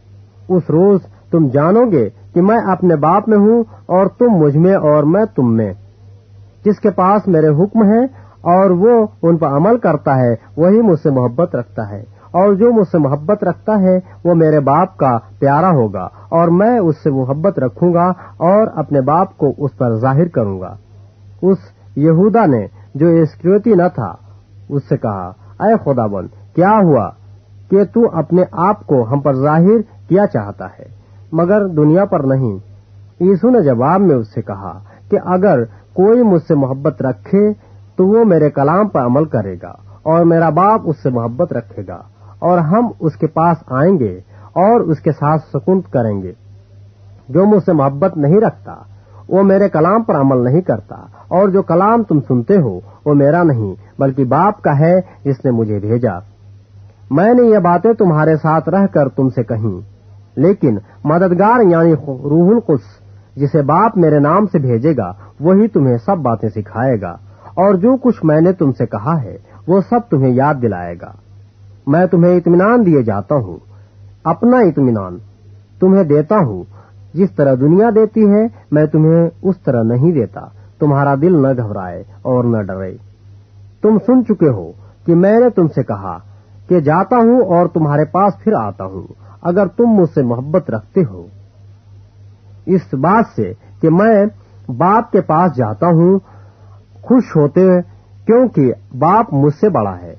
اس روز تم جانو گے کہ میں اپنے باپ میں ہوں اور تم مجھ میں اور میں تم میں۔ جس کے پاس میرے حکم ہیں اور وہ ان پر عمل کرتا ہے وہی مجھ سے محبت رکھتا ہے، اور جو مجھ سے محبت رکھتا ہے وہ میرے باپ کا پیارا ہوگا اور میں اس سے محبت رکھوں گا اور اپنے باپ کو اس پر ظاہر کروں گا۔ اس یہودا نے جو اسکریوتی نہ تھا اس سے کہا، اے خداوند، کیا ہوا کہ تو اپنے آپ کو ہم پر ظاہر کیا چاہتا ہے مگر دنیا پر نہیں؟ یسوع نے جواب میں اس سے کہا کہ اگر کوئی مجھ سے محبت رکھے تو وہ میرے کلام پر عمل کرے گا اور میرا باپ اس سے محبت رکھے گا اور ہم اس کے پاس آئیں گے اور اس کے ساتھ سکون کریں گے۔ جو مجھ سے محبت نہیں رکھتا وہ میرے کلام پر عمل نہیں کرتا، اور جو کلام تم سنتے ہو وہ میرا نہیں بلکہ باپ کا ہے جس نے مجھے بھیجا۔ میں نے یہ باتیں تمہارے ساتھ رہ کر تم سے کہیں، لیکن مددگار یعنی روح القدس جسے باپ میرے نام سے بھیجے گا وہی تمہیں سب باتیں سکھائے گا اور جو کچھ میں نے تم سے کہا ہے وہ سب تمہیں یاد دلائے گا۔ میں تمہیں اطمینان دیے جاتا ہوں، اپنا اطمینان تمہیں دیتا ہوں، جس طرح دنیا دیتی ہے میں تمہیں اس طرح نہیں دیتا۔ تمہارا دل نہ گھبرائے اور نہ ڈرے۔ تم سن چکے ہو کہ میں نے تم سے کہا کہ جاتا ہوں اور تمہارے پاس پھر آتا ہوں۔ اگر تم مجھ سے محبت رکھتے ہو اس بات سے کہ میں باپ کے پاس جاتا ہوں خوش ہوتے کیونکہ باپ مجھ سے بڑا ہے،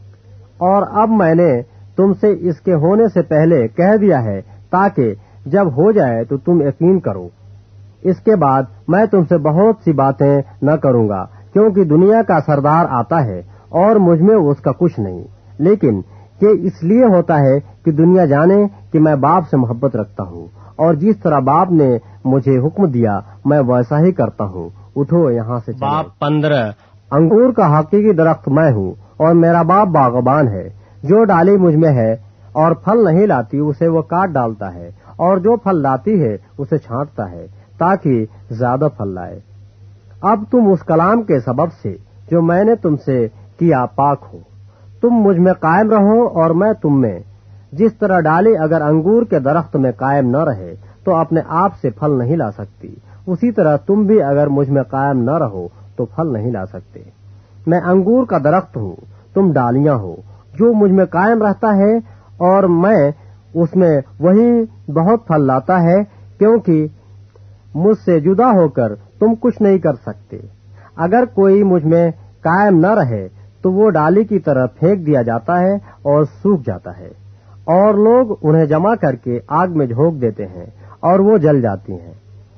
اور اب میں نے تم سے اس کے ہونے سے پہلے کہہ دیا ہے تاکہ جب ہو جائے تو تم یقین کرو۔ اس کے بعد میں تم سے بہت سی باتیں نہ کروں گا کیونکہ دنیا کا سردار آتا ہے اور مجھ میں اس کا کچھ نہیں، لیکن کہ اس لیے ہوتا ہے کہ دنیا جانے کہ میں باپ سے محبت رکھتا ہوں، اور جس طرح باپ نے مجھے حکم دیا میں ویسا ہی کرتا ہوں۔ اٹھو یہاں سے چلیں۔ باپ پندرہ انگور کا حقیقی درخت میں ہوں اور میرا باپ باغبان ہے۔ جو ڈالی مجھ میں ہے اور پھل نہیں لاتی اسے وہ کاٹ ڈالتا ہے، اور جو پھل لاتی ہے اسے چھانٹتا ہے تاکہ زیادہ پھل لائے۔ اب تم اس کلام کے سبب سے جو میں نے تم سے کیا پاک ہو۔ تم مجھ میں قائم رہو اور میں تم میں۔ جس طرح ڈالی اگر انگور کے درخت میں قائم نہ رہے تو اپنے آپ سے پھل نہیں لا سکتی، اسی طرح تم بھی اگر مجھ میں قائم نہ رہو تو پھل نہیں لا سکتے۔ میں انگور کا درخت ہوں، تم ڈالیاں ہو۔ جو مجھ میں قائم رہتا ہے اور میں اس میں وہی بہت پھل لاتا ہے، کیونکہ مجھ سے جدا ہو کر تم کچھ نہیں کر سکتے۔ اگر کوئی مجھ میں قائم نہ رہے تو وہ ڈالی کی طرح پھینک دیا جاتا ہے اور سوکھ جاتا ہے، اور لوگ انہیں جمع کر کے آگ میں جھونک دیتے ہیں اور وہ جل جاتی ہیں۔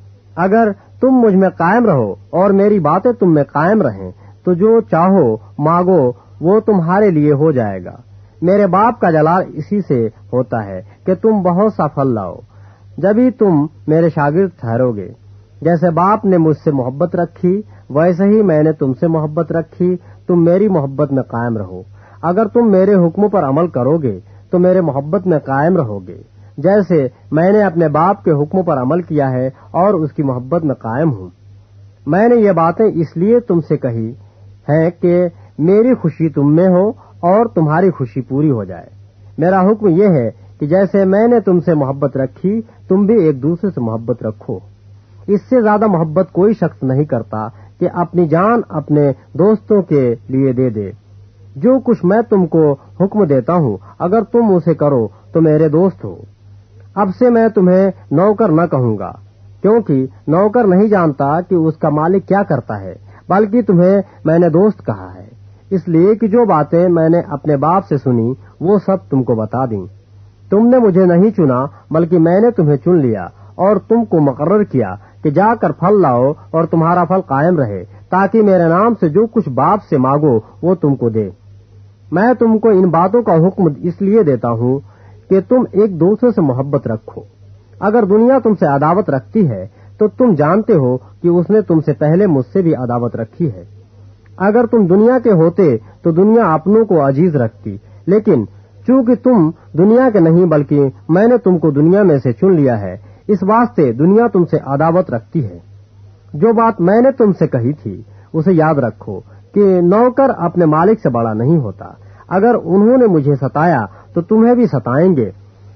اگر تم مجھ میں قائم رہو اور میری باتیں تم میں قائم رہیں تو جو چاہو مانگو وہ تمہارے لیے ہو جائے گا۔ میرے باپ کا جلال اسی سے ہوتا ہے کہ تم بہت سا پھل لاؤ، جبھی تم میرے شاگرد ٹھہرو گے۔ جیسے باپ نے مجھ سے محبت رکھی ویسے ہی میں نے تم سے محبت رکھی، تم میری محبت میں قائم رہو۔ اگر تم میرے حکموں پر عمل کرو گے تو میرے محبت میں قائم رہو گے، جیسے میں نے اپنے باپ کے حکموں پر عمل کیا ہے اور اس کی محبت میں قائم ہوں۔ میں نے یہ باتیں اس لیے تم سے کہی ہیں کہ میری خوشی تم میں ہو اور تمہاری خوشی پوری ہو جائے۔ میرا حکم یہ ہے کہ جیسے میں نے تم سے محبت رکھی تم بھی ایک دوسرے سے محبت رکھو۔ اس سے زیادہ محبت کوئی شخص نہیں کرتا کہ اپنی جان اپنے دوستوں کے لیے دے دے۔ جو کچھ میں تم کو حکم دیتا ہوں اگر تم اسے کرو تو میرے دوست ہو۔ اب سے میں تمہیں نوکر نہ کہوں گا، کیونکہ نوکر نہیں جانتا کہ اس کا مالک کیا کرتا ہے، بلکہ تمہیں میں نے دوست کہا ہے، اس لیے کہ جو باتیں میں نے اپنے باپ سے سنی وہ سب تم کو بتا دیں۔ تم نے مجھے نہیں چنا بلکہ میں نے تمہیں چن لیا اور تم کو مقرر کیا کہ جا کر پھل لاؤ اور تمہارا پھل قائم رہے، تاکہ میرے نام سے جو کچھ باپ سے مانگو وہ تم کو دے۔ میں تم کو ان باتوں کا حکم اس لیے دیتا ہوں کہ تم ایک دوسرے سے محبت رکھو۔ اگر دنیا تم سے عداوت رکھتی ہے تو تم جانتے ہو کہ اس نے تم سے پہلے مجھ سے بھی عداوت رکھی ہے۔ اگر تم دنیا کے ہوتے تو دنیا اپنوں کو عزیز رکھتی، لیکن چونکہ تم دنیا کے نہیں بلکہ میں نے تم کو دنیا میں سے چن لیا ہے، اس واسطے دنیا تم سے عداوت رکھتی ہے۔ جو بات میں نے تم سے کہی تھی اسے یاد رکھو کہ نوکر اپنے مالک سے بڑا نہیں ہوتا۔ اگر انہوں نے مجھے ستایا تو تمہیں بھی ستائیں گے،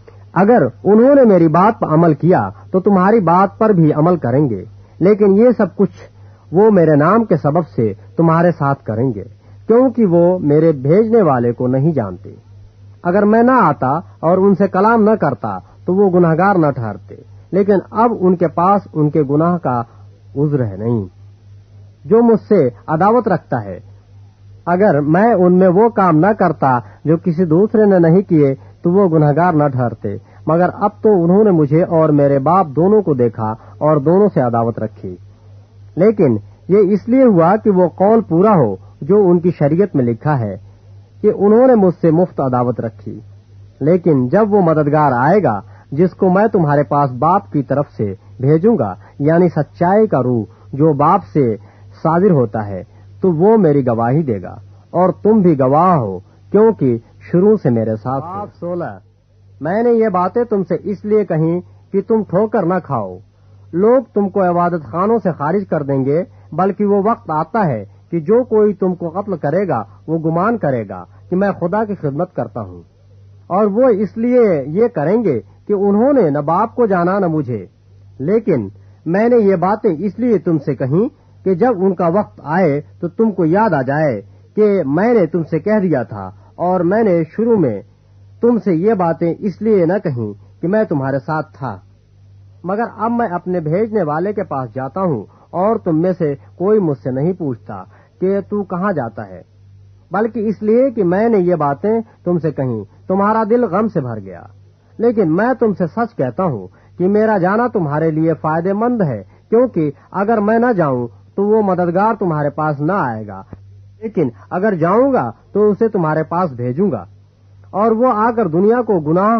اگر انہوں نے میری بات پر عمل کیا تو تمہاری بات پر بھی عمل کریں گے، لیکن یہ سب کچھ وہ میرے نام کے سبب سے تمہارے ساتھ کریں گے، کیونکہ وہ میرے بھیجنے والے کو نہیں جانتے۔ اگر میں نہ آتا اور ان سے کلام نہ کرتا تو وہ گناہگار نہ ٹھہرتے، لیکن اب ان کے پاس ان کے گناہ کا عذر ہے نہیں۔ جو مجھ سے عداوت رکھتا ہے، اگر میں ان میں وہ کام نہ کرتا جو کسی دوسرے نے نہیں کیے تو وہ گناہگار نہ ٹھہرتے، مگر اب تو انہوں نے مجھے اور میرے باپ دونوں کو دیکھا اور دونوں سے عداوت رکھی۔ لیکن یہ اس لیے ہوا کہ وہ قول پورا ہو جو ان کی شریعت میں لکھا ہے کہ انہوں نے مجھ سے مفت عداوت رکھی۔ لیکن جب وہ مددگار آئے گا جس کو میں تمہارے پاس باپ کی طرف سے بھیجوں گا، یعنی سچائی کا روح جو باپ سے صادر ہوتا ہے، تو وہ میری گواہی دے گا، اور تم بھی گواہ ہو کیونکہ شروع سے میرے ساتھ ہو۔ سولہ میں نے یہ باتیں تم سے اس لیے کہیں کہ تم ٹھوکر نہ کھاؤ۔ لوگ تم کو عبادت خانوں سے خارج کر دیں گے، بلکہ وہ وقت آتا ہے کہ جو کوئی تم کو قتل کرے گا وہ گمان کرے گا کہ میں خدا کی خدمت کرتا ہوں، اور وہ اس لیے یہ کریں گے کہ انہوں نے نہ باپ کو جانا نہ مجھے۔ لیکن میں نے یہ باتیں اس لیے تم سے کہیں کہ جب ان کا وقت آئے تو تم کو یاد آ جائے کہ میں نے تم سے کہہ دیا تھا، اور میں نے شروع میں تم سے یہ باتیں اس لیے نہ کہیں کہ میں تمہارے ساتھ تھا۔ مگر اب میں اپنے بھیجنے والے کے پاس جاتا ہوں، اور تم میں سے کوئی مجھ سے نہیں پوچھتا کہ تو کہاں جاتا ہے، بلکہ اس لیے کہ میں نے یہ باتیں تم سے کہیں تمہارا دل غم سے بھر گیا۔ لیکن میں تم سے سچ کہتا ہوں کہ میرا جانا تمہارے لیے فائدہ مند ہے، کیونکہ اگر میں نہ جاؤں تو وہ مددگار تمہارے پاس نہ آئے گا، لیکن اگر جاؤں گا تو اسے تمہارے پاس بھیجوں گا، اور وہ آ کر دنیا کو گناہ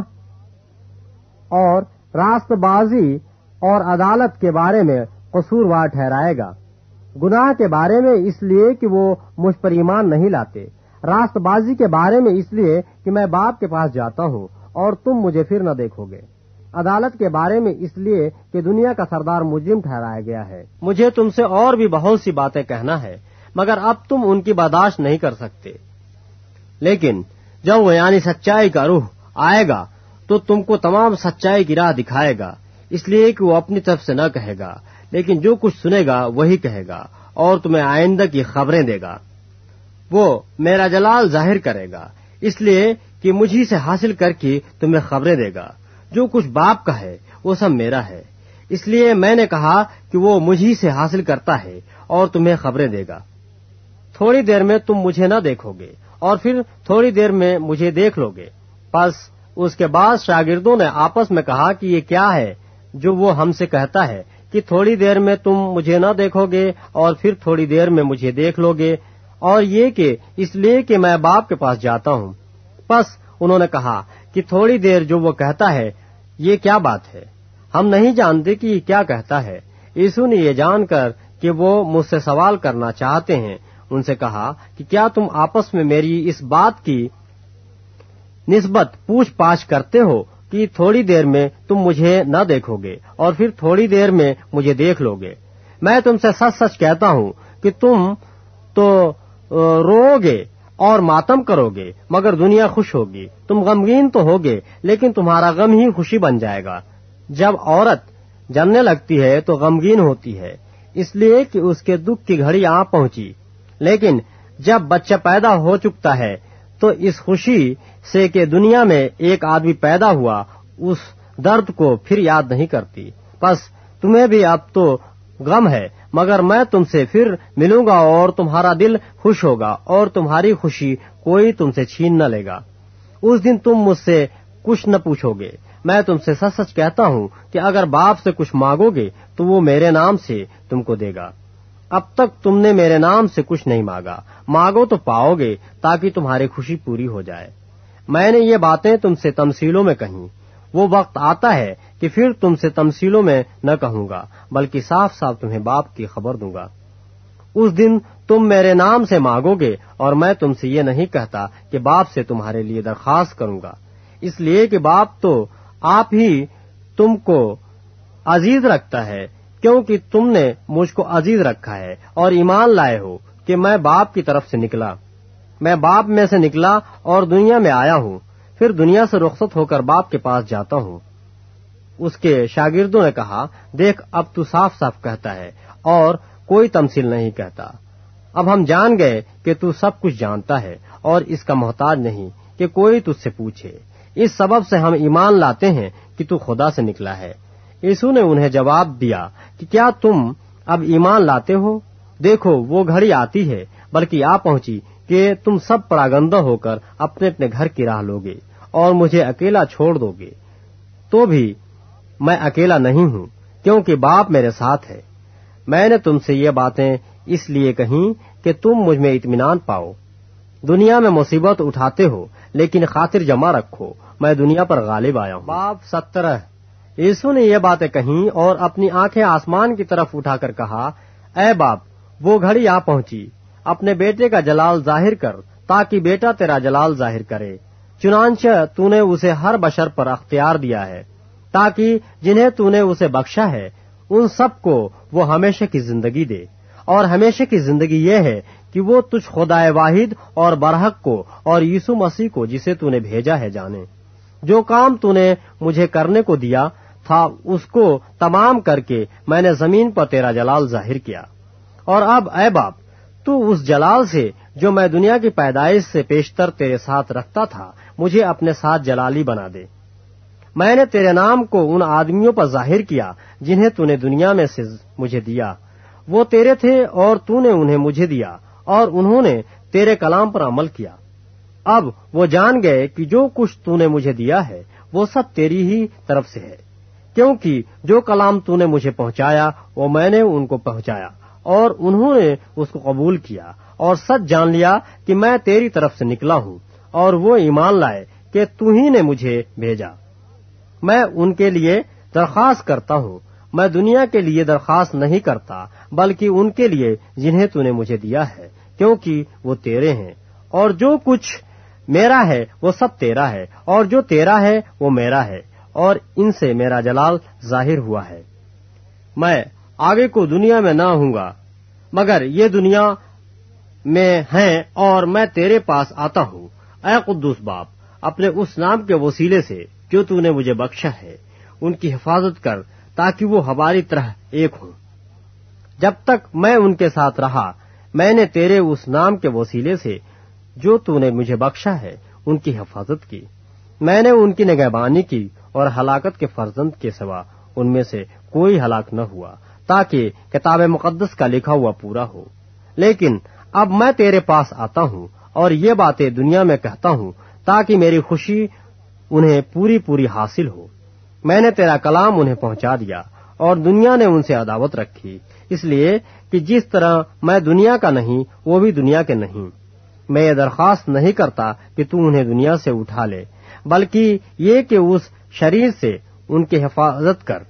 اور راست بازی اور عدالت کے بارے میں قصوروار ٹھہرائے گا۔ گناہ کے بارے میں اس لیے کہ وہ مجھ پر ایمان نہیں لاتے، راست بازی کے بارے میں اس لیے کہ میں باپ کے پاس جاتا ہوں اور تم مجھے پھر نہ دیکھو گے، عدالت کے بارے میں اس لیے کہ دنیا کا سردار مجرم ٹھہرایا گیا ہے۔ مجھے تم سے اور بھی بہت سی باتیں کہنا ہے، مگر اب تم ان کی برداشت نہیں کر سکتے۔ لیکن جب وہ یعنی سچائی کا روح آئے گا تو تم کو تمام سچائی کی راہ دکھائے گا، اس لیے کہ وہ اپنی طرف سے نہ کہے گا، لیکن جو کچھ سنے گا وہی کہے گا، اور تمہیں آئندہ کی خبریں دے گا۔ وہ میرا جلال ظاہر کرے گا، اس لیے کہ مجھی سے حاصل کر کے تمہیں خبریں دے گا۔ جو کچھ باپ کا ہے وہ سب میرا ہے، اس لیے میں نے کہا کہ وہ مجھی سے حاصل کرتا ہے اور تمہیں خبریں دے گا۔ تھوڑی دیر میں تم مجھے نہ دیکھو گے، اور پھر تھوڑی دیر میں مجھے دیکھ لو گے۔ پس اس کے بعد شاگردوں نے آپس میں کہا کہ یہ کیا ہے جو وہ ہم سے کہتا ہے کہ تھوڑی دیر میں تم مجھے نہ دیکھو گے اور پھر تھوڑی دیر میں مجھے دیکھ لو گے، اور یہ کہ اس لیے کہ میں باپ کے پاس جاتا ہوں۔ پس انہوں نے کہا کہ تھوڑی دیر جو وہ کہتا ہے یہ کیا بات ہے؟ ہم نہیں جانتے کہ یہ کیا کہتا ہے۔ یسوع نے یہ جان کر کہ وہ مجھ سے سوال کرنا چاہتے ہیں ان سے کہا کہ کیا تم آپس میں میری اس بات کی نسبت پوچھ پاچھ کرتے ہو کہ تھوڑی دیر میں تم مجھے نہ دیکھو گے اور پھر تھوڑی دیر میں مجھے دیکھ لو گے؟ میں تم سے سچ سچ کہتا ہوں کہ تم تو رو گے اور ماتم کرو گے، مگر دنیا خوش ہوگی۔ تم غمگین تو ہوگے، لیکن تمہارا غم ہی خوشی بن جائے گا۔ جب عورت جننے لگتی ہے تو غمگین ہوتی ہے، اس لیے کہ اس کے دکھ کی گھڑی آ پہنچی، لیکن جب بچہ پیدا ہو چکتا ہے تو اس خوشی سے کہ دنیا میں ایک آدمی پیدا ہوا اس درد کو پھر یاد نہیں کرتی۔ بس تمہیں بھی اب تو غم ہے، مگر میں تم سے پھر ملوں گا اور تمہارا دل خوش ہوگا اور تمہاری خوشی کوئی تم سے چھین نہ لے گا۔ اس دن تم مجھ سے کچھ نہ پوچھو گے۔ میں تم سے سچ سچ کہتا ہوں کہ اگر باپ سے کچھ مانگو گے تو وہ میرے نام سے تم کو دے گا۔ اب تک تم نے میرے نام سے کچھ نہیں مانگا، مانگو تو پاؤ گے تاکہ تمہاری خوشی پوری ہو جائے۔ میں نے یہ باتیں تم سے تمثیلوں میں کہیں، وہ وقت آتا ہے کہ پھر تم سے تمثیلوں میں نہ کہوں گا بلکہ صاف صاف تمہیں باپ کی خبر دوں گا۔ اس دن تم میرے نام سے مانگو گے، اور میں تم سے یہ نہیں کہتا کہ باپ سے تمہارے لیے درخواست کروں گا، اس لیے کہ باپ تو آپ ہی تم کو عزیز رکھتا ہے، کیونکہ تم نے مجھ کو عزیز رکھا ہے اور ایمان لائے ہو کہ میں باپ کی طرف سے نکلا۔ میں باپ میں سے نکلا اور دنیا میں آیا ہوں، پھر دنیا سے رخصت ہو کر باپ کے پاس جاتا ہوں۔ اس کے شاگردوں نے کہا، دیکھ اب تو صاف صاف کہتا ہے اور کوئی تمثیل نہیں کہتا۔ اب ہم جان گئے کہ تو سب کچھ جانتا ہے اور اس کا محتاج نہیں، کہ کوئی تجھ سے پوچھے، اس سبب سے ہم ایمان لاتے ہیں کہ تو خدا سے نکلا ہے۔ یسوع نے انہیں جواب دیا کہ کیا تم اب ایمان لاتے ہو؟ دیکھو وہ گھڑی آتی ہے، بلکہ آ پہنچی کہ تم سب پراگندہ ہو کر اپنے اپنے گھر کی راہ لوگے اور مجھے اکیلا چھوڑ دو گے۔ تو بھی میں اکیلا نہیں ہوں، کیونکہ باپ میرے ساتھ ہے۔ میں نے تم سے یہ باتیں اس لیے کہیں کہ تم مجھ میں اطمینان پاؤ۔ دنیا میں مصیبت اٹھاتے ہو، لیکن خاطر جمع رکھو، میں دنیا پر غالب آیا ہوں۔ باب سترہ۔ یسوع نے یہ باتیں کہیں اور اپنی آنکھیں آسمان کی طرف اٹھا کر کہا، اے باپ، وہ گھڑی آ پہنچی، اپنے بیٹے کا جلال ظاہر کر، تاکہ بیٹا تیرا جلال ظاہر کرے۔ چنانچہ تو نے اسے ہر بشر پر اختیار دیا ہے، تاکہ جنہیں تو نے اسے بخشا ہے ان سب کو وہ ہمیشہ کی زندگی دے۔ اور ہمیشہ کی زندگی یہ ہے کہ وہ تجھ خدائے واحد اور برحق کو اور یسوع مسیح کو جسے تو نے بھیجا ہے جانے۔ جو کام تو نے مجھے کرنے کو دیا تھا اس کو تمام کر کے میں نے زمین پر تیرا جلال ظاہر کیا۔ اور اب اے باپ، تو اس جلال سے جو میں دنیا کی پیدائش سے پیشتر تیرے ساتھ رکھتا تھا مجھے اپنے ساتھ جلالی بنا دے۔ میں نے تیرے نام کو ان آدمیوں پر ظاہر کیا جنہیں تو نے دنیا میں سے مجھے دیا۔ وہ تیرے تھے اور تو نے انہیں مجھے دیا، اور انہوں نے تیرے کلام پر عمل کیا۔ اب وہ جان گئے کہ جو کچھ تو نے مجھے دیا ہے وہ سب تیری ہی طرف سے ہے، کیونکہ جو کلام تو نے مجھے پہنچایا وہ میں نے ان کو پہنچایا، اور انہوں نے اس کو قبول کیا اور سچ جان لیا کہ میں تیری طرف سے نکلا ہوں، اور وہ ایمان لائے کہ تو ہی نے مجھے بھیجا۔ میں ان کے لیے درخواست کرتا ہوں، میں دنیا کے لیے درخواست نہیں کرتا، بلکہ ان کے لیے جنہیں تو نے مجھے دیا ہے، کیونکہ وہ تیرے ہیں، اور جو کچھ میرا ہے وہ سب تیرا ہے، اور جو تیرا ہے وہ میرا ہے، اور ان سے میرا جلال ظاہر ہوا ہے۔ میں آگے کو دنیا میں نہ ہوں گا، مگر یہ دنیا میں ہیں، اور میں تیرے پاس آتا ہوں۔ اے قدوس باپ، اپنے اس نام کے وسیلے سے جو تو نے مجھے بخشا ہے ان کی حفاظت کر، تاکہ وہ ہماری طرح ایک ہوں۔ جب تک میں ان کے ساتھ رہا میں نے تیرے اس نام کے وسیلے سے جو تو نے مجھے بخشا ہے ان کی حفاظت کی۔ میں نے ان کی نگہبانی کی، اور ہلاکت کے فرزند کے سوا ان میں سے کوئی ہلاک نہ ہوا، تاکہ کتاب مقدس کا لکھا ہوا پورا ہو۔ لیکن اب میں تیرے پاس آتا ہوں اور یہ باتیں دنیا میں کہتا ہوں، تاکہ میری خوشی انہیں پوری پوری حاصل ہو۔ میں نے تیرا کلام انہیں پہنچا دیا، اور دنیا نے ان سے عداوت رکھی، اس لیے کہ جس طرح میں دنیا کا نہیں وہ بھی دنیا کے نہیں۔ میں یہ درخواست نہیں کرتا کہ تو انہیں دنیا سے اٹھا لے، بلکہ یہ کہ اس شریر سے ان کی حفاظت کر۔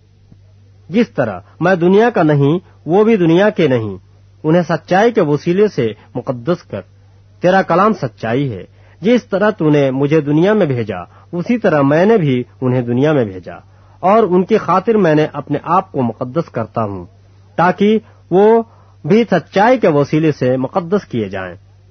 جس طرح میں دنیا کا نہیں وہ بھی دنیا کے نہیں، انہیں سچائی کے وسیلے سے مقدس کر۔ تیرا کلام سچائی ہے۔ جس طرح تو نے مجھے دنیا میں بھیجا اسی طرح میں نے بھی انہیں دنیا میں بھیجا، اور ان کی خاطر میں نے اپنے آپ کو مقدس کرتا ہوں، تاکہ وہ بھی سچائی کے وسیلے سے مقدس کیے جائیں۔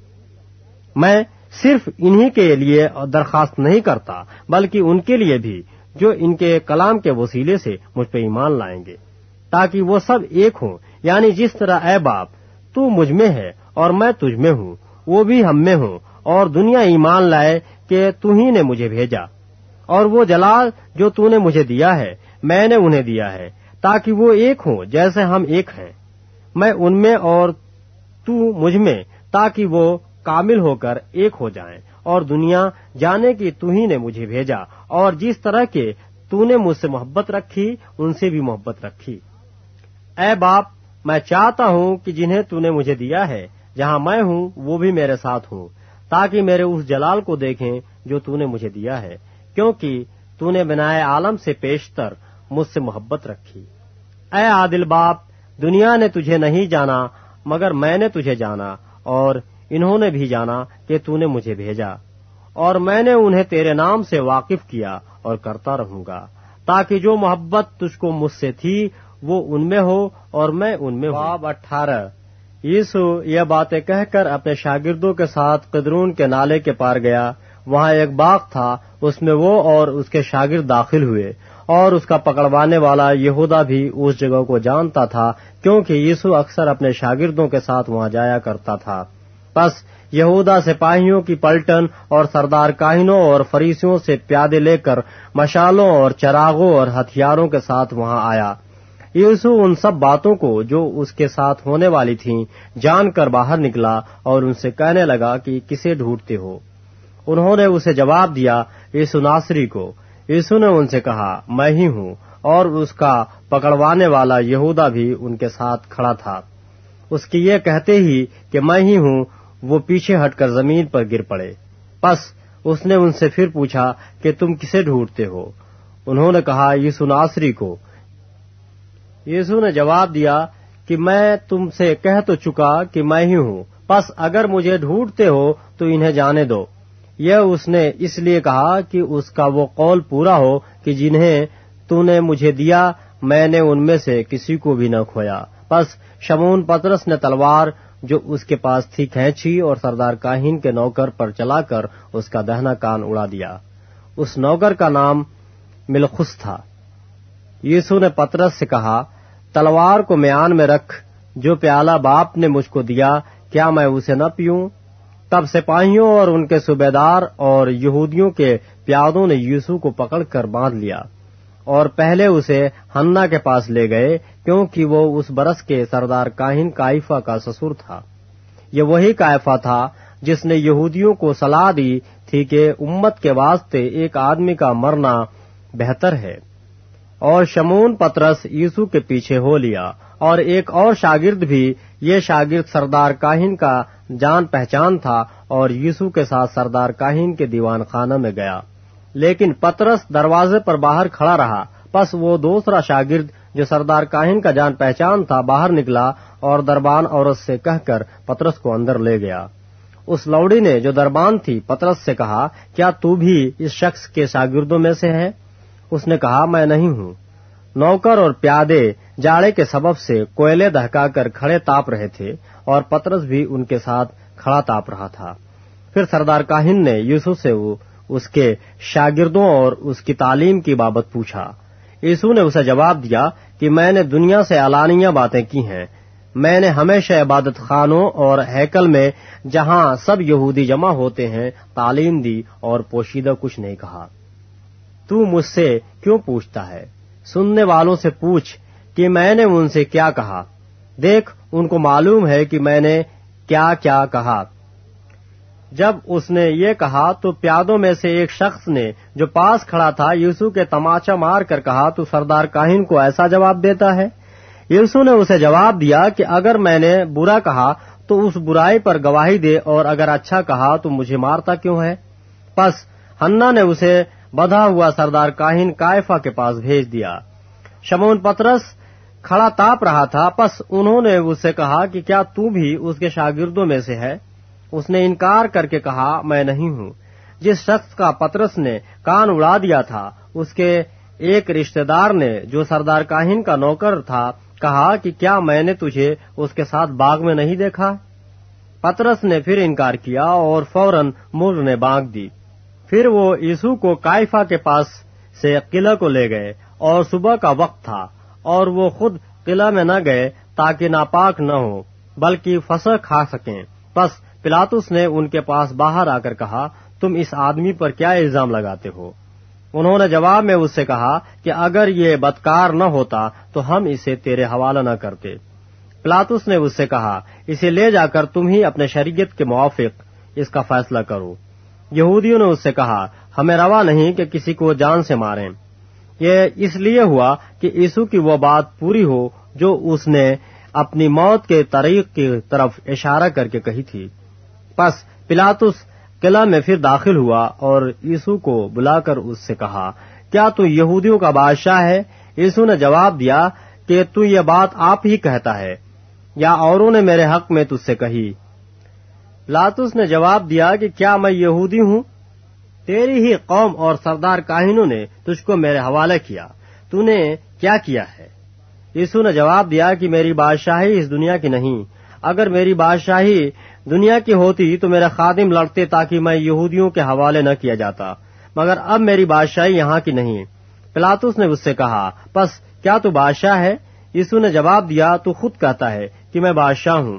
میں صرف انہی کے لیے درخواست نہیں کرتا، بلکہ ان کے لیے بھی جو ان کے کلام کے وسیلے سے مجھ پہ ایمان لائیں گے، تاکہ وہ سب ایک ہوں، یعنی جس طرح اے باپ تو مجھ میں ہے اور میں تجھ میں ہوں، وہ بھی ہم میں ہوں، اور دنیا ایمان لائے کہ تو ہی نے مجھے بھیجا۔ اور وہ جلال جو تو نے مجھے دیا ہے میں نے انہیں دیا ہے، تاکہ وہ ایک ہوں جیسے ہم ایک ہیں، میں ان میں اور تو مجھ میں، تاکہ وہ کامل ہو کر ایک ہو جائیں، اور دنیا جانے کی تو ہی نے مجھے بھیجا، اور جس طرح کے تو نے مجھ سے محبت رکھی ان سے بھی محبت رکھی۔ اے باپ، میں چاہتا ہوں کہ جنہیں تو نے مجھے دیا ہے جہاں میں ہوں وہ بھی میرے ساتھ ہوں، تاکہ میرے اس جلال کو دیکھیں جو تو نے مجھے دیا ہے، کیونکہ تو نے بنائے عالم سے پیشتر مجھ سے محبت رکھی۔ اے عادل باپ، دنیا نے تجھے نہیں جانا مگر میں نے تجھے جانا، اور انہوں نے بھی جانا کہ تو نے مجھے بھیجا، اور میں نے انہیں تیرے نام سے واقف کیا اور کرتا رہوں گا، تاکہ جو محبت تجھ کو مجھ سے تھی وہ ان میں ہو اور میں ان میں ہوں۔ باب اٹھارہ۔ یسوع یہ باتیں کہہ کر اپنے شاگردوں کے ساتھ قدرون کے نالے کے پار گیا۔ وہاں ایک باغ تھا، اس میں وہ اور اس کے شاگرد داخل ہوئے، اور اس کا پکڑوانے والا یہودا بھی اس جگہ کو جانتا تھا، کیونکہ یسوع اکثر اپنے شاگردوں کے ساتھ وہاں جایا کرتا تھا۔ پس یہودا سپاہیوں کی پلٹن اور سردار کاہنوں اور فریسیوں سے پیادے لے کر مشالوں اور چراغوں اور ہتھیاروں کے ساتھ وہاں آیا۔ یسوع ان سب باتوں کو جو اس کے ساتھ ہونے والی تھیں جان کر باہر نکلا اور ان سے کہنے لگا کہ کسے ڈھونڈتے ہو؟ انہوں نے اسے جواب دیا، یسوع ناصری کو۔ یسوع نے ان سے کہا، میں ہی ہوں، اور اس کا پکڑوانے والا یہودا بھی ان کے ساتھ کھڑا تھا۔ اس کی یہ کہتے ہی کہ میں ہی ہوں، وہ پیچھے ہٹ کر زمین پر گر پڑے۔ پس اس نے ان سے پھر پوچھا کہ تم کسے ڈھونڈتے ہو؟ انہوں نے کہا، یسوع ناصری کو۔ یسوع نے جواب دیا کہ میں تم سے کہہ تو چکا کہ میں ہی ہوں، پس اگر مجھے ڈھونڈتے ہو تو انہیں جانے دو۔ یہ اس نے اس لیے کہا کہ اس کا وہ قول پورا ہو کہ جنہیں تو نے مجھے دیا میں نے ان میں سے کسی کو بھی نہ کھویا۔ پس شمعون پطرس نے تلوار جو اس کے پاس تھی کھینچی اور سردار کاہن کے نوکر پر چلا کر اس کا دہنا کان اڑا دیا۔ اس نوکر کا نام ملخص تھا۔ یسوع نے پطرس سے کہا، تلوار کو میان میں رکھ، جو پیالہ باپ نے مجھ کو دیا کیا میں اسے نہ پیوں؟ تب سپاہیوں اور ان کے صوبیدار اور یہودیوں کے پیادوں نے یسوع کو پکڑ کر باندھ لیا اور پہلے اسے ہنہ کے پاس لے گئے، کیونکہ وہ اس برس کے سردار کاہن کائفہ کا سسر تھا۔ یہ وہی کائفہ تھا جس نے یہودیوں کو صلاح دی تھی کہ امت کے واسطے ایک آدمی کا مرنا بہتر ہے۔ اور شمعون پطرس یسوع کے پیچھے ہو لیا، اور ایک اور شاگرد بھی، یہ شاگرد سردار کاہن کا جان پہچان تھا اور یسوع کے ساتھ سردار کاہن کے دیوان خانہ میں گیا۔ لیکن پطرس دروازے پر باہر کھڑا رہا۔ پس وہ دوسرا شاگرد جو سردار کاہن کا جان پہچان تھا باہر نکلا اور دربان عورت سے کہہ کر پطرس کو اندر لے گیا۔ اس لوڑی نے جو دربان تھی پطرس سے کہا، کیا تو بھی اس شخص کے شاگردوں میں سے ہے؟ اس نے کہا، میں نہیں ہوں۔ نوکر اور پیادے جاڑے کے سبب سے کوئلے دہکا کر کھڑے تاپ رہے تھے اور پطرس بھی ان کے ساتھ کھڑا تاپ رہا تھا۔ پھر سردار کاہن نے یسوع سے اس کے شاگردوں اور اس کی تعلیم کی بابت پوچھا۔ یسوع نے اسے جواب دیا کہ میں نے دنیا سے علانیہ باتیں کی ہیں۔ میں نے ہمیشہ عبادت خانوں اور ہیکل میں جہاں سب یہودی جمع ہوتے ہیں تعلیم دی اور پوشیدہ کچھ نہیں کہا۔ تو مجھ سے کیوں پوچھتا ہے؟ سننے والوں سے پوچھ کہ میں نے ان سے کیا کہا۔ دیکھ، ان کو معلوم ہے کہ میں نے کیا کیا کہا۔ جب اس نے یہ کہا تو پیادوں میں سے ایک شخص نے جو پاس کھڑا تھا یسوع کے تماچا مار کر کہا، تو سردار کاہن کو ایسا جواب دیتا ہے؟ یسوع نے اسے جواب دیا کہ اگر میں نے برا کہا تو اس برائی پر گواہی دے، اور اگر اچھا کہا تو مجھے مارتا کیوں ہے؟ پس ہنہ نے اسے بدھا ہوا سردار کاہن کائفہ کے پاس بھیج دیا۔ شمعون پطرس کھڑا تاپ رہا تھا۔ پس انہوں نے اس سے کہا کہ کیا تو بھی اس کے شاگردوں میں سے ہے؟ اس نے انکار کر کے کہا، میں نہیں ہوں۔ جس شخص کا پطرس نے کان اڑا دیا تھا اس کے ایک رشتہ دار نے جو سردار کاہن کا نوکر تھا کہا کہ کیا میں نے تجھے اس کے ساتھ باغ میں نہیں دیکھا؟ پطرس نے پھر انکار کیا اور فوراً مر نے بانک دی۔ پھر وہ یسوع کو کائفہ کے پاس سے قلعہ کو لے گئے، اور صبح کا وقت تھا، اور وہ خود قلعہ میں نہ گئے تاکہ ناپاک نہ ہو بلکہ فسح کھا سکیں۔ پس پلاطس نے ان کے پاس باہر آ کر کہا، تم اس آدمی پر کیا الزام لگاتے ہو؟ انہوں نے جواب میں اس سے کہا کہ اگر یہ بدکار نہ ہوتا تو ہم اسے تیرے حوالہ نہ کرتے۔ پلاطس نے اس سے کہا، اسے لے جا کر تم ہی اپنے شریعت کے موافق اس کا فیصلہ کرو۔ یہودیوں نے اس سے کہا، ہمیں روا نہیں کہ کسی کو جان سے ماریں۔ یہ اس لیے ہوا کہ یسوع کی وہ بات پوری ہو جو اس نے اپنی موت کے طریق کی طرف اشارہ کر کے کہی تھی۔ پس پلاطس قلعہ میں پھر داخل ہوا اور یسوع کو بلا کر اس سے کہا، کیا تو یہودیوں کا بادشاہ ہے؟ یسوع نے جواب دیا کہ تو یہ بات آپ ہی کہتا ہے یا اوروں نے میرے حق میں تجھ سے کہی؟ پلاطس نے جواب دیا کہ کیا میں یہودی ہوں؟ تیری ہی قوم اور سردار کاہنوں نے تجھ کو میرے حوالے کیا، تو نے کیا کیا ہے؟ یسوع نے جواب دیا کہ میری بادشاہی اس دنیا کی نہیں۔ اگر میری بادشاہی دنیا کی ہوتی تو میرے خادم لڑتے تاکہ میں یہودیوں کے حوالے نہ کیا جاتا، مگر اب میری بادشاہی یہاں کی نہیں۔ پلاطس نے اس سے کہا، پس کیا تو بادشاہ ہے؟ یسوع نے جواب دیا، تو خود کہتا ہے کہ میں بادشاہ ہوں۔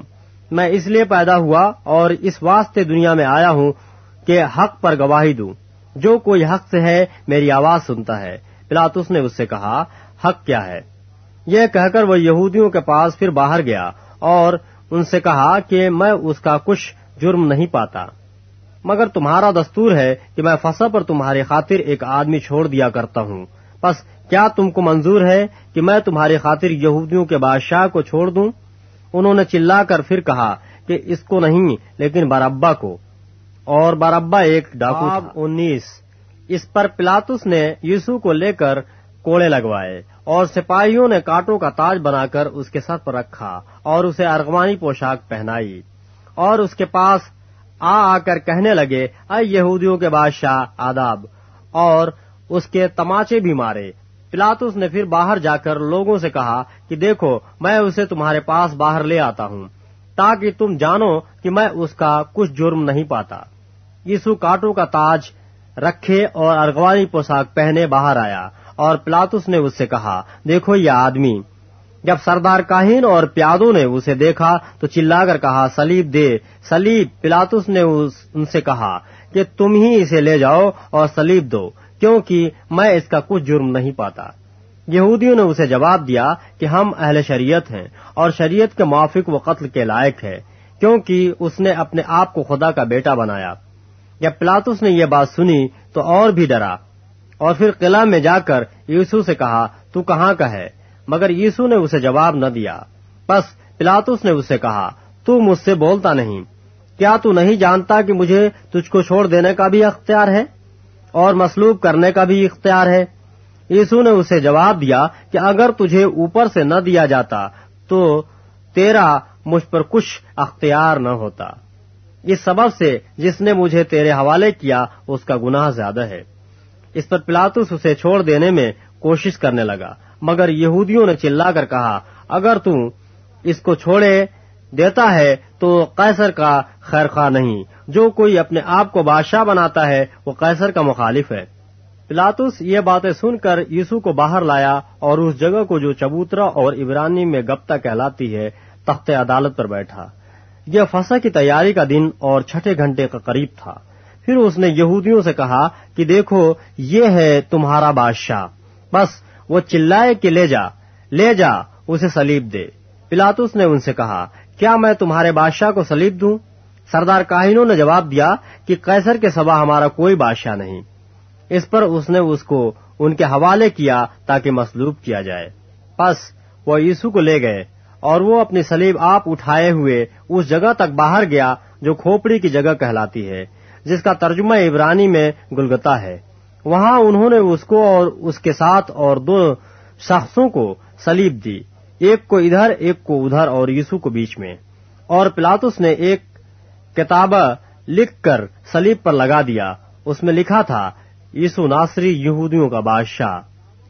میں اس لیے پیدا ہوا اور اس واسطے دنیا میں آیا ہوں کہ حق پر گواہی دوں. جو کوئی حق سے ہے میری آواز سنتا ہے. پلاطس نے اس سے کہا, حق کیا ہے؟ یہ کہہ کر وہ یہودیوں کے پاس پھر باہر گیا اور ان سے کہا کہ میں اس کا کچھ جرم نہیں پاتا, مگر تمہارا دستور ہے کہ میں فسح پر تمہاری خاطر ایک آدمی چھوڑ دیا کرتا ہوں. بس کیا تم کو منظور ہے کہ میں تمہاری خاطر یہودیوں کے بادشاہ کو چھوڑ دوں؟ انہوں نے چلا کر پھر کہا کہ اس کو نہیں لیکن برابا کو. اور برابا ایک ڈاکو تھا. انیس اس پر پلاطس نے یسوع کو لے کر کوڑے لگوائے اور سپاہیوں نے کانٹوں کا تاج بنا کر اس کے سر پر رکھا اور اسے ارغوانی پوشاک پہنائی اور اس کے پاس آ آ کر کہنے لگے, اے یہودیوں کے بادشاہ آداب, اور اس کے تماچے بھی مارے. پلاطس نے پھر باہر جا کر لوگوں سے کہا کہ دیکھو میں اسے تمہارے پاس باہر لے آتا ہوں تاکہ تم جانو کہ میں اس کا کچھ جرم نہیں پاتا. یسوع کانٹوں کا تاج رکھے اور ارغوانی پوشاک پہنے باہر آیا اور پلاطس نے اس سے کہا, دیکھو یہ آدمی. جب سردار کاہن اور پیادوں نے اسے دیکھا تو چلا کر کہا, صلیب دے, صلیب. پلاطس نے ان سے کہا کہ تم ہی اسے لے جاؤ اور صلیب دو, کیونکہ میں اس کا کچھ جرم نہیں پاتا. یہودیوں نے اسے جواب دیا کہ ہم اہل شریعت ہیں اور شریعت کے موافق وہ قتل کے لائق ہے, کیونکہ اس نے اپنے آپ کو خدا کا بیٹا بنایا. جب پلاطس نے یہ بات سنی تو اور بھی ڈرا اور پھر قلعہ میں جا کر یسوع سے کہا, تو کہاں کا ہے؟ مگر یسوع نے اسے جواب نہ دیا. بس پلاطس نے اسے کہا, تو مجھ سے بولتا نہیں؟ کیا تو نہیں جانتا کہ مجھے تجھ کو چھوڑ دینے کا بھی اختیار ہے اور مصلوب کرنے کا بھی اختیار ہے؟ یسوع نے اسے جواب دیا کہ اگر تجھے اوپر سے نہ دیا جاتا تو تیرا مجھ پر کچھ اختیار نہ ہوتا. اس سبب سے جس نے مجھے تیرے حوالے کیا اس کا گناہ زیادہ ہے. اس پر پلاطس اسے چھوڑ دینے میں کوشش کرنے لگا, مگر یہودیوں نے چلا کر کہا, اگر تو اس کو چھوڑے دیتا ہے تو قیصر کا خیرخواہ نہیں. جو کوئی اپنے آپ کو بادشاہ بناتا ہے وہ قیصر کا مخالف ہے. پلاطس یہ باتیں سن کر یسوع کو باہر لایا اور اس جگہ کو جو چبوترا اور عبرانی میں گبتا کہلاتی ہے تخت عدالت پر بیٹھا. یہ فسح کی تیاری کا دن اور چھٹے گھنٹے کا قریب تھا. پھر اس نے یہودیوں سے کہا کہ دیکھو یہ ہے تمہارا بادشاہ. بس وہ چلائے کہ لے جا لے جا اسے صلیب دے. پلاطس نے ان سے کہا, کیا میں تمہارے بادشاہ کو صلیب دوں؟ سردار کاہنوں نے جواب دیا کہ قیصر کے سوا ہمارا کوئی بادشاہ نہیں. اس پر اس نے اس کو ان کے حوالے کیا تاکہ مصلوب کیا جائے. پس وہ یسوع کو لے گئے اور وہ اپنی صلیب آپ اٹھائے ہوئے اس جگہ تک باہر گیا جو کھوپڑی کی جگہ کہلاتی ہے, جس کا ترجمہ عبرانی میں گلگتا ہے. وہاں انہوں نے اس کو اور اس کے ساتھ اور دو شخصوں کو صلیب دی, ایک کو ادھر ایک کو ادھر اور یسوع کو بیچ میں. اور پلاطس نے ایک کتابہ لکھ کر صلیب پر لگا دیا. اس میں لکھا تھا, یسوع ناصری یہودیوں کا بادشاہ.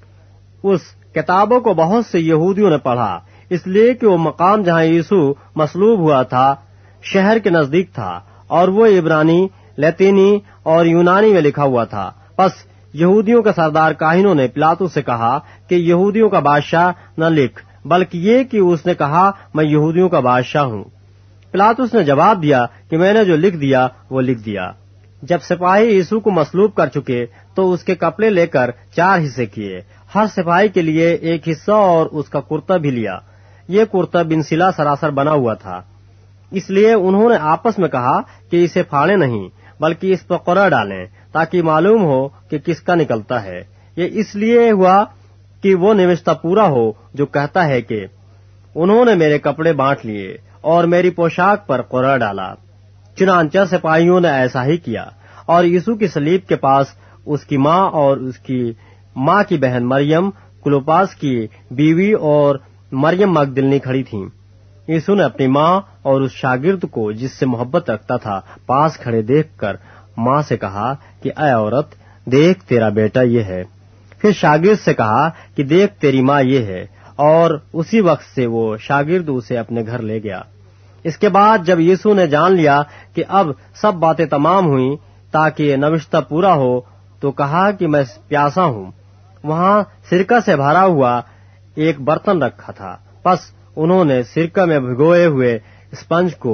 اس کتابوں کو بہت سے یہودیوں نے پڑھا, اس لیے کہ وہ مقام جہاں یسوع مصلوب ہوا تھا شہر کے نزدیک تھا اور وہ عبرانی, لاتینی اور یونانی میں لکھا ہوا تھا. پس یہودیوں کے سردار کاہنوں نے پلاطس سے کہا کہ یہودیوں کا بادشاہ نہ لکھ, بلکہ یہ کہ اس نے کہا میں یہودیوں کا بادشاہ ہوں. پلاطس نے جواب دیا کہ میں نے جو لکھ دیا وہ لکھ دیا. جب سپاہی یسوع کو مصلوب کر چکے تو اس کے کپڑے لے کر چار حصے کیے, ہر سپاہی کے لیے ایک حصہ اور اس کا کرتا بھی لیا. یہ کرتا بن سلا سراسر بنا ہوا تھا, اس لیے انہوں نے آپس میں کہا کہ اسے پھاڑے نہیں بلکہ اس پر قرع ڈالیں تاکہ معلوم ہو کہ کس کا نکلتا ہے. یہ اس لیے ہوا کہ وہ نوشتہ پورا ہو جو کہتا ہے کہ انہوں نے میرے کپڑے بانٹ لیے اور میری پوشاک پر قرع ڈالا. چنانچہ سپاہیوں نے ایسا ہی کیا اور یسوع کی صلیب کے پاس اس کی ماں اور اس کی ماں کی بہن مریم, کلوپاس کی بیوی اور مریم مگدلنی کھڑی تھیں. یسوع نے اپنی ماں اور اس شاگرد کو جس سے محبت رکھتا تھا پاس کھڑے دیکھ کر ماں سے کہا کہ اے عورت, دیکھ تیرا بیٹا یہ ہے. پھر شاگرد سے کہا کہ دیکھ تیری ماں یہ ہے, اور اسی وقت سے وہ شاگرد اسے اپنے گھر لے گیا. اس کے بعد جب یسوع نے جان لیا کہ اب سب باتیں تمام ہوئیں تاکہ نوشتہ پورا ہو تو کہا کہ میں پیاسا ہوں. وہاں سرکہ سے بھرا ہوا ایک برتن رکھا تھا. پس انہوں نے سرکہ میں بھگوئے ہوئے اسپنج کو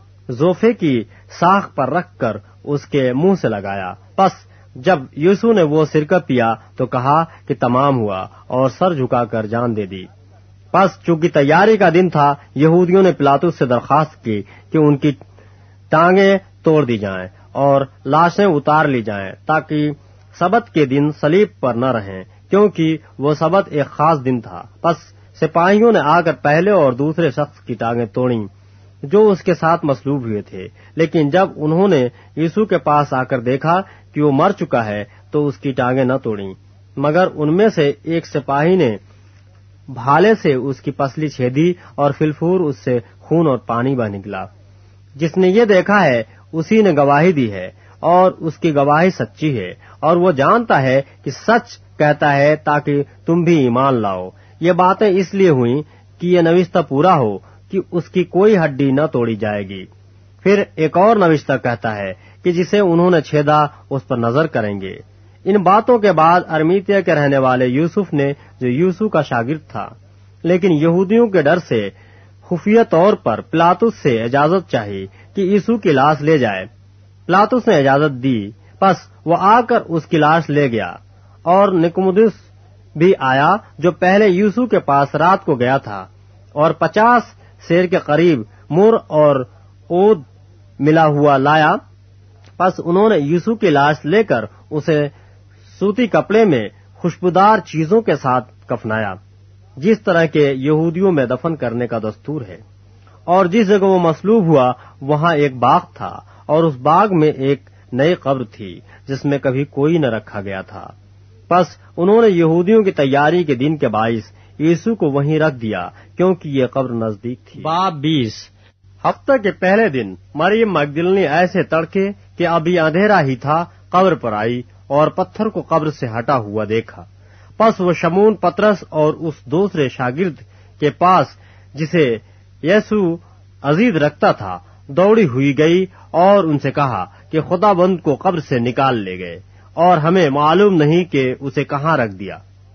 زوفے کی ساخ پر رکھ کر اس کے منہ سے لگایا۔ پس جب یسوع نے وہ سرکہ پیا تو کہا کہ تمام ہوا، اور سر جھکا کر جان دے دی۔ پس چونکہ تیاری کا دن تھا، یہودیوں نے پلاطس سے درخواست کی کہ ان کی ٹانگیں توڑ دی جائیں اور لاشیں اتار لی جائیں، تاکہ سبت کے دن صلیب پر نہ رہیں، کیونکہ وہ سبت ایک خاص دن تھا۔ پس سپاہیوں نے آ کر پہلے اور دوسرے شخص کی ٹانگیں توڑیں جو اس کے ساتھ مصلوب ہوئے تھے، لیکن جب انہوں نے یسوع کے پاس آ کر دیکھا کہ وہ مر چکا ہے تو اس کی ٹانگیں نہ توڑیں، مگر ان میں سے ایک سپاہی نے بھالے سے اس کی پسلی چھیدی اور فلفور اس سے خون اور پانی بہ نکلا۔ جس نے یہ دیکھا ہے اسی نے گواہی دی ہے، اور اس کی گواہی سچی ہے، اور وہ جانتا ہے کہ سچ کہتا ہے تاکہ تم بھی ایمان لاؤ۔ یہ باتیں اس لیے ہوئیں کہ یہ نوشتہ پورا ہو کہ اس کی کوئی ہڈی نہ توڑی جائے گی۔ پھر ایک اور نوشتہ کہتا ہے کہ جسے انہوں نے چھیدا اس پر نظر کریں گے۔ ان باتوں کے بعد ارمیتیا کے رہنے والے یوسف نے، جو یسوع کا شاگرد تھا، لیکن یہودیوں کے ڈر سے خفیہ طور پر پلاطس سے اجازت چاہی کہ یسوع کی لاش لے جائے۔ پلاطس نے اجازت دی، پس وہ آ کر اس کی لاش لے گیا، اور نکودیموس بھی آیا جو پہلے یسوع کے پاس رات کو گیا تھا، اور پچاس سیر کے قریب مر اور عود ملا ہوا لایا۔ پس انہوں نے یسوع کی لاش لے کر اسے سوتی کپڑے میں خوشبودار چیزوں کے ساتھ کفنایا، جس طرح کے یہودیوں میں دفن کرنے کا دستور ہے۔ اور جس جگہ وہ مصلوب ہوا وہاں ایک باغ تھا، اور اس باغ میں ایک نئی قبر تھی جس میں کبھی کوئی نہ رکھا گیا تھا۔ پس انہوں نے یہودیوں کی تیاری کے دن کے باعث یسوع کو وہیں رکھ دیا، کیونکہ یہ قبر نزدیک تھی۔ باب بیس۔ ہفتہ کے پہلے دن مریم مگدلنی ایسے تڑکے کہ ابھی اندھیرا ہی تھا قبر پر آئی اور پتھر کو قبر سے ہٹا ہوا دیکھا۔ پس وہ شمون پترس اور اس دوسرے شاگرد کے پاس جسے یسوع عزیز رکھتا تھا دوڑی ہوئی گئی اور ان سے کہا کہ خدا بند کو قبر سے نکال لے گئے، اور ہمیں معلوم نہیں کہ اسے کہاں رکھ دیا۔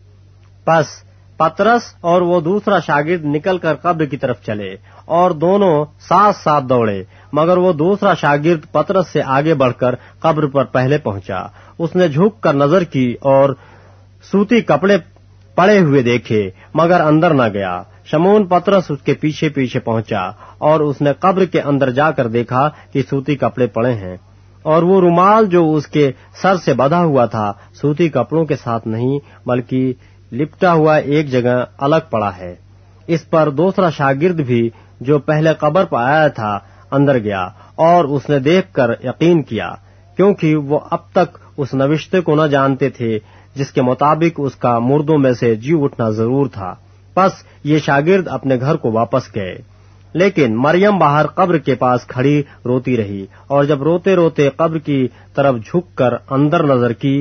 پس پترس اور وہ دوسرا شاگرد نکل کر قبر کی طرف چلے، اور دونوں ساتھ ساتھ دوڑے، مگر وہ دوسرا شاگرد پترس سے آگے بڑھ کر قبر پر پہلے پہنچا۔ اس نے جھک کر نظر کی اور سوتی کپڑے پڑے ہوئے دیکھے، مگر اندر نہ گیا۔ شمون پترس اس کے پیچھے پیچھے پہنچا، اور اس نے قبر کے اندر جا کر دیکھا کہ سوتی کپڑے پڑے ہیں، اور وہ رومال جو اس کے سر سے بندھا ہوا تھا سوتی کپڑوں کے ساتھ نہیں بلکہ لپٹا ہوا ایک جگہ الگ پڑا ہے۔ اس پر دوسرا شاگرد بھی جو پہلے قبر پر آیا تھا اندر گیا، اور اس نے دیکھ کر یقین کیا، کیونکہ وہ اب تک اس نوشتے کو نہ جانتے تھے جس کے مطابق اس کا مردوں میں سے جی اٹھنا ضرور تھا۔ پس یہ شاگرد اپنے گھر کو واپس گئے، لیکن مریم باہر قبر کے پاس کھڑی روتی رہی، اور جب روتے روتے قبر کی طرف جھک کر اندر نظر کی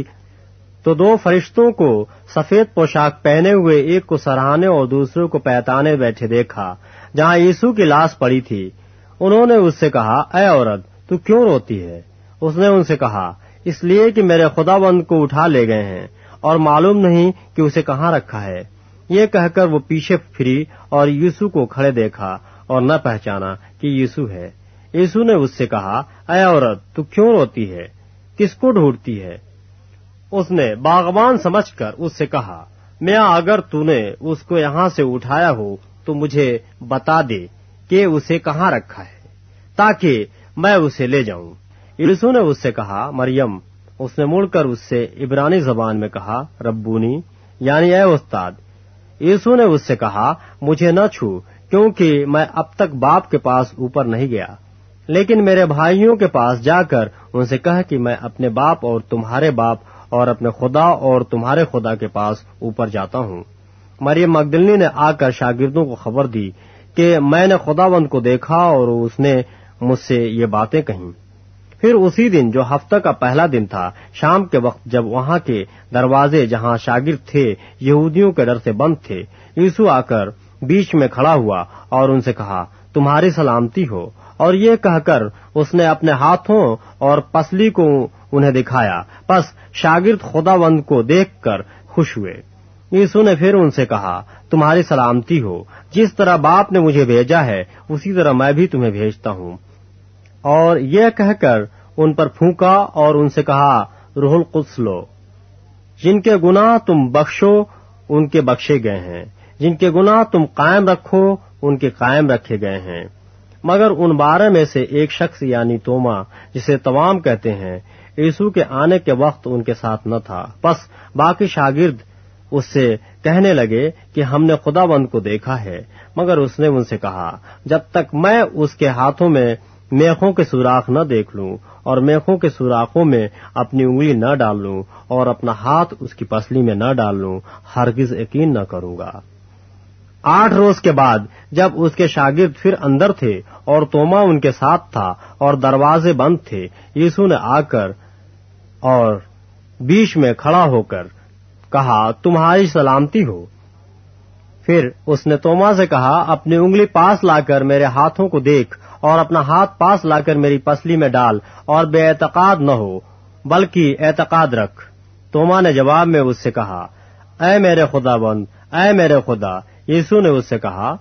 تو دو فرشتوں کو سفید پوشاک پہنے ہوئے، ایک کو سرہانے اور دوسرے کو پہتانے بیٹھے دیکھا جہاں یسوع کی لاش پڑی تھی۔ انہوں نے اس سے کہا، اے عورت، تو کیوں روتی ہے؟ اس نے ان سے کہا، اس لیے کہ میرے خداوند کو اٹھا لے گئے ہیں، اور معلوم نہیں کہ اسے کہاں رکھا ہے۔ یہ کہہ کر وہ پیچھے پھری اور یسوع کو کھڑے دیکھا اور نہ پہچانا کہ یسوع ہے۔ یسوع نے اس سے کہا، اے عورت، تو کیوں روتی ہے؟ کس کو ڈھونڈتی ہے؟ اس نے باغبان سمجھ کر اس سے کہا، میاں، اگر تو نے اس کو یہاں سے اٹھایا ہو تو مجھے بتا دے کہ اسے کہاں رکھا ہے، تاکہ میں اسے لے جاؤں۔ یسوع نے اس سے کہا، مریم۔ اس نے مڑ کر اس سے عبرانی زبان میں کہا، ربونی، یعنی اے استاد۔ یسوع نے اس سے کہا، مجھے نہ چھو، کیونکہ میں اب تک باپ کے پاس اوپر نہیں گیا، لیکن میرے بھائیوں کے پاس جا کر ان سے کہا کہ میں اپنے باپ اور تمہارے باپ اور اپنے خدا اور تمہارے خدا کے پاس اوپر جاتا ہوں۔ مریم مگدلنی نے آ کر شاگردوں کو خبر دی کہ میں نے خداوند کو دیکھا اور اس نے مجھ سے یہ باتیں کہیں۔ پھر اسی دن جو ہفتہ کا پہلا دن تھا، شام کے وقت جب وہاں کے دروازے جہاں شاگرد تھے یہودیوں کے ڈر سے بند تھے، یسوع آ کر بیچ میں کھڑا ہوا اور ان سے کہا، تمہاری سلامتی ہو، اور یہ کہہ کر اس نے اپنے ہاتھوں اور پسلی کو انہیں دکھایا۔ پس شاگرد خداوند کو دیکھ کر خوش ہوئے۔ یسوع نے پھر ان سے کہا, تمہاری سلامتی ہو, جس طرح باپ نے مجھے بھیجا ہے اسی طرح میں بھی تمہیں بھیجتا ہوں. اور یہ کہہ کر ان پر پھونکا اور ان سے کہا, روح القدس لو. جن کے گناہ تم بخشو ان کے بخشے گئے ہیں, جن کے گناہ تم قائم رکھو ان کے قائم رکھے گئے ہیں. مگر ان بارہ میں سے ایک شخص یعنی توما, جسے توام کہتے ہیں, یسوع کے آنے کے وقت ان کے ساتھ نہ تھا. بس باقی شاگرد اس سے کہنے لگے کہ ہم نے خداوند کو دیکھا ہے. مگر اس نے ان سے کہا, جب تک میں اس کے ہاتھوں میں میخوں کے سوراخ نہ دیکھ لوں اور میخوں کے سوراخوں میں اپنی انگلی نہ ڈال لوں اور اپنا ہاتھ اس کی پسلی میں نہ ڈال لوں, ہرگز یقین نہ کروں گا. آٹھ روز کے بعد جب اس کے شاگرد پھر اندر تھے اور توما ان کے ساتھ تھا اور دروازے بند تھے, یسوع نے آ کر اور بیچ میں کھڑا ہو کر کہا, تمہاری سلامتی ہو. پھر اس نے توما سے کہا, اپنی انگلی پاس لا کر میرے ہاتھوں کو دیکھ اور اپنا ہاتھ پاس لا کر میری پسلی میں ڈال اور بے اعتقاد نہ ہو بلکہ اعتقاد رکھ. توما نے جواب میں اس سے کہا, اے میرے خداوند, اے میرے خدا. یسوع نے اس سے کہا,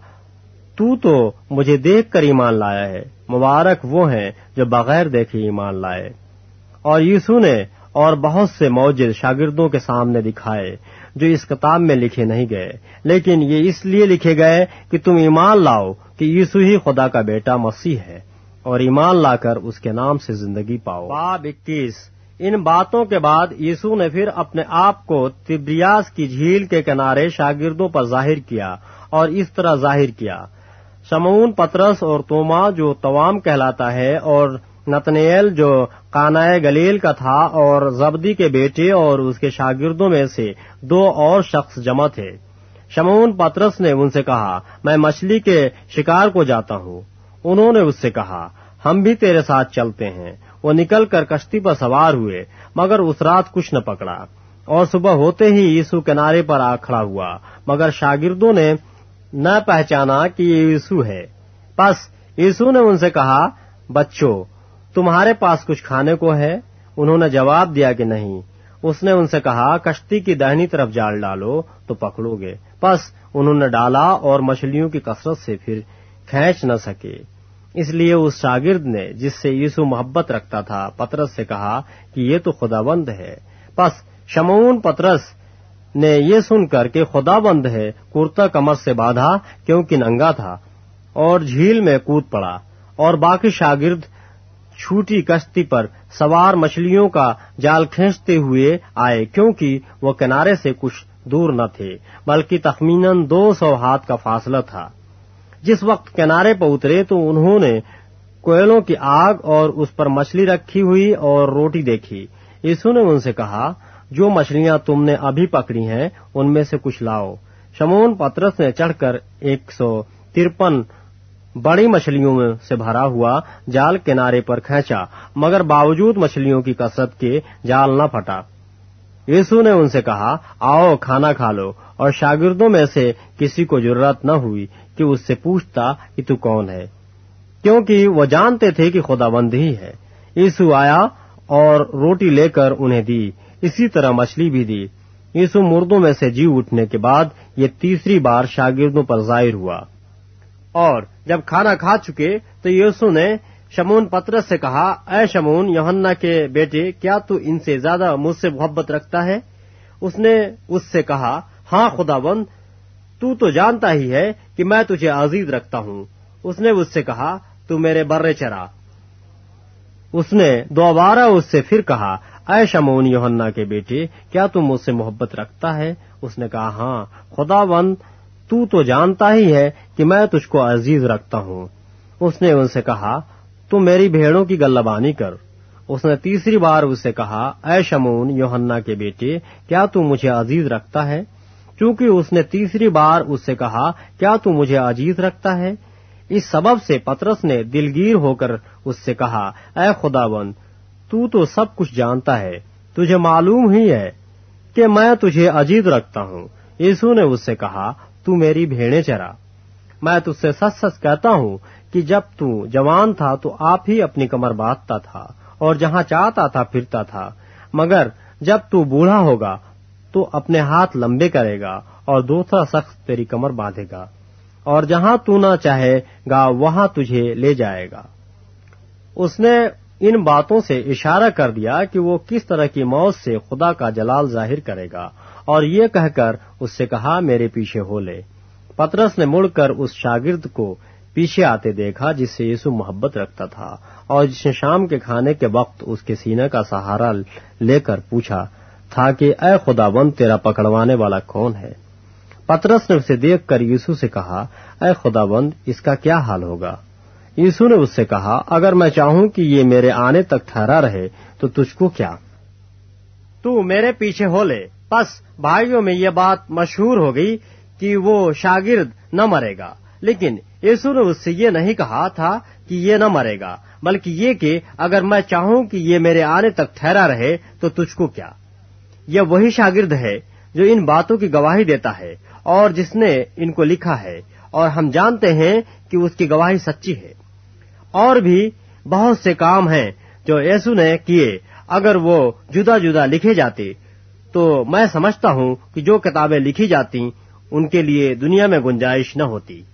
تو تو مجھے دیکھ کر ایمان لایا ہے, مبارک وہ ہیں جو بغیر دیکھے ایمان لائے. اور یسوع نے اور بہت سے معجزے شاگردوں کے سامنے دکھائے جو اس کتاب میں لکھے نہیں گئے, لیکن یہ اس لیے لکھے گئے کہ تم ایمان لاؤ کہ یسوع ہی خدا کا بیٹا مسیح ہے, اور ایمان لا کر اس کے نام سے زندگی پاؤ. باب اکیس. ان باتوں کے بعد یسوع نے پھر اپنے آپ کو تبریاس کی جھیل کے کنارے شاگردوں پر ظاہر کیا, اور اس طرح ظاہر کیا. شمعون پطرس اور توما جو توام کہلاتا ہے, اور نتنیل جو قانائے گلیل کا تھا, اور زبدی کے بیٹے اور اس کے شاگردوں میں سے دو اور شخص جمع تھے. شمعون پطرس نے ان سے کہا, میں مچھلی کے شکار کو جاتا ہوں. انہوں نے اس سے کہا, ہم بھی تیرے ساتھ چلتے ہیں. وہ نکل کر کشتی پر سوار ہوئے, مگر اس رات کچھ نہ پکڑا. اور صبح ہوتے ہی یسوع کنارے پر آ کھڑا ہوا, مگر شاگردوں نے نہ پہچانا کہ یہ یسوع ہے. پس یسوع نے ان سے کہا, بچوں, تمہارے پاس کچھ کھانے کو ہے؟ انہوں نے جواب دیا کہ نہیں. اس نے ان سے کہا, کشتی کی داہنی طرف جال ڈالو تو پکڑو گے. پس انہوں نے ڈالا اور مچھلیوں کی کثرت سے پھر کھینچ نہ سکے. اس لیے اس شاگرد نے جس سے یسوع محبت رکھتا تھا پطرس سے کہا کہ یہ تو خداوند ہے. پس شمعون پطرس نے یہ سن کر کہ خداوند ہے کرتا کمر سے باندھا کیونکہ ننگا تھا, اور جھیل میں کود پڑا. اور باقی شاگرد چھوٹی کشتی پر سوار مچھلیوں کا جال کھینچتے ہوئے آئے, کیونکہ وہ کنارے سے کچھ دور نہ تھے بلکہ تخمیناً دو سو ہاتھ کا فاصلہ تھا. جس وقت کنارے پر اترے تو انہوں نے کوئلوں کی آگ اور اس پر مچھلی رکھی ہوئی اور روٹی دیکھی. یسوع نے ان سے کہا, جو مچھلیاں تم نے ابھی پکڑی ہیں ان میں سے کچھ لاؤ. شمعون پطرس نے چڑھ کر ایک سو ترپن بڑی مچھلیوں سے بھرا ہوا جال کنارے پر کھینچا, مگر باوجود مچھلیوں کی کثرت کے جال نہ پھٹا. یسوع نے ان سے کہا, آؤ کھانا کھا لو. اور شاگردوں میں سے کسی کو جرات نہ ہوئی کہ اس سے پوچھتا کہ تو کون ہے, کیونکہ وہ جانتے تھے کہ خداوند ہی ہے. یسوع آیا اور روٹی لے کر انہیں دی, اسی طرح مچھلی بھی دی. یسوع مردوں میں سے جی اٹھنے کے بعد یہ تیسری بار شاگردوں پر ظاہر ہوا. اور جب کھانا کھا چکے تو یسوع نے شمعون پطرس سے کہا, اے شمعون یوحنا کے بیٹے, کیا تو ان سے زیادہ مجھ سے محبت رکھتا ہے؟ اس نے اس سے کہا, ہاں خداوند, تو تو جانتا ہی ہے کہ میں تجھے عزیز رکھتا ہوں. اس نے اس سے کہا, تو میرے برے چرا. اس نے دوبارہ اس سے پھر کہا, اے شمعون یوحنا کے بیٹے, کیا تم مجھ سے محبت رکھتا ہے؟ اس نے کہا, ہاں خداوند, تو تو جانتا ہی ہے کہ میں تجھ کو عزیز رکھتا ہوں. اس نے ان سے کہا, تم میری بھیڑوں کی گلبانی کر. اس نے تیسری بار اس سے کہا, اے شمعون یوحنا کے بیٹے, کیا تو مجھے عزیز رکھتا ہے؟ چونکہ اس نے تیسری بار اس سے کہا, کیا تو مجھے عزیز رکھتا ہے؟ اس سبب سے پطرس نے دلگیر ہو کر اس سے کہا, اے خداوند, تو تو سب کچھ جانتا ہے, تجھے معلوم ہی ہے کہ میں تجھے عزیز رکھتا ہوں. یسوع نے اس سے کہا, تو میری بھیڑیں چرا. میں تجھ سے سچ سچ کہتا ہوں کہ جب تو جوان تھا تو آپ ہی اپنی کمر باندھتا تھا اور جہاں چاہتا تھا پھرتا تھا, مگر جب تو بوڑھا ہوگا تو اپنے ہاتھ لمبے کرے گا اور دوسرا شخص تیری کمر باندھے گا اور جہاں تو نہ چاہے گا وہاں تجھے لے جائے گا۔ اس نے ان باتوں سے اشارہ کر دیا کہ وہ کس طرح کی موت سے خدا کا جلال ظاہر کرے گا، اور یہ کہہ کر اس سے کہا میرے پیچھے ہو لے۔ پطرس نے مڑ کر اس شاگرد کو پیچھے آتے دیکھا جس سے یسوع محبت رکھتا تھا اور جس نے شام کے کھانے کے وقت اس کے سینے کا سہارا لے کر پوچھا تھا کہ اے خداوند تیرا پکڑوانے والا کون ہے؟ پطرس نے اسے دیکھ کر یسوع سے کہا اے خداوند اس کا کیا حال ہوگا؟ یسوع نے اس سے کہا اگر میں چاہوں کہ یہ میرے آنے تک ٹھہرا رہے تو تجھ کو کیا؟ تو میرے پیچھے ہو لے۔ پس بھائیوں میں یہ بات مشہور ہو گئی کہ وہ شاگرد نہ مرے گا، لیکن یسوع نے اس سے یہ نہیں کہا تھا کہ یہ نہ مرے گا، بلکہ یہ کہ اگر میں چاہوں کہ یہ میرے آنے تک ٹھہرا رہے تو تجھ کو کیا؟ یہ وہی شاگرد ہے جو ان باتوں کی گواہی دیتا ہے اور جس نے ان کو لکھا ہے، اور ہم جانتے ہیں کہ اس کی گواہی سچی ہے۔ اور بھی بہت سے کام ہیں جو یسوع نے کیے، اگر وہ جدا جدا لکھے جاتے تو میں سمجھتا ہوں کہ جو کتابیں لکھی جاتی ان کے لیے دنیا میں گنجائش نہ ہوتی۔